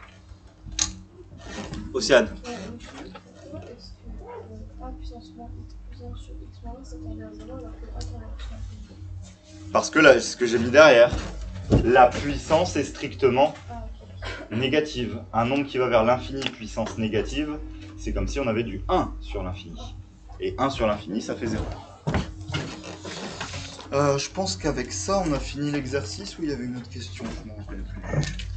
Océane. Pourquoi est-ce que un puissance moins x plus un sur x moins un, ça tend vers zéro alors que un tend vers plus l'infini? Parce que là, ce que j'ai mis derrière, la puissance est strictement Ah, ok. négative. Un nombre qui va vers l'infini puissance négative, c'est comme si on avait du un sur l'infini. Et un sur l'infini, ça fait zéro. Euh, je pense qu'avec ça, on a fini l'exercice ou il y avait une autre question, je m'en rappelle plus.